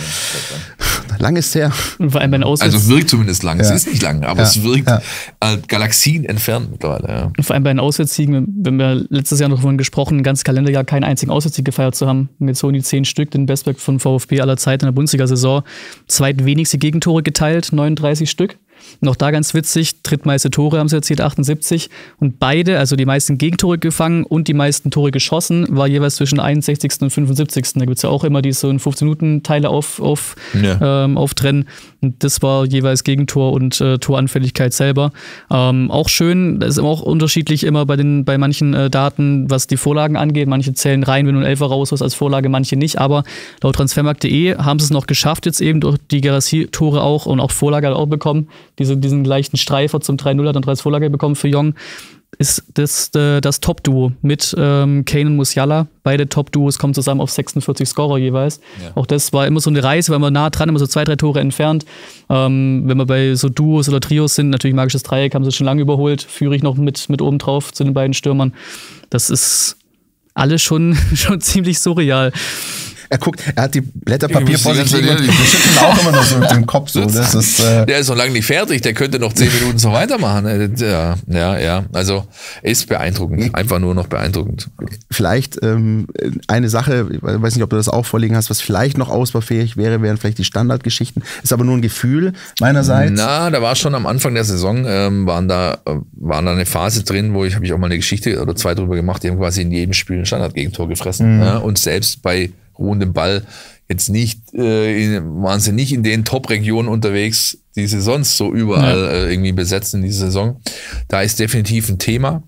Lang ist her. Und vor allem bei den Auswärts- Also wirkt zumindest lang. Ja. Es ist nicht lang, aber Ja. es wirkt Ja. äh, Galaxien entfernt mittlerweile. Ja. Und vor allem bei den Auswärtssiegen, wenn wir letztes Jahr noch davon gesprochen, ein ganzes Kalenderjahr keinen einzigen Auswärtssieg gefeiert zu haben, mit so um die zehn Stück, den Bestwert von VfB aller Zeiten in der Bundesliga-Saison, zweitwenigste Gegentore geteilt, neununddreißig Stück. Noch da ganz witzig, drittmeiste Tore haben sie erzielt, achtundsiebzig. Und beide, also die meisten Gegentore gefangen und die meisten Tore geschossen, war jeweils zwischen einundsechzigsten und fünfundsiebzigsten Da gibt es ja auch immer diese so fünfzehn-Minuten-Teile auf, auf, Ja. ähm, auftrennen. Und das war jeweils Gegentor und äh, Toranfälligkeit selber. Ähm, auch schön, das ist auch unterschiedlich immer bei, den, bei manchen äh, Daten, was die Vorlagen angeht. Manche zählen rein, wenn du einen Elfer rausholst als Vorlage, manche nicht. Aber laut transfermarkt punkt de haben sie es noch geschafft, jetzt eben durch die Gerassi-Tore auch und auch Vorlage hat auch bekommen. Diese, diesen leichten Streifer zum drei null hat und als Vorlage bekommen für Jong. Ist das äh, das Top-Duo mit ähm, Kane und Musiala. Beide Top-Duos kommen zusammen auf sechsundvierzig Scorer jeweils. Ja. Auch das war immer so eine Reise, weil man nah dran, immer so zwei, drei Tore entfernt. Ähm, wenn wir bei so Duos oder Trios sind, natürlich magisches Dreieck, haben sie schon lange überholt. Führe ich noch mit, mit oben drauf zu den beiden Stürmern. Das ist alles schon, schon ziemlich surreal. Er guckt, er hat die Blätter Papier Ich vor muss sich die liegen ganze und Zeit- wir schütteln auch immer noch so mit dem Kopf. So. Das ist, äh, Der ist noch lange nicht fertig, der könnte noch zehn Minuten so weitermachen. Äh, Ja, ja, ja. Also ist beeindruckend. Einfach nur noch beeindruckend. vielleicht ähm, eine Sache, ich weiß nicht, ob du das auch vorliegen hast, was vielleicht noch ausbaufähig wäre, wären vielleicht die Standardgeschichten. Ist aber nur ein Gefühl meinerseits. Na, da war schon am Anfang der Saison, ähm, waren da äh, waren da eine Phase drin, wo ich, habe ich auch mal eine Geschichte oder zwei drüber gemacht, die haben quasi in jedem Spiel ein Standardgegentor gefressen. Mhm. Ja, und selbst bei ruhendem Ball jetzt nicht, äh, in, waren sie nicht in den Top-Regionen unterwegs, die sie sonst so überall Ja. äh, irgendwie besetzen in dieser Saison. Da ist definitiv ein Thema.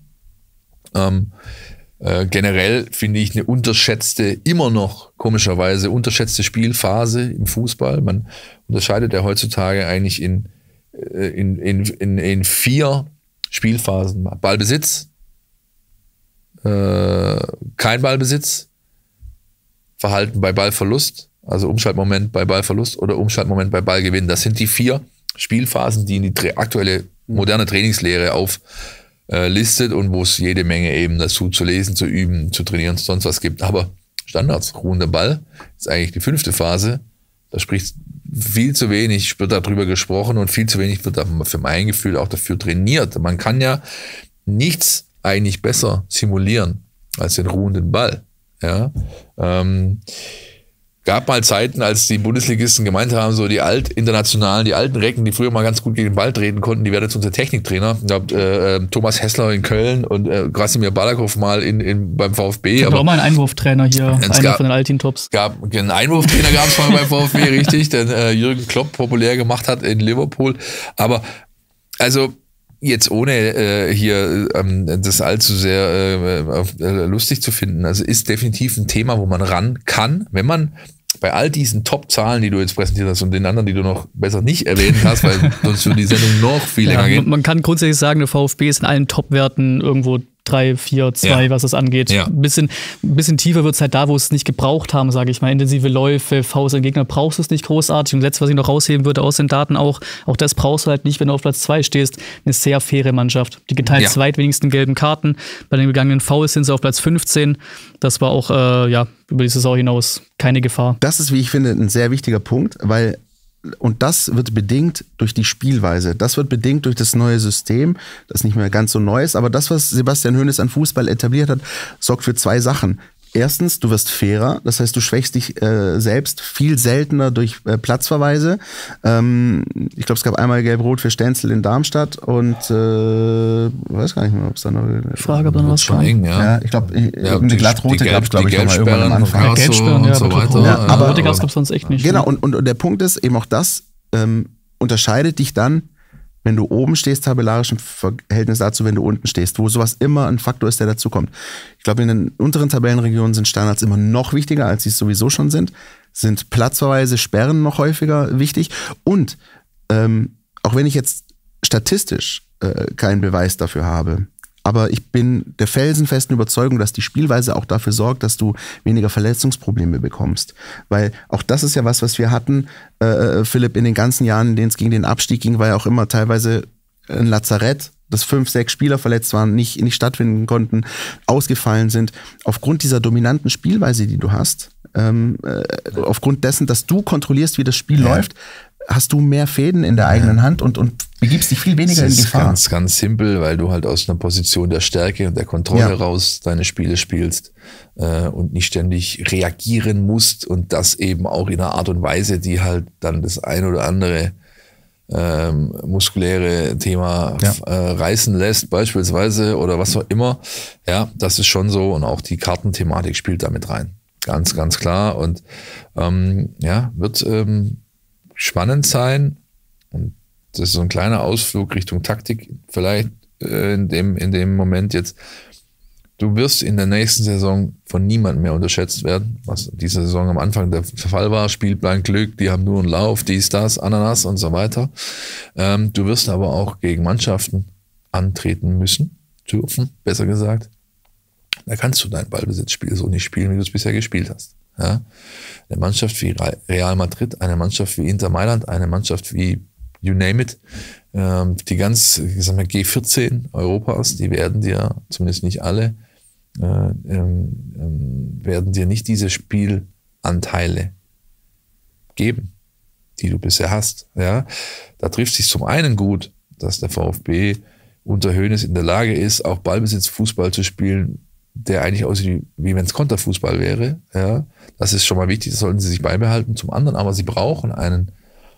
Ähm, äh, generell finde ich eine unterschätzte, immer noch komischerweise unterschätzte Spielphase im Fußball. Man unterscheidet ja heutzutage eigentlich in, äh, in, in, in, in vier Spielphasen. Ballbesitz, äh, kein Ballbesitz, Verhalten bei Ballverlust, also Umschaltmoment bei Ballverlust oder Umschaltmoment bei Ballgewinn. Das sind die vier Spielphasen, die in die tra- aktuelle moderne Trainingslehre auflistet äh, und wo es jede Menge eben dazu zu lesen, zu üben, zu trainieren, sonst was gibt. Aber Standards, ruhender Ball, ist eigentlich die fünfte Phase. Da spricht viel zu wenig, wird darüber gesprochen und viel zu wenig wird da für mein Gefühl auch dafür trainiert. Man kann ja nichts eigentlich besser simulieren als den ruhenden Ball. Ja, ähm, gab mal Zeiten, als die Bundesligisten gemeint haben, so die Alt-Internationalen, die alten Recken, die früher mal ganz gut gegen den Ball treten konnten, die werden jetzt unser Techniktrainer. Ich glaube, äh, Thomas Hessler in Köln und äh, Krasimir Balakow mal in, in, beim VfB. Ich habe Aber auch mal einen Einwurftrainer hier, Es einer gab- von den Altin-Tops. gab einen Einwurftrainer gab es mal beim VfB, richtig, den äh, Jürgen Klopp populär gemacht hat in Liverpool. Aber also jetzt ohne äh, hier ähm, das allzu sehr äh, auf, äh, lustig zu finden, also ist definitiv ein Thema, wo man ran kann, wenn man bei all diesen Top-Zahlen, die du jetzt präsentiert hast und den anderen, die du noch besser nicht erwähnt hast, weil sonst würde die Sendung noch viel Ja, länger gehen. man, man kann grundsätzlich sagen, der VfB ist in allen Top-Werten irgendwo drei, vier, zwei, Ja. was das angeht. Ja. Ein bisschen, ein bisschen tiefer wird es halt da, wo es nicht gebraucht haben, sage ich mal. Intensive Läufe, Faust an Gegner brauchst du es nicht großartig. Und das letzte, was ich noch rausheben würde aus den Daten auch, auch das brauchst du halt nicht, wenn du auf Platz zwei stehst. Eine sehr faire Mannschaft. Die geteilt Ja. zweitwenigsten gelben Karten. Bei den begangenen Fouls sind sie auf Platz fünfzehn. Das war auch, äh, ja, über die Saison hinaus keine Gefahr. Das ist, wie ich finde, ein sehr wichtiger Punkt, weil und das wird bedingt durch die Spielweise. Das wird bedingt durch das neue System, das nicht mehr ganz so neu ist. Aber das, was Sebastian Hoeneß an Fußball etabliert hat, sorgt für zwei Sachen. Erstens, du wirst fairer, das heißt, du schwächst dich äh, selbst viel seltener durch äh, Platzverweise. Ähm, ich glaube, es gab einmal Gelb-Rot für Stenzel in Darmstadt und äh, weiß gar nicht mehr, ob es da noch... Frage, ob da noch was Schon kam. eng, ja. Ja, ich glaube, Ja, eine die- glattrote die gab es, glaube Gelb- ich, die noch mal irgendwann am Gelbsperren Anfang. von Gelbsperren, und ja, so aber weiter. Rot- Ja, aber- Rote gab es sonst echt nicht. Genau, und, und, und der Punkt ist eben auch das, ähm, unterscheidet dich dann, wenn du oben stehst, tabellarisch im Verhältnis dazu, wenn du unten stehst, wo sowas immer ein Faktor ist, der dazukommt. Ich glaube, in den unteren Tabellenregionen sind Standards immer noch wichtiger, als sie es sowieso schon sind. Sind Platzverweise, Sperren noch häufiger wichtig. Und ähm, auch wenn ich jetzt statistisch äh, keinen Beweis dafür habe, aber ich bin der felsenfesten Überzeugung, dass die Spielweise auch dafür sorgt, dass du weniger Verletzungsprobleme bekommst. Weil auch das ist ja was, was wir hatten, äh, Philipp, in den ganzen Jahren, in denen es gegen den Abstieg ging, war ja auch immer teilweise ein Lazarett, dass fünf, sechs Spieler verletzt waren, nicht, nicht stattfinden konnten, ausgefallen sind. Aufgrund dieser dominanten Spielweise, die du hast, ähm, äh, aufgrund dessen, dass du kontrollierst, wie das Spiel ja. läuft, hast du mehr Fäden in der eigenen ja. Hand und, und begibst dich viel weniger in Gefahr. Das ist ganz, ganz simpel, weil du halt aus einer Position der Stärke und der Kontrolle ja. raus deine Spiele spielst äh, und nicht ständig reagieren musst und das eben auch in einer Art und Weise, die halt dann das ein oder andere ähm, muskuläre Thema ja. äh, reißen lässt beispielsweise oder was auch immer. Ja, das ist schon so und auch die Kartenthematik spielt damit rein. Ganz, ganz klar und ähm, ja, wird ähm, spannend sein und das ist so ein kleiner Ausflug Richtung Taktik vielleicht äh, in dem in dem Moment jetzt. Du wirst in der nächsten Saison von niemandem mehr unterschätzt werden, was diese Saison am Anfang der Fall war. Spielplan Glück, die haben nur einen Lauf, dies, das, Ananas und so weiter. Ähm, du wirst aber auch gegen Mannschaften antreten müssen, dürfen, besser gesagt. Da kannst du dein Ballbesitzspiel so nicht spielen, wie du es bisher gespielt hast. Ja? Eine Mannschaft wie Real Madrid, eine Mannschaft wie Inter Mailand, eine Mannschaft wie you name it, ähm, die ganz, ich sag mal, G vierzehn Europas, die werden dir, zumindest nicht alle, äh, ähm, ähm, werden dir nicht diese Spielanteile geben, die du bisher hast. Ja? Da trifft sich zum einen gut, dass der VfB unter Hoeneß in der Lage ist, auch Ballbesitz-Fußball zu spielen, der eigentlich aussieht, wie wenn es Konterfußball wäre. Ja? Das ist schon mal wichtig, das sollten sie sich beibehalten. Zum anderen aber, sie brauchen einen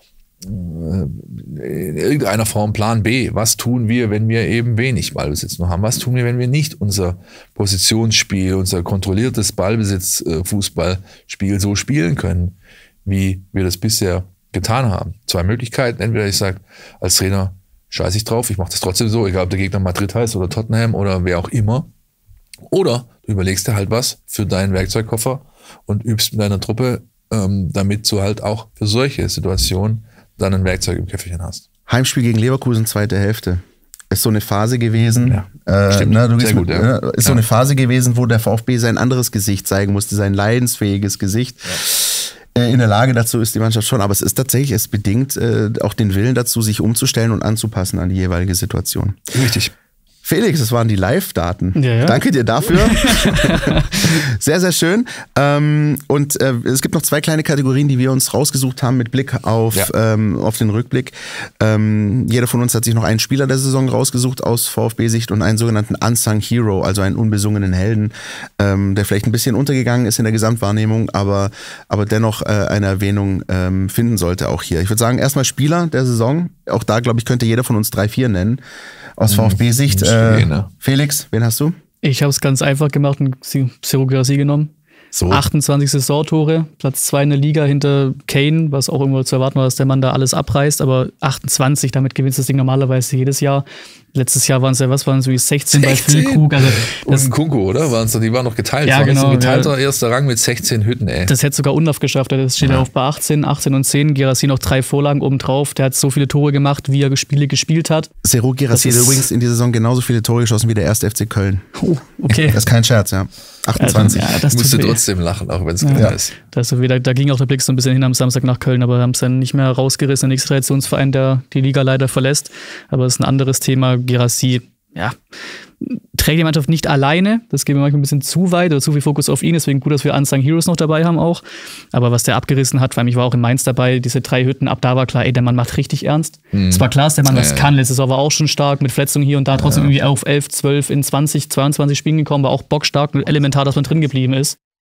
in irgendeiner Form Plan B. Was tun wir, wenn wir eben wenig Ballbesitz noch haben? Was tun wir, wenn wir nicht unser Positionsspiel, unser kontrolliertes Ballbesitz-Fußballspiel so spielen können, wie wir das bisher getan haben? Zwei Möglichkeiten. Entweder ich sage als Trainer, scheiß ich drauf, ich mache das trotzdem so, egal ob der Gegner Madrid heißt oder Tottenham oder wer auch immer. Oder du überlegst dir halt was für deinen Werkzeugkoffer und übst mit deiner Truppe, ähm, damit du halt auch für solche Situationen dann ein Werkzeug im Köfferchen hast. Heimspiel gegen Leverkusen, zweite Hälfte. Ist so eine Phase gewesen. Ja, äh, stimmt. Ne, du Sehr mit, gut, ja. Ist ja. so eine Phase gewesen, wo der VfB sein anderes Gesicht zeigen musste, sein leidensfähiges Gesicht. Ja. Äh, in der Lage dazu ist die Mannschaft schon, aber es ist tatsächlich, es bedingt äh, auch den Willen dazu, sich umzustellen und anzupassen an die jeweilige Situation. Richtig. Felix, das waren die Live-Daten. Ja, ja. Danke dir dafür. Sehr, sehr schön. Ähm, und äh, es gibt noch zwei kleine Kategorien, die wir uns rausgesucht haben mit Blick auf, ja. ähm, auf den Rückblick. Ähm, jeder von uns hat sich noch einen Spieler der Saison rausgesucht aus VfB-Sicht und einen sogenannten Unsung Hero, also einen unbesungenen Helden, ähm, der vielleicht ein bisschen untergegangen ist in der Gesamtwahrnehmung, aber, aber dennoch äh, eine Erwähnung ähm, finden sollte auch hier. Ich würde sagen, erstmal Spieler der Saison. Auch da, glaube ich, könnte jeder von uns drei, vier nennen. Aus VfB-Sicht. Äh, Felix, wen hast du? Ich habe es ganz einfach gemacht und Serhou Guirassy genommen. So. achtundzwanzig Saisontore, Platz zwei in der Liga hinter Kane, was auch irgendwo zu erwarten war, dass der Mann da alles abreißt, aber achtundzwanzig, damit gewinnt das Ding normalerweise jedes Jahr. Letztes Jahr waren es ja, was waren es, wie sechzehn bei Füllkrug. Also und ein Kunku, oder? Waren's, die waren noch geteilt. Ja, war genau. Ein geteilter ja. erster Rang mit sechzehn Hütten, ey. Das hätte sogar Undorf geschafft. Das steht ja auf bei achtzehn, achtzehn und zehn. Guirassy noch drei Vorlagen obendrauf. Der hat so viele Tore gemacht, wie er Spiele gespielt hat. Serhou Guirassy hat übrigens in dieser Saison genauso viele Tore geschossen wie der erste F C Köln. Oh, okay. Das ist kein Scherz, ja. achtundzwanzig. Also, ja, das musste tut weh. trotzdem lachen, auch wenn es ja. ja. ist. Das ist da, da ging auch der Blick so ein bisschen hin am Samstag nach Köln, aber haben es dann nicht mehr rausgerissen. Der nächste Traditionsverein, der die Liga leider verlässt. Aber das ist ein anderes Thema. Guirassy, ja, trägt die Mannschaft nicht alleine. Das geht mir manchmal ein bisschen zu weit oder zu viel Fokus auf ihn. Deswegen gut, dass wir Unsung Heroes noch dabei haben auch. Aber was der abgerissen hat, vor allem ich war auch in Mainz dabei, diese drei Hütten, ab da war klar, ey, der Mann macht richtig ernst. Mhm. Es war klar, dass der Mann ja, was kann. Letztes Jahr war auch schon stark mit Verletzungen hier und da. Trotzdem ja. irgendwie auf elf, zwölf, in zwanzig, zweiundzwanzig Spielen gekommen, war auch bockstark und elementar, dass man drin geblieben ist.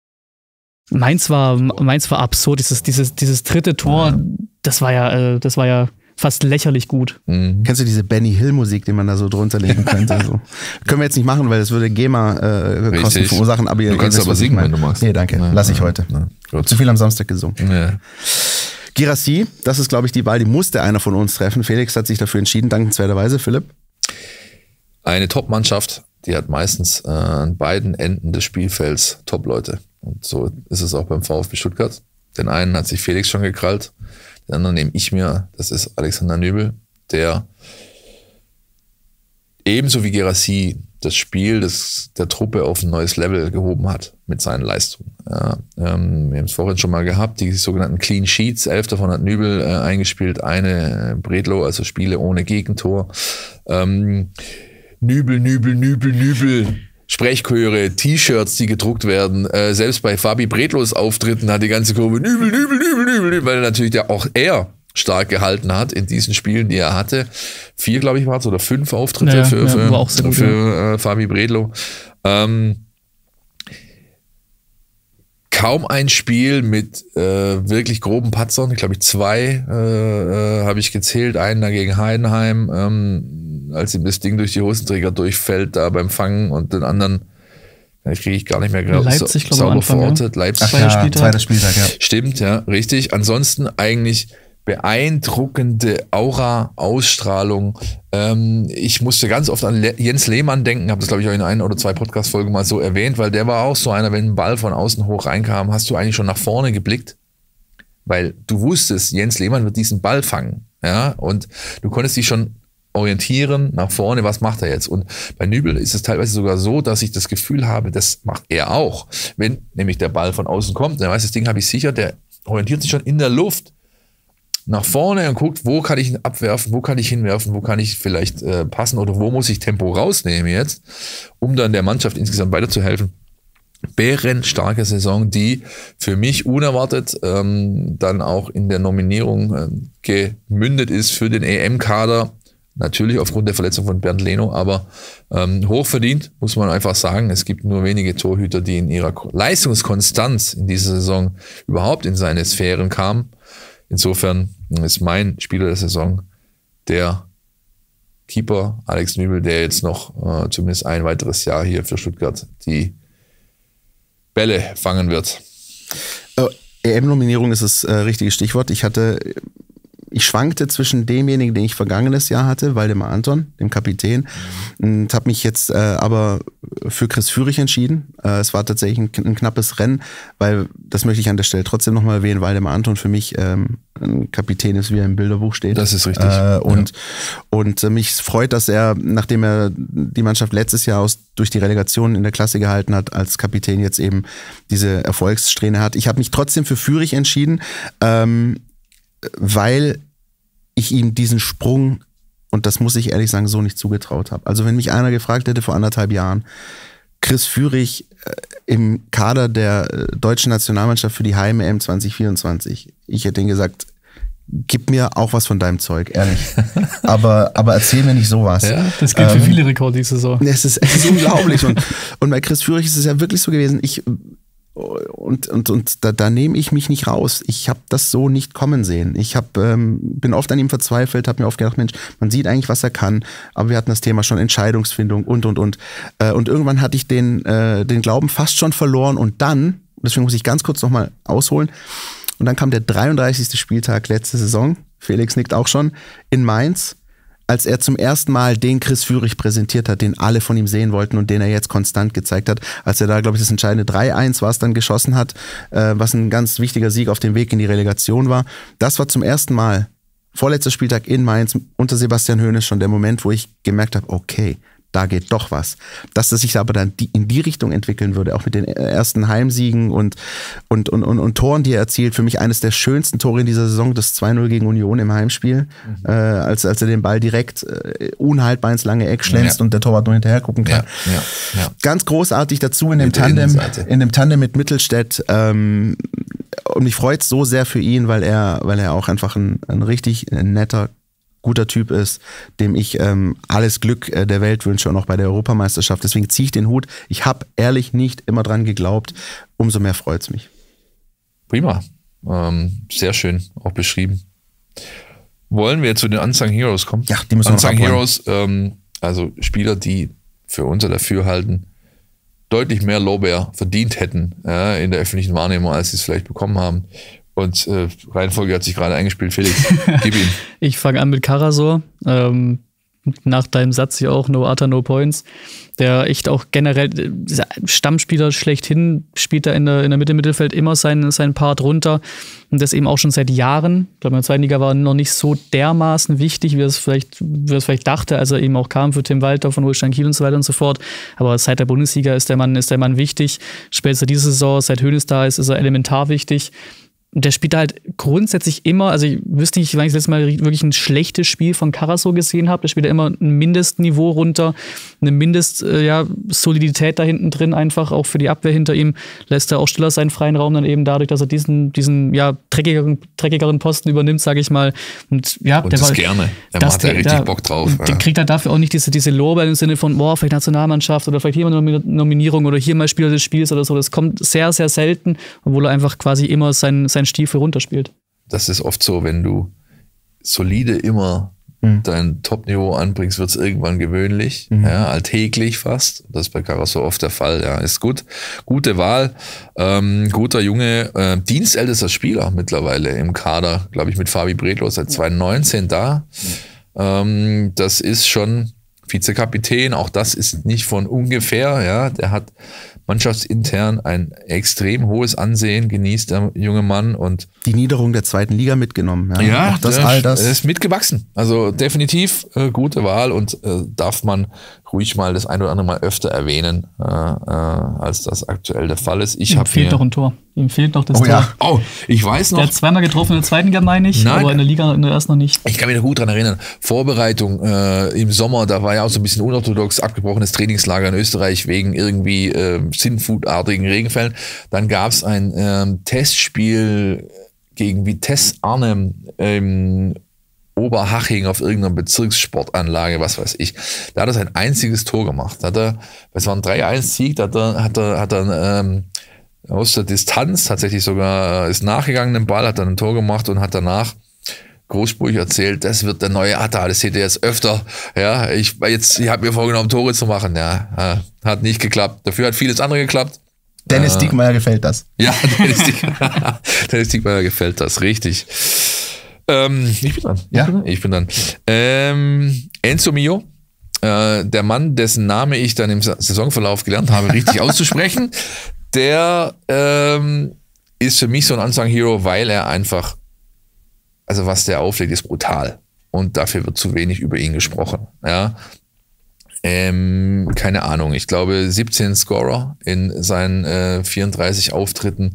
Mainz war, Mainz war absurd. Dieses, dieses, dieses dritte Tor, ja. das war ja, äh, das war ja fast lächerlich gut. Mhm. Kennst du diese Benny Hill Musik, die man da so drunter legen könnte? So. Können wir jetzt nicht machen, weil das würde GEMA äh, Kosten verursachen. Aber du kannst aber singen, wenn du magst. Nee, danke. Ja, Lass ich ja, heute. Ja, zu viel am Samstag gesungen. Ja. Guirassy, das ist, glaube ich, die Wahl, die musste einer von uns treffen. Felix hat sich dafür entschieden, dankenswerterweise. Philipp? Eine Top-Mannschaft, die hat meistens äh, an beiden Enden des Spielfelds Top-Leute. Und so ist es auch beim VfB Stuttgart. Den einen hat sich Felix schon gekrallt, Den anderen nehme ich mir, das ist Alexander Nübel, der ebenso wie Guirassy das Spiel des, der Truppe auf ein neues Level gehoben hat mit seinen Leistungen. Ja, ähm, wir haben es vorhin schon mal gehabt, die sogenannten Clean Sheets, elf davon hat Nübel äh, eingespielt, eine äh, Bredlow, also Spiele ohne Gegentor. Ähm, Nübel, Nübel, Nübel, Nübel, Sprechchöre, T-Shirts, die gedruckt werden. Äh, selbst bei Fabi Bredlows Auftritten hat die ganze Kurve Nübel, Nübel, Nübel, Nübel, Nübel, weil natürlich der, auch er stark gehalten hat in diesen Spielen, die er hatte. Vier, glaube ich, war es, oder fünf Auftritte ja, für, ja, für, gut, für äh, Fabi Bredlow. Ähm, kaum ein Spiel mit äh, wirklich groben Patzern. Ich glaube, ich zwei äh, äh, habe ich gezählt. Einen da gegen Heidenheim, ähm, als ihm das Ding durch die Hosenträger durchfällt, da beim Fangen, und den anderen kriege ich gar nicht mehr genau Leipzig, sa sauber verortet. Ja. Leipzig. Ach ja, Spieltag. Zweiter Spieltag, ja. Stimmt, ja, richtig. Ansonsten eigentlich beeindruckende Aura, Ausstrahlung. Ähm, ich musste ganz oft an Le Jens Lehmann denken, habe das, glaube ich, auch in ein oder zwei Podcast-Folgen mal so erwähnt, weil der war auch so einer, wenn ein Ball von außen hoch reinkam, hast du eigentlich schon nach vorne geblickt, weil du wusstest, Jens Lehmann wird diesen Ball fangen. Ja, und du konntest dich schon orientieren nach vorne, was macht er jetzt? Und bei Nübel ist es teilweise sogar so, dass ich das Gefühl habe, das macht er auch. Wenn nämlich der Ball von außen kommt, dann weiß das Ding, habe ich sicher, der orientiert sich schon in der Luft nach vorne und guckt, wo kann ich ihn abwerfen, wo kann ich hinwerfen, wo kann ich vielleicht äh, passen oder wo muss ich Tempo rausnehmen jetzt, um dann der Mannschaft insgesamt weiterzuhelfen. Bärenstarke Saison, die für mich unerwartet ähm, dann auch in der Nominierung äh, gemündet ist für den E M-Kader. Natürlich aufgrund der Verletzung von Bernd Leno, aber ähm, hochverdient, muss man einfach sagen. Es gibt nur wenige Torhüter, die in ihrer Leistungskonstanz in dieser Saison überhaupt in seine Sphären kamen. Insofern ist mein Spieler der Saison der Keeper Alex Nübel, der jetzt noch äh, zumindest ein weiteres Jahr hier für Stuttgart die Bälle fangen wird. Oh, E M-Nominierung ist das äh, richtige Stichwort. Ich hatte, ich schwankte zwischen demjenigen, den ich vergangenes Jahr hatte, Waldemar Anton, dem Kapitän, mhm. und habe mich jetzt äh, aber für Chris Führig entschieden. Äh, es war tatsächlich ein, ein knappes Rennen, weil, das möchte ich an der Stelle trotzdem nochmal erwähnen, Waldemar Anton für mich ähm, ein Kapitän ist, wie er im Bilderbuch steht. Das ist richtig. Äh, und ja. und äh, mich freut, dass er, nachdem er die Mannschaft letztes Jahr aus, durch die Relegation in der Klasse gehalten hat, als Kapitän jetzt eben diese Erfolgssträhne hat. Ich habe mich trotzdem für Führig entschieden, ähm, weil ich ihm diesen Sprung, und das muss ich ehrlich sagen, so nicht zugetraut habe. Also wenn mich einer gefragt hätte vor anderthalb Jahren, Chris Führig äh, im Kader der äh, deutschen Nationalmannschaft für die Heim-E M zwanzig vierundzwanzig, ich hätte ihm gesagt, gib mir auch was von deinem Zeug, ehrlich. aber, aber erzähl mir nicht sowas. Ja, das gilt ähm, für viele Rekorde diese Saison. Es ist, es ist unglaublich. Und, und bei Chris Führig ist es ja wirklich so gewesen, ich und und und da, da nehme ich mich nicht raus. Ich habe das so nicht kommen sehen. Ich hab, ähm, bin oft an ihm verzweifelt, habe mir oft gedacht, Mensch, man sieht eigentlich, was er kann, aber wir hatten das Thema schon Entscheidungsfindung und und und. Äh, und irgendwann hatte ich den, äh, den Glauben fast schon verloren und dann, deswegen muss ich ganz kurz nochmal ausholen, und dann kam der dreiunddreißigste Spieltag letzte Saison, Felix nickt auch schon, in Mainz, als er zum ersten Mal den Chris Führig präsentiert hat, den alle von ihm sehen wollten und den er jetzt konstant gezeigt hat, als er da, glaube ich, das entscheidende drei eins war es dann geschossen hat, äh, was ein ganz wichtiger Sieg auf dem Weg in die Relegation war. Das war zum ersten Mal, vorletzter Spieltag in Mainz, unter Sebastian Hoeneß schon der Moment, wo ich gemerkt habe, okay, da geht doch was. Dass das sich aber dann in die Richtung entwickeln würde, auch mit den ersten Heimsiegen und, und, und, und, und Toren, die er erzielt. Für mich eines der schönsten Tore in dieser Saison, das zwei null gegen Union im Heimspiel, mhm. äh, als, als er den Ball direkt äh, unhaltbar ins lange Eck schlänzt ja. und der Torwart nur hinterher gucken kann. Ja, ja, ja. Ganz großartig dazu in dem Tandem, in dem Tandem mit Mittelstädt. Ähm, und mich freut es so sehr für ihn, weil er, weil er auch einfach ein, ein richtig netter, guter Typ ist, dem ich ähm, alles Glück äh, der Welt wünsche und auch bei der Europameisterschaft. Deswegen ziehe ich den Hut. Ich habe ehrlich nicht immer dran geglaubt. Umso mehr freut es mich. Prima. Ähm, sehr schön auch beschrieben. Wollen wir zu den Unsung Heroes kommen? Ja, die müssen wir Unsung noch Heroes, ähm, also Spieler, die für unser Dafürhalten deutlich mehr Lorbeer verdient hätten äh, in der öffentlichen Wahrnehmung, als sie es vielleicht bekommen haben. Und äh, Reihenfolge hat sich gerade eingespielt. Felix, gib ihn. Ich fange an mit Karasor. Ähm, nach deinem Satz hier auch, no Ata, no points, der echt auch generell Stammspieler schlechthin, spielt er in der, in der Mitte, Mittelfeld immer seinen, seinen Part runter und das eben auch schon seit Jahren. Ich glaube, in der zweiten Liga war er noch nicht so dermaßen wichtig, wie er es vielleicht, wie er es vielleicht dachte, als er eben auch kam für Tim Walter von Holstein Kiel und so weiter und so fort. Aber seit der Bundesliga ist der Mann, ist der Mann wichtig. Spätestens diese Saison, seit Hoeneß da ist, ist er elementar wichtig. Und der spielt halt grundsätzlich immer, also ich wüsste nicht, wann ich das letzte Mal wirklich ein schlechtes Spiel von Karasor gesehen habe. Der spielt ja immer ein Mindestniveau runter, eine Mindest, äh, ja, Solidität da hinten drin einfach, auch für die Abwehr hinter ihm. Lässt er auch Stiller seinen freien Raum dann eben dadurch, dass er diesen, diesen ja, dreckigeren, dreckigeren Posten übernimmt, sage ich mal. Und ja, Und der das war, gerne. Der das, macht ja richtig der, Bock drauf. Der ja. kriegt halt dafür auch nicht diese, diese Lorbeeren im Sinne von, boah, vielleicht Nationalmannschaft oder vielleicht hier mal eine Nominierung oder hier mal Spieler des Spiels oder so. Das kommt sehr, sehr selten, obwohl er einfach quasi immer seinen, seinen Stiefel runterspielt. Das ist oft so, wenn du solide immer mhm. dein Top-Niveau anbringst, wird es irgendwann gewöhnlich, mhm. ja, alltäglich fast. Das ist bei Karasor oft der Fall. Ja, ist gut. Gute Wahl. Ähm, guter Junge, äh, dienstältester Spieler mittlerweile im Kader, glaube ich, mit Fabi Bredlow seit zwanzig neunzehn da. Mhm. Ähm, das ist schon Vizekapitän. Auch das ist nicht von ungefähr. Ja, der hat mannschaftsintern ein extrem hohes Ansehen, genießt der junge Mann und die Niederung der zweiten Liga mitgenommen. Ja, ja auch das, der, all das ist mitgewachsen. Also definitiv äh, gute Wahl und äh, darf man ruhig mal das ein oder andere Mal öfter erwähnen, äh, äh, als das aktuell der Fall ist. Ich Ihm fehlt doch ein Tor. Ihm fehlt doch das oh, Tor. Ja. Oh, ich weiß noch. Der hat zweimal getroffen in der zweiten Liga, meine ich, Nein. aber in der Liga in der ersten noch nicht. Ich kann mich noch gut daran erinnern. Vorbereitung äh, im Sommer, da war ja auch so ein bisschen unorthodox abgebrochenes Trainingslager in Österreich wegen irgendwie äh, sinnfutartigen Regenfällen. Dann gab es ein ähm, Testspiel gegen Vitesse Arnhem im Oberhaching auf irgendeiner Bezirkssportanlage, was weiß ich. Da hat er sein einziges Tor gemacht. Da hat er, es war ein drei eins Sieg, da hat er, hat er, hat er ähm, aus der Distanz tatsächlich sogar, ist nachgegangen im Ball, hat dann ein Tor gemacht und hat danach großspurig erzählt, das wird der neue Atta, das seht ihr jetzt öfter. Ja, ich jetzt, ich habe mir vorgenommen, Tore zu machen. Ja, hat nicht geklappt. Dafür hat vieles andere geklappt. Dennis äh, Diekmeyer gefällt das. Ja, Dennis, Diek Dennis Diekmeyer gefällt das, richtig. Ähm, ich bin dran. Ja. Ich bin dran. Ähm, Enzo Mio, äh, der Mann, dessen Name ich dann im Saisonverlauf gelernt habe, richtig auszusprechen, der ähm, ist für mich so ein Unsung-Hero, weil er einfach, also was der auflegt, ist brutal. Und dafür wird zu wenig über ihn gesprochen. Ja. Ähm, keine Ahnung, ich glaube siebzehn Scorer in seinen äh, vierunddreißig Auftritten.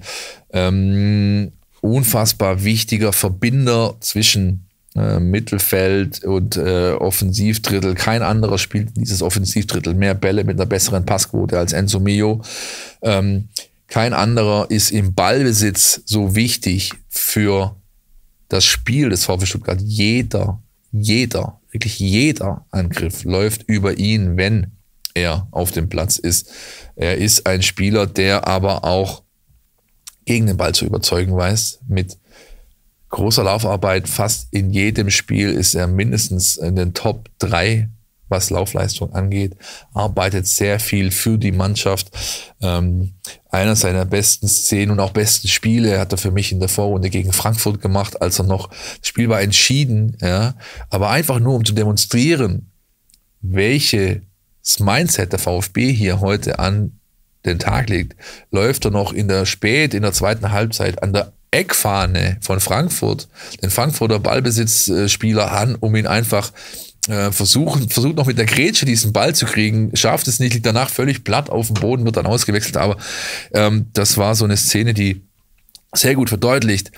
Ähm, unfassbar wichtiger Verbinder zwischen äh, Mittelfeld und äh, Offensivdrittel. Kein anderer spielt dieses Offensivdrittel mehr Bälle mit einer besseren Passquote als Enzo Mio. Ähm, kein anderer ist im Ballbesitz so wichtig für das Spiel des VfB Stuttgart. Jeder, jeder, wirklich jeder Angriff läuft über ihn, wenn er auf dem Platz ist. Er ist ein Spieler, der aber auch gegen den Ball zu überzeugen weiß. Mit großer Laufarbeit fast in jedem Spiel ist er mindestens in den Top drei, was Laufleistung angeht. Arbeitet sehr viel für die Mannschaft. Ähm, einer seiner besten Szenen und auch besten Spiele hat er für mich in der Vorrunde gegen Frankfurt gemacht, als er noch, das Spiel war entschieden, ja, aber einfach nur um zu demonstrieren, welches Mindset der VfB hier heute an den Tag legt, läuft er noch in der Spät, in der zweiten Halbzeit an der Eckfahne von Frankfurt, den Frankfurter Ballbesitzspieler an, um ihn einfach äh, versuchen, versucht noch mit der Grätsche diesen Ball zu kriegen, schafft es nicht, liegt danach völlig platt auf dem Boden, wird dann ausgewechselt, aber ähm, das war so eine Szene, die sehr gut verdeutlicht,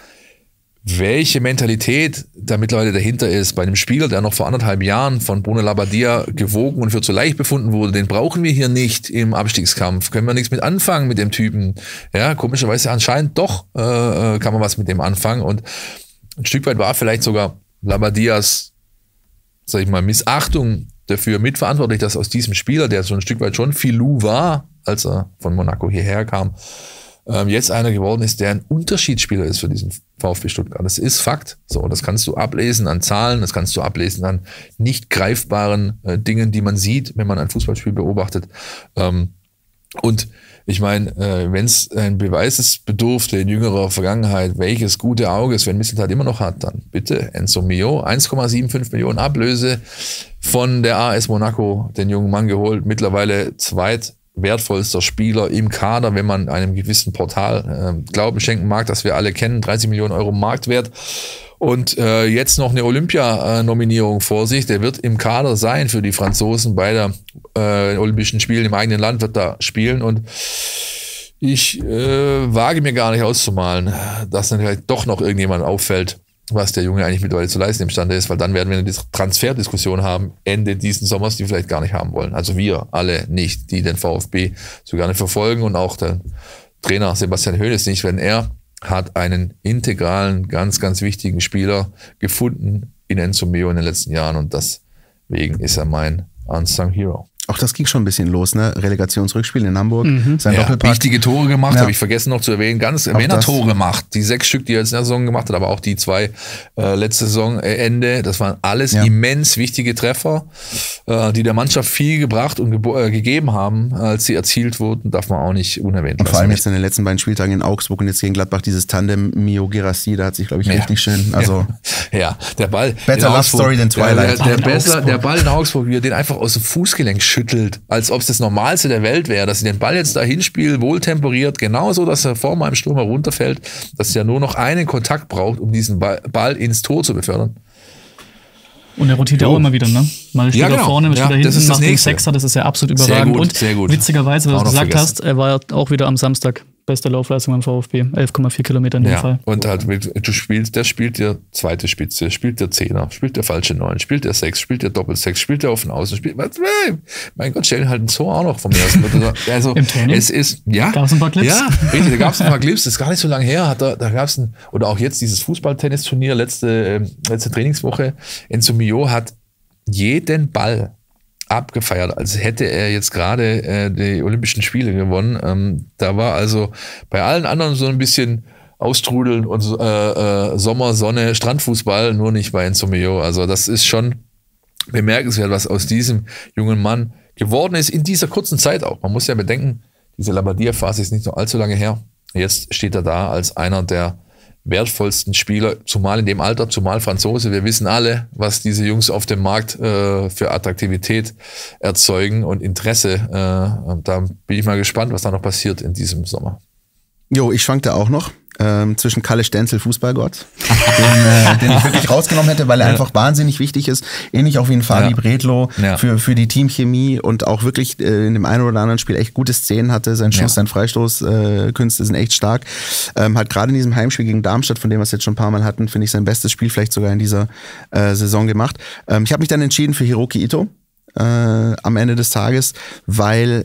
welche Mentalität da mittlerweile dahinter ist. Bei einem Spieler, der noch vor anderthalb Jahren von Bruno Labbadia gewogen und für zu leicht befunden wurde, den brauchen wir hier nicht im Abstiegskampf. Können wir nichts mit anfangen mit dem Typen. Ja, komischerweise anscheinend doch äh, kann man was mit dem anfangen. Und ein Stück weit war vielleicht sogar Labbadias, sag ich mal, Missachtung dafür mitverantwortlich, dass aus diesem Spieler, der so ein Stück weit schon Filou war, als er von Monaco hierher kam, jetzt einer geworden ist, der ein Unterschiedsspieler ist für diesen VfB Stuttgart. Das ist Fakt. So, das kannst du ablesen an Zahlen, das kannst du ablesen an nicht greifbaren äh, Dingen, die man sieht, wenn man ein Fußballspiel beobachtet. Ähm, Und ich meine, äh, wenn es ein Beweises bedurfte in jüngerer Vergangenheit, welches gute Auge es Sven Mislintat immer noch hat, dann bitte Enzo Mio, eins Komma fünfundsiebzig Millionen Ablöse von der A S Monaco, den jungen Mann geholt, mittlerweile zweitwertvollster Spieler im Kader, wenn man einem gewissen Portal äh, Glauben schenken mag, das wir alle kennen, dreißig Millionen Euro Marktwert. Und äh, jetzt noch eine Olympia-Nominierung vor sich. Der wird im Kader sein für die Franzosen bei der äh, Olympischen Spielen im eigenen Land, wird da spielen. Und ich äh, wage mir gar nicht auszumalen, dass dann vielleicht doch noch irgendjemand auffällt, was der Junge eigentlich mittlerweile zu leisten imstande ist, weil dann werden wir eine Transferdiskussion haben, Ende diesen Sommers, die wir vielleicht gar nicht haben wollen. Also wir alle nicht, die den VfB so gerne verfolgen und auch der Trainer Sebastian Hoeneß nicht, wenn er hat einen integralen, ganz, ganz wichtigen Spieler gefunden in Enzo Mio in den letzten Jahren und deswegen ist er mein Unsung Hero. Auch das ging schon ein bisschen los, ne? Relegationsrückspiel in Hamburg. Mhm. Sein ja, Doppelpack. Wichtige Tore gemacht, ja. habe ich vergessen noch zu erwähnen. Ganz Männertore gemacht. Die sechs Stück, die er jetzt in der Saison gemacht hat, aber auch die zwei äh, letzte Saisonende. Das waren alles ja. immens wichtige Treffer, äh, die der Mannschaft viel gebracht und ge äh, gegeben haben, als sie erzielt wurden. Darf man auch nicht unerwähnt lassen. Und vor allem jetzt in den letzten beiden Spieltagen in Augsburg und jetzt gegen Gladbach dieses Tandem Mio-Girassi, da hat sich, glaube ich, ja. richtig schön. Also ja. ja, der Ball. Better Love Story than Twilight. Der, der, der, besser, der Ball in Augsburg, wie er den einfach aus dem Fußgelenk schüttelt, als ob es das Normalste der Welt wäre, dass sie den Ball jetzt da hinspielen, wohltemperiert, genauso, dass er vor meinem Stürmer runterfällt, dass er nur noch einen Kontakt braucht, um diesen Ball, Ball ins Tor zu befördern. Und er rotiert ja auch immer wieder, ne? Mal steht ja, genau. er vorne, mal steht ja, er hinten, das ist das macht den nächste. Sechser, das ist ja absolut überragend. Sehr gut, und sehr gut. witzigerweise, was du gesagt vergessen. hast, er war ja auch wieder am Samstag beste Laufleistung beim VfB, elf Komma vier Kilometer in dem ja. Fall. Und halt, du spielst, der spielt der zweite Spitze, spielt der Zehner, spielt der falsche Neun, spielt der Sechs, spielt der Doppelsechs, spielt der auf den Außen, spielt, was, mein Gott, stellen halt ein Tor auch noch vom ersten. Also, Im Training? Es ist, ja. Gab es ein paar Clips? Ja, richtig, da gab es ein paar Clips, das ist gar nicht so lange her, hat da, da gab es ein, oder auch jetzt dieses Fußball-Tennis-Turnier, letzte, äh, letzte Trainingswoche, Enzo Mio hat jeden Ball abgefeiert, als hätte er jetzt gerade äh, die Olympischen Spiele gewonnen. Ähm, da war also bei allen anderen so ein bisschen Austrudeln und äh, äh, Sommer, Sonne, Strandfußball, nur nicht bei Enzo Mio. Also das ist schon bemerkenswert, was aus diesem jungen Mann geworden ist, in dieser kurzen Zeit auch. Man muss ja bedenken, diese Labadia-Phase ist nicht noch allzu lange her. Jetzt steht er da als einer der wertvollsten Spieler, zumal in dem Alter, zumal Franzose. Wir wissen alle, was diese Jungs auf dem Markt äh, für Attraktivität erzeugen und Interesse. Äh, und da bin ich mal gespannt, was da noch passiert in diesem Sommer. Jo, ich schwankte auch noch ähm, zwischen Kalle Stenzel, Fußballgott, den, äh, den ich wirklich rausgenommen hätte, weil er ja. einfach wahnsinnig wichtig ist, ähnlich auch wie ein Fabi ja. Bredlow ja. für, für die Teamchemie und auch wirklich äh, in dem einen oder anderen Spiel echt gute Szenen hatte. Sein Schuss, ja. sein Freistoßkünste äh, sind echt stark. Ähm, hat gerade in diesem Heimspiel gegen Darmstadt, von dem wir es jetzt schon ein paar Mal hatten, finde ich sein bestes Spiel vielleicht sogar in dieser äh, Saison gemacht. Ähm, ich habe mich dann entschieden für Hiroki Ito äh, am Ende des Tages, weil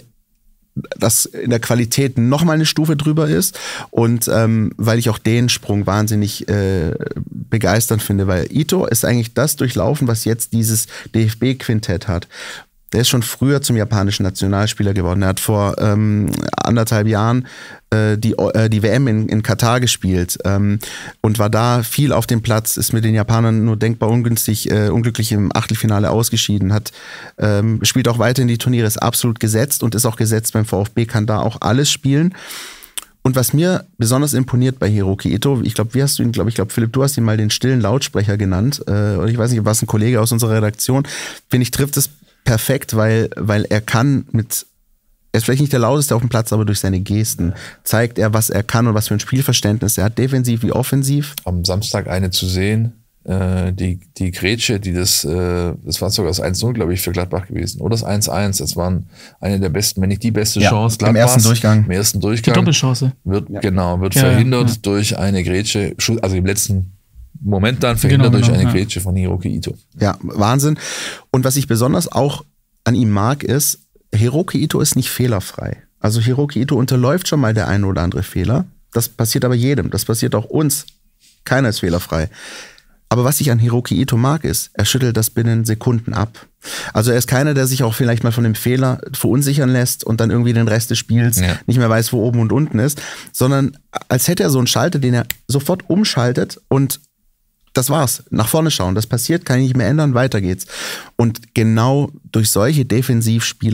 das in der Qualität noch mal eine Stufe drüber ist und ähm, weil ich auch den Sprung wahnsinnig äh, begeisternd finde, weil Ito ist eigentlich das durchlaufen, was jetzt dieses D F B-Quintett hat. Der ist schon früher zum japanischen Nationalspieler geworden. Er hat vor ähm, anderthalb Jahren äh, die, äh, die W M in, in Katar gespielt ähm, und war da viel auf dem Platz, ist mit den Japanern nur denkbar ungünstig, äh, unglücklich im Achtelfinale ausgeschieden, hat ähm, spielt auch weiterhin die Turniere, ist absolut gesetzt und ist auch gesetzt beim VfB, kann da auch alles spielen. Und was mir besonders imponiert bei Hiroki Ito, ich glaube, wie hast du ihn, glaube ich, glaube Philipp, du hast ihn mal den stillen Lautsprecher genannt, äh, oder ich weiß nicht, was ein Kollege aus unserer Redaktion, finde ich, trifft es perfekt, weil, weil er kann mit, er ist vielleicht nicht der lauteste auf dem Platz, aber durch seine Gesten zeigt er, was er kann und was für ein Spielverständnis er hat, defensiv wie offensiv. Am Samstag eine zu sehen, äh, die, die Grätsche, die das, äh, das war sogar das eins null, glaube ich, für Gladbach gewesen. Oder das eins eins, das waren eine der besten, wenn nicht die beste ja, Chance Gladbachs. Im ersten Durchgang. Im ersten Durchgang. Die Doppelchance. Wird, ja. Genau, wird ja, verhindert ja. durch eine Grätsche, also im letzten Moment dann verhindert genau, durch genau, eine ja. Grätsche von Hiroki Ito. Ja, Wahnsinn. Und was ich besonders auch an ihm mag, ist, Hiroki Ito ist nicht fehlerfrei. Also Hiroki Ito unterläuft schon mal der eine oder andere Fehler. Das passiert aber jedem. Das passiert auch uns. Keiner ist fehlerfrei. Aber was ich an Hiroki Ito mag, ist, er schüttelt das binnen Sekunden ab. Also er ist keiner, der sich auch vielleicht mal von dem Fehler verunsichern lässt und dann irgendwie den Rest des Spiels ja. nicht mehr weiß, wo oben und unten ist, sondern als hätte er so einen Schalter, den er sofort umschaltet und das war's. Nach vorne schauen. Das passiert, kann ich nicht mehr ändern, weiter geht's. Und genau durch solche Defensivspieler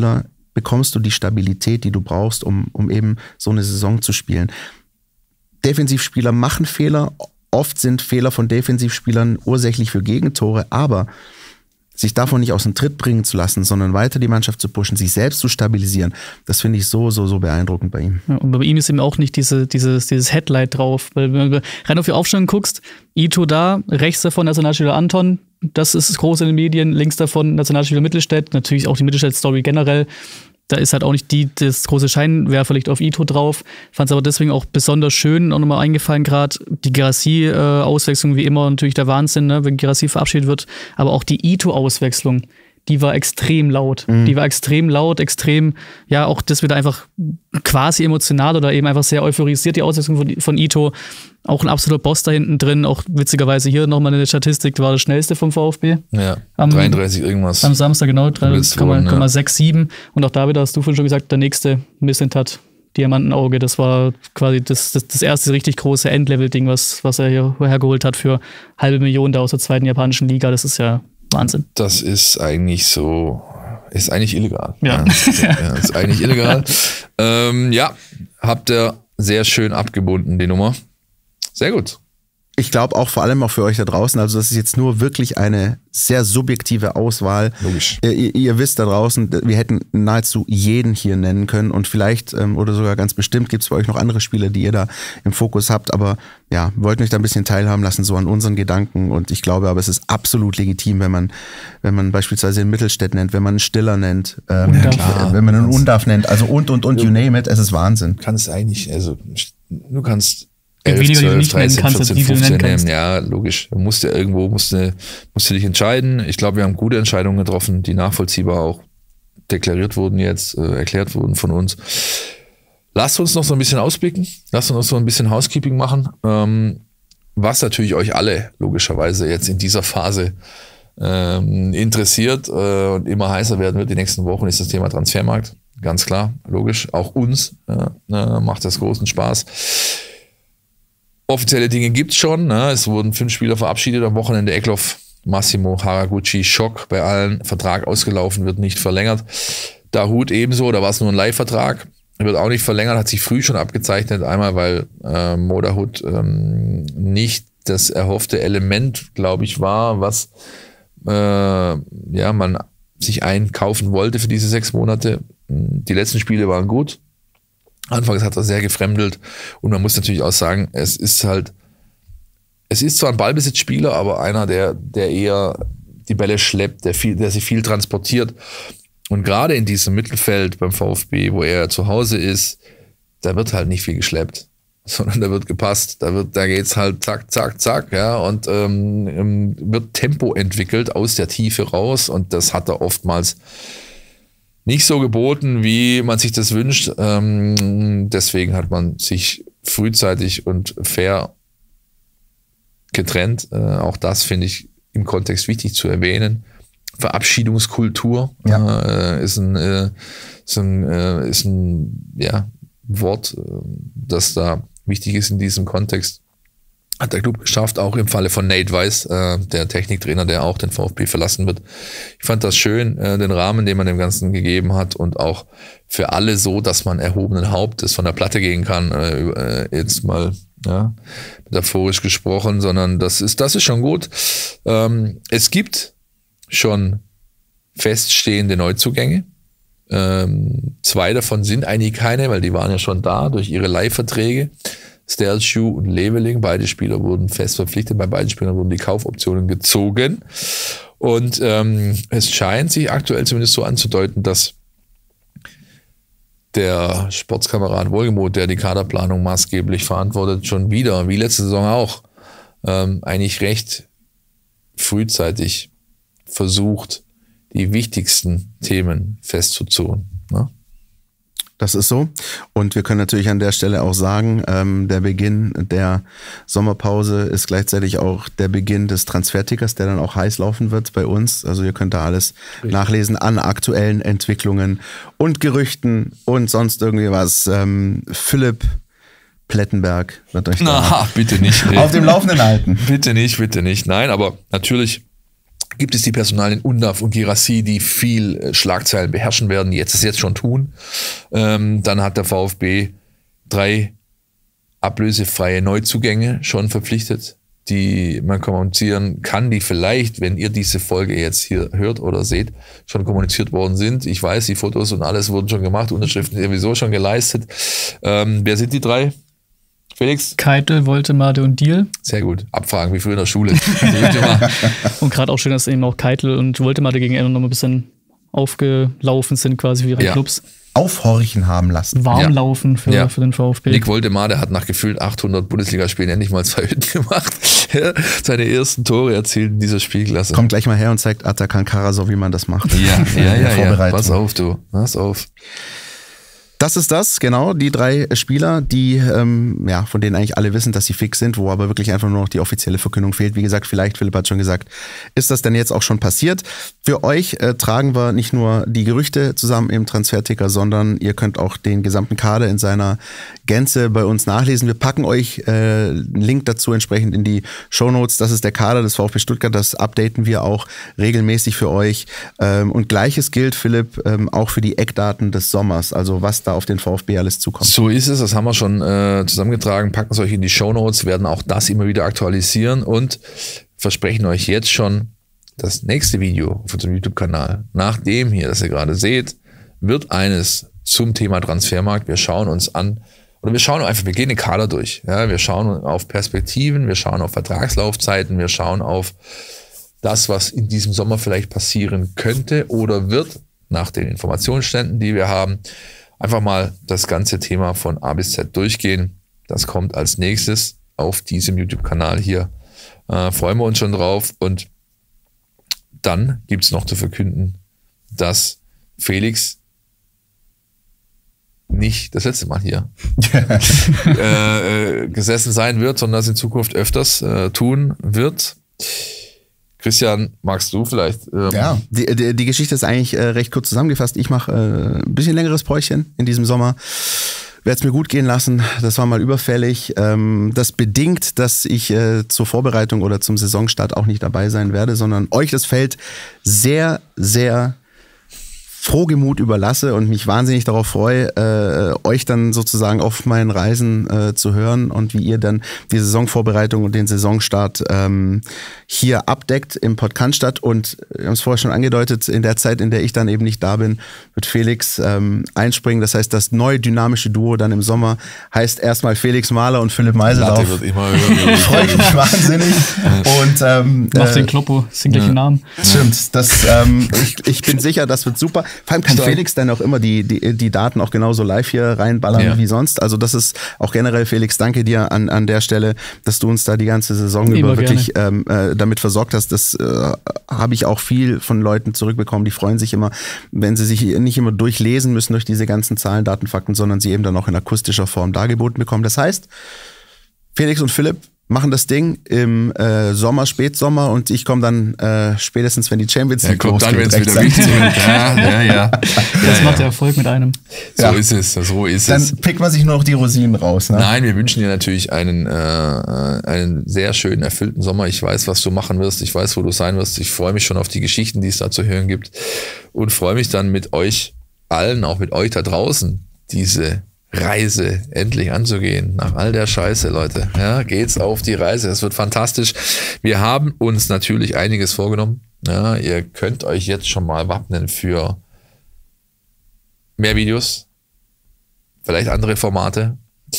bekommst du die Stabilität, die du brauchst, um, um eben so eine Saison zu spielen. Defensivspieler machen Fehler. Oft sind Fehler von Defensivspielern ursächlich für Gegentore, aber sich davon nicht aus dem Tritt bringen zu lassen, sondern weiter die Mannschaft zu pushen, sich selbst zu stabilisieren, das finde ich so, so, so beeindruckend bei ihm. Ja, und bei ihm ist eben auch nicht diese, dieses, dieses Headlight drauf. Weil wenn du rein auf die Aufstellung guckst, Ito da, rechts davon Nationalspieler Anton, das ist groß in den Medien, links davon Nationalspieler Mittelstädt, natürlich auch die Mittelstädt-Story generell. Da ist halt auch nicht die, das große Scheinwerferlicht auf Ito drauf. Fand es aber deswegen auch besonders schön, auch nochmal eingefallen gerade, die Guirassy-Auswechslung, wie immer natürlich der Wahnsinn, ne, wenn Guirassy verabschiedet wird, aber auch die Ito-Auswechslung, die war extrem laut. Mhm. Die war extrem laut, extrem, ja, auch das wieder einfach quasi emotional oder eben einfach sehr euphorisiert, die Auswechslung von, von Ito. Auch ein absoluter Boss da hinten drin, auch witzigerweise hier nochmal eine Statistik, war das schnellste vom VfB. Ja, am, dreiunddreißig irgendwas. Am Samstag, genau, drei Komma sechs sieben. Ja. Und auch da wieder, hast du vorhin schon gesagt, der nächste Missentat, Diamantenauge, das war quasi das, das, das erste richtig große Endlevel-Ding, was, was er hier hergeholt hat für halbe Million da aus der zweiten japanischen Liga. Das ist ja Wahnsinn. Das ist eigentlich so, ist eigentlich illegal. Ja. Ja, ja ist eigentlich illegal. ähm, ja, habt ihr sehr schön abgebunden, die Nummer. Sehr gut. Ich glaube auch vor allem auch für euch da draußen, also das ist jetzt nur wirklich eine sehr subjektive Auswahl. Logisch. Ihr, ihr wisst da draußen, wir hätten nahezu jeden hier nennen können und vielleicht ähm, oder sogar ganz bestimmt gibt es bei euch noch andere Spieler, die ihr da im Fokus habt, aber ja, wir wollten euch da ein bisschen teilhaben lassen, so an unseren Gedanken und ich glaube aber, es ist absolut legitim, wenn man wenn man beispielsweise den Mittelstädt nennt, wenn man einen Stiller nennt, ähm, ja, klar. wenn man einen Undarf nennt, also und und und, you name it, es ist Wahnsinn. Du kannst eigentlich, also du kannst elf, weniger, zwölf, dreizehn, vierzehn, fünfzehn nehmen. Ja, logisch. Du musst ja irgendwo, musst du, musst du dich entscheiden. Ich glaube, wir haben gute Entscheidungen getroffen, die nachvollziehbar auch deklariert wurden jetzt, äh, erklärt wurden von uns. Lasst uns noch so ein bisschen ausblicken. Lasst uns noch so ein bisschen Housekeeping machen. Ähm, was natürlich euch alle logischerweise jetzt in dieser Phase ähm, interessiert äh, und immer heißer werden wird die nächsten Wochen, ist das Thema Transfermarkt. Ganz klar, logisch. Auch uns äh, äh, macht das großen Spaß. Offizielle Dinge gibt's schon. Ne? Es wurden fünf Spieler verabschiedet am Wochenende. Eklof, Massimo, Haraguchi, Schock bei allen. Vertrag ausgelaufen, wird nicht verlängert. Dahut ebenso, da war es nur ein Leihvertrag. Wird auch nicht verlängert, hat sich früh schon abgezeichnet. Einmal, weil äh, Mo Dahut ähm, nicht das erhoffte Element, glaube ich, war, was äh, ja, man sich einkaufen wollte für diese sechs Monate. Die letzten Spiele waren gut. Anfangs hat er sehr gefremdelt und man muss natürlich auch sagen, es ist halt, es ist zwar ein Ballbesitzspieler, aber einer, der, der eher die Bälle schleppt, der viel, der sich viel transportiert. Und gerade in diesem Mittelfeld beim VfB, wo er zu Hause ist, da wird halt nicht viel geschleppt, sondern da wird gepasst, da wird, da geht's halt zack, zack, zack, ja, und ähm, wird Tempo entwickelt aus der Tiefe raus und das hat er oftmals nicht so geboten, wie man sich das wünscht. Ähm, deswegen hat man sich frühzeitig und fair getrennt. Äh, auch das finde ich im Kontext wichtig zu erwähnen. Verabschiedungskultur ja. äh, ist ein, äh, ist ein, äh, ist ein ja, Wort, äh, das da wichtig ist in diesem Kontext. Hat der Club geschafft, auch im Falle von Nate Weiss, äh, der Techniktrainer, der auch den VfB verlassen wird. Ich fand das schön, äh, den Rahmen, den man dem Ganzen gegeben hat und auch für alle so, dass man erhobenen Hauptes von der Platte gehen kann, äh, jetzt mal ja, metaphorisch gesprochen, sondern das ist, das ist schon gut. Ähm, es gibt schon feststehende Neuzugänge. Ähm, zwei davon sind eigentlich keine, weil die waren ja schon da durch ihre Leihverträge. Sterlschuh und Leveling, beide Spieler wurden fest verpflichtet, bei beiden Spielern wurden die Kaufoptionen gezogen und ähm, es scheint sich aktuell zumindest so anzudeuten, dass der Sportskamerad Wohlgemuth, der die Kaderplanung maßgeblich verantwortet, schon wieder, wie letzte Saison auch, ähm, eigentlich recht frühzeitig versucht, die wichtigsten Themen festzuzurren. Ne? Das ist so. Und wir können natürlich an der Stelle auch sagen, ähm, der Beginn der Sommerpause ist gleichzeitig auch der Beginn des Transfertickers, der dann auch heiß laufen wird bei uns. Also ihr könnt da alles Richtig. nachlesen an aktuellen Entwicklungen und Gerüchten und sonst irgendwie was. Ähm, Philipp Plettenberg wird euch da Na, bitte nicht. Nee. auf dem Laufenden halten. Bitte nicht, bitte nicht. Nein, aber natürlich gibt es die Personalien Undav und Girassi, die viel äh, Schlagzeilen beherrschen werden, die jetzt es jetzt schon tun. Ähm, dann hat der VfB drei ablösefreie Neuzugänge schon verpflichtet, die man kommunizieren kann, die vielleicht, wenn ihr diese Folge jetzt hier hört oder seht, schon kommuniziert worden sind. Ich weiß, die Fotos und alles wurden schon gemacht, Unterschriften sowieso schon geleistet. Ähm, wer sind die drei? Felix? Keitel, Woltemade und Diel. Sehr gut. Abfragen, wie früher in der Schule. Und gerade auch schön, dass eben auch Keitel und Woltemade gegen Ende noch mal ein bisschen aufgelaufen sind, quasi für ihre ja. Clubs. Aufhorchen haben lassen. Warmlaufen für, ja. für den VfB. Nick Woltemade hat nach gefühlt achthundert Bundesligaspielen endlich mal zwei Hütten gemacht. Ja, seine ersten Tore erzielt in dieser Spielklasse. Kommt gleich mal her und zeigt Atakan Karasov, wie man das macht. Ja, ja, ja, ja. Pass auf, du. Pass auf. Das ist das, genau, die drei Spieler, die, ähm, ja, von denen eigentlich alle wissen, dass sie fix sind, wo aber wirklich einfach nur noch die offizielle Verkündung fehlt. Wie gesagt, vielleicht, Philipp hat schon gesagt, ist das denn jetzt auch schon passiert? Für euch äh, tragen wir nicht nur die Gerüchte zusammen im Transferticker, sondern ihr könnt auch den gesamten Kader in seiner Gänze bei uns nachlesen. Wir packen euch äh, einen Link dazu entsprechend in die Shownotes. Das ist der Kader des VfB Stuttgart, das updaten wir auch regelmäßig für euch. Ähm, und Gleiches gilt, Philipp, ähm, auch für die Eckdaten des Sommers, also was da auf den VfB alles zukommt. So ist es, das haben wir schon äh, zusammengetragen, packen es euch in die Shownotes, werden auch das immer wieder aktualisieren und versprechen euch jetzt schon, das nächste Video auf unserem YouTube-Kanal, nach dem hier, das ihr gerade seht, wird eines zum Thema Transfermarkt. Wir schauen uns an, oder wir schauen einfach, wir gehen den Kader durch. Ja, wir schauen auf Perspektiven, wir schauen auf Vertragslaufzeiten, wir schauen auf das, was in diesem Sommer vielleicht passieren könnte oder wird, nach den Informationsständen, die wir haben. Einfach mal das ganze Thema von A bis Z durchgehen. Das kommt als nächstes auf diesem YouTube-Kanal hier. Äh, freuen wir uns schon drauf. Und dann gibt es noch zu verkünden, dass Felix nicht das letzte Mal hier äh, äh, gesessen sein wird, sondern das in Zukunft öfters äh, tun wird. Christian, magst du vielleicht? Ähm ja, die, die, die Geschichte ist eigentlich äh, recht kurz zusammengefasst. Ich mache äh, ein bisschen längeres Päuschen in diesem Sommer. Werde es mir gut gehen lassen. Das war mal überfällig. Ähm, das bedingt, dass ich äh, zur Vorbereitung oder zum Saisonstart auch nicht dabei sein werde, sondern euch das Feld sehr, sehr frohgemut überlasse und mich wahnsinnig darauf freue, äh, euch dann sozusagen auf meinen Reisen äh, zu hören und wie ihr dann die Saisonvorbereitung und den Saisonstart ähm, hier abdeckt im Podcast. Und wir haben es vorher schon angedeutet, in der Zeit, in der ich dann eben nicht da bin, wird Felix ähm, einspringen. Das heißt, das neue dynamische Duo dann im Sommer heißt erstmal Felix Mahler und Philipp Meiseldorf. Wird immer höher. Freue ich mich wahnsinnig. Und ähm, Mach äh, den Kloppo, das sind gleich die Namen. Stimmt, das, ähm, ich, ich bin sicher, das wird super. Vor allem kann Stark. Felix dann auch immer die, die, die Daten auch genauso live hier reinballern Ja. wie sonst. Also das ist auch generell, Felix, danke dir an, an der Stelle, dass du uns da die ganze Saison Immer über gerne. wirklich ähm, äh, damit versorgt hast. Das äh, habe ich auch viel von Leuten zurückbekommen. Die freuen sich immer, wenn sie sich nicht immer durchlesen müssen durch diese ganzen Zahlen, Daten, Fakten, sondern sie eben dann auch in akustischer Form dargeboten bekommen. Das heißt, Felix und Philipp machen das Ding im äh, Sommer, Spätsommer und ich komme dann äh, spätestens, wenn die Champions Ja, League kommt dann, wenn es losgeht, wieder wichtig wird. Ja, ja, ja. Das ja, macht ja. der Erfolg mit einem. So Ja. ist es, so ist Dann es. pickt man sich nur noch die Rosinen raus. Ne? Nein, wir wünschen dir natürlich einen, äh, einen sehr schönen, erfüllten Sommer. Ich weiß, was du machen wirst. Ich weiß, wo du sein wirst. Ich freue mich schon auf die Geschichten, die es da zu hören gibt. Und freue mich dann mit euch allen, auch mit euch da draußen, diese Reise endlich anzugehen. Nach all der Scheiße, Leute. Ja, geht's auf die Reise. Es wird fantastisch. Wir haben uns natürlich einiges vorgenommen. Ja, ihr könnt euch jetzt schon mal wappnen für mehr Videos, vielleicht andere Formate,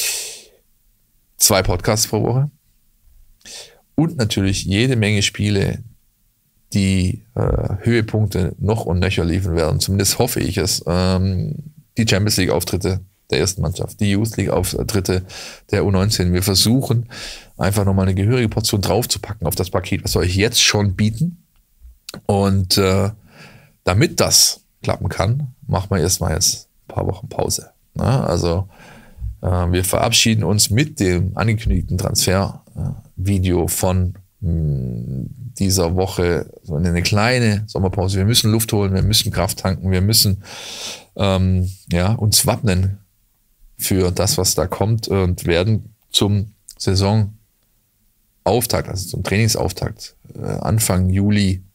zwei Podcasts pro Woche und natürlich jede Menge Spiele, die äh, Höhepunkte noch und nöcher liefern werden. Zumindest hoffe ich es. Ähm, die Champions League Auftritte der ersten Mannschaft, die Youth League Auftritte der U neunzehn. Wir versuchen einfach nochmal eine gehörige Portion draufzupacken auf das Paket, was wir euch jetzt schon bieten. Und äh, damit das klappen kann, machen wir erstmal jetzt ein paar Wochen Pause. Na, also äh, wir verabschieden uns mit dem angekündigten Transfervideo äh, von mh, dieser Woche so in eine kleine Sommerpause. Wir müssen Luft holen, wir müssen Kraft tanken, wir müssen ähm, ja, uns wappnen für das, was da kommt und werden zum Saisonauftakt, also zum Trainingsauftakt, äh, Anfang Juli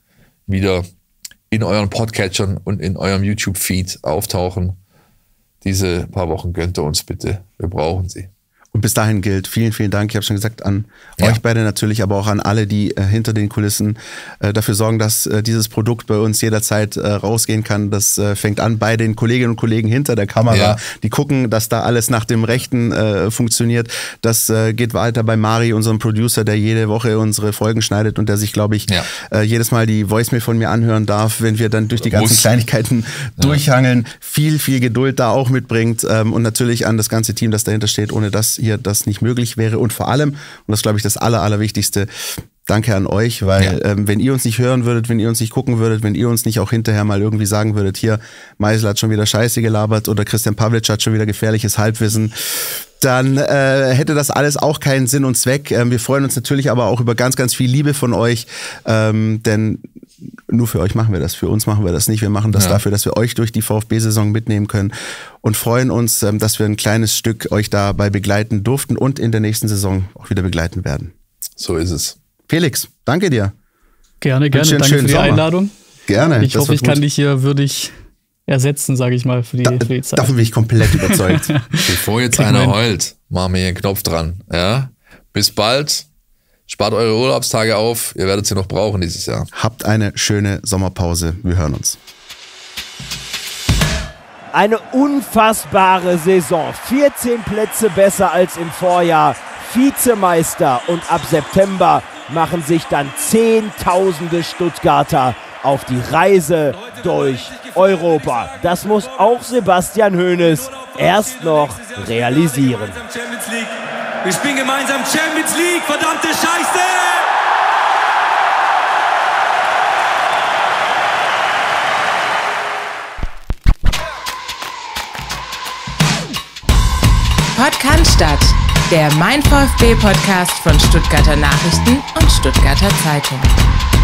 wieder in euren Podcatchern und in eurem YouTube-Feed auftauchen. Diese paar Wochen gönnt ihr uns bitte. Wir brauchen sie. Und bis dahin gilt, vielen, vielen Dank. Ich habe schon gesagt, an Ja. euch beide natürlich, aber auch an alle, die äh, hinter den Kulissen äh, dafür sorgen, dass äh, dieses Produkt bei uns jederzeit äh, rausgehen kann. Das äh, fängt an bei den Kolleginnen und Kollegen hinter der Kamera. Ja. Die gucken, dass da alles nach dem Rechten äh, funktioniert. Das äh, geht weiter bei Mari, unserem Producer, der jede Woche unsere Folgen schneidet und der sich, glaube ich, Ja. äh, jedes Mal die Voicemail von mir anhören darf, wenn wir dann durch die ganzen Muss. Kleinigkeiten durchhangeln. Viel, viel Geduld da auch mitbringt ähm, und natürlich an das ganze Team, das dahinter steht, ohne das hier das nicht möglich wäre. Und vor allem, und das ist, glaube ich, das Aller, Allerwichtigste, danke an euch, weil Ja. ähm, wenn ihr uns nicht hören würdet, wenn ihr uns nicht gucken würdet, wenn ihr uns nicht auch hinterher mal irgendwie sagen würdet, hier, Meisel hat schon wieder Scheiße gelabert oder Christian Pavlic hat schon wieder gefährliches Halbwissen, dann äh, hätte das alles auch keinen Sinn und Zweck. Ähm, wir freuen uns natürlich aber auch über ganz, ganz viel Liebe von euch, ähm, denn nur für euch machen wir das, für uns machen wir das nicht. Wir machen das Ja. dafür, dass wir euch durch die VfB-Saison mitnehmen können und freuen uns, ähm, dass wir ein kleines Stück euch dabei begleiten durften und in der nächsten Saison auch wieder begleiten werden. So ist es. Felix, danke dir. Gerne, gerne. Wünsche dir einen Danke schönen für die Sommer. Einladung. Gerne. Ich das hoffe, wird ich kann gut. dich hier würdig ersetzen, sage ich mal, für die, Da, für die Zeit. davon bin ich komplett überzeugt. Bevor jetzt Kriegen wir einer hin. heult, machen wir hier einen Knopf dran. Ja? Bis bald. Spart eure Urlaubstage auf. Ihr werdet sie noch brauchen dieses Jahr. Habt eine schöne Sommerpause. Wir hören uns. Eine unfassbare Saison. vierzehn Plätze besser als im Vorjahr. Vizemeister und ab September machen sich dann Zehntausende Stuttgarter auf die Reise durch Europa. Das muss auch Sebastian Hoeneß erst noch realisieren. Champions League. Wir spielen gemeinsam Champions League, verdammte Scheiße! Podcast, der Mein VfB Podcast von Stuttgarter Nachrichten und Stuttgarter Zeitung.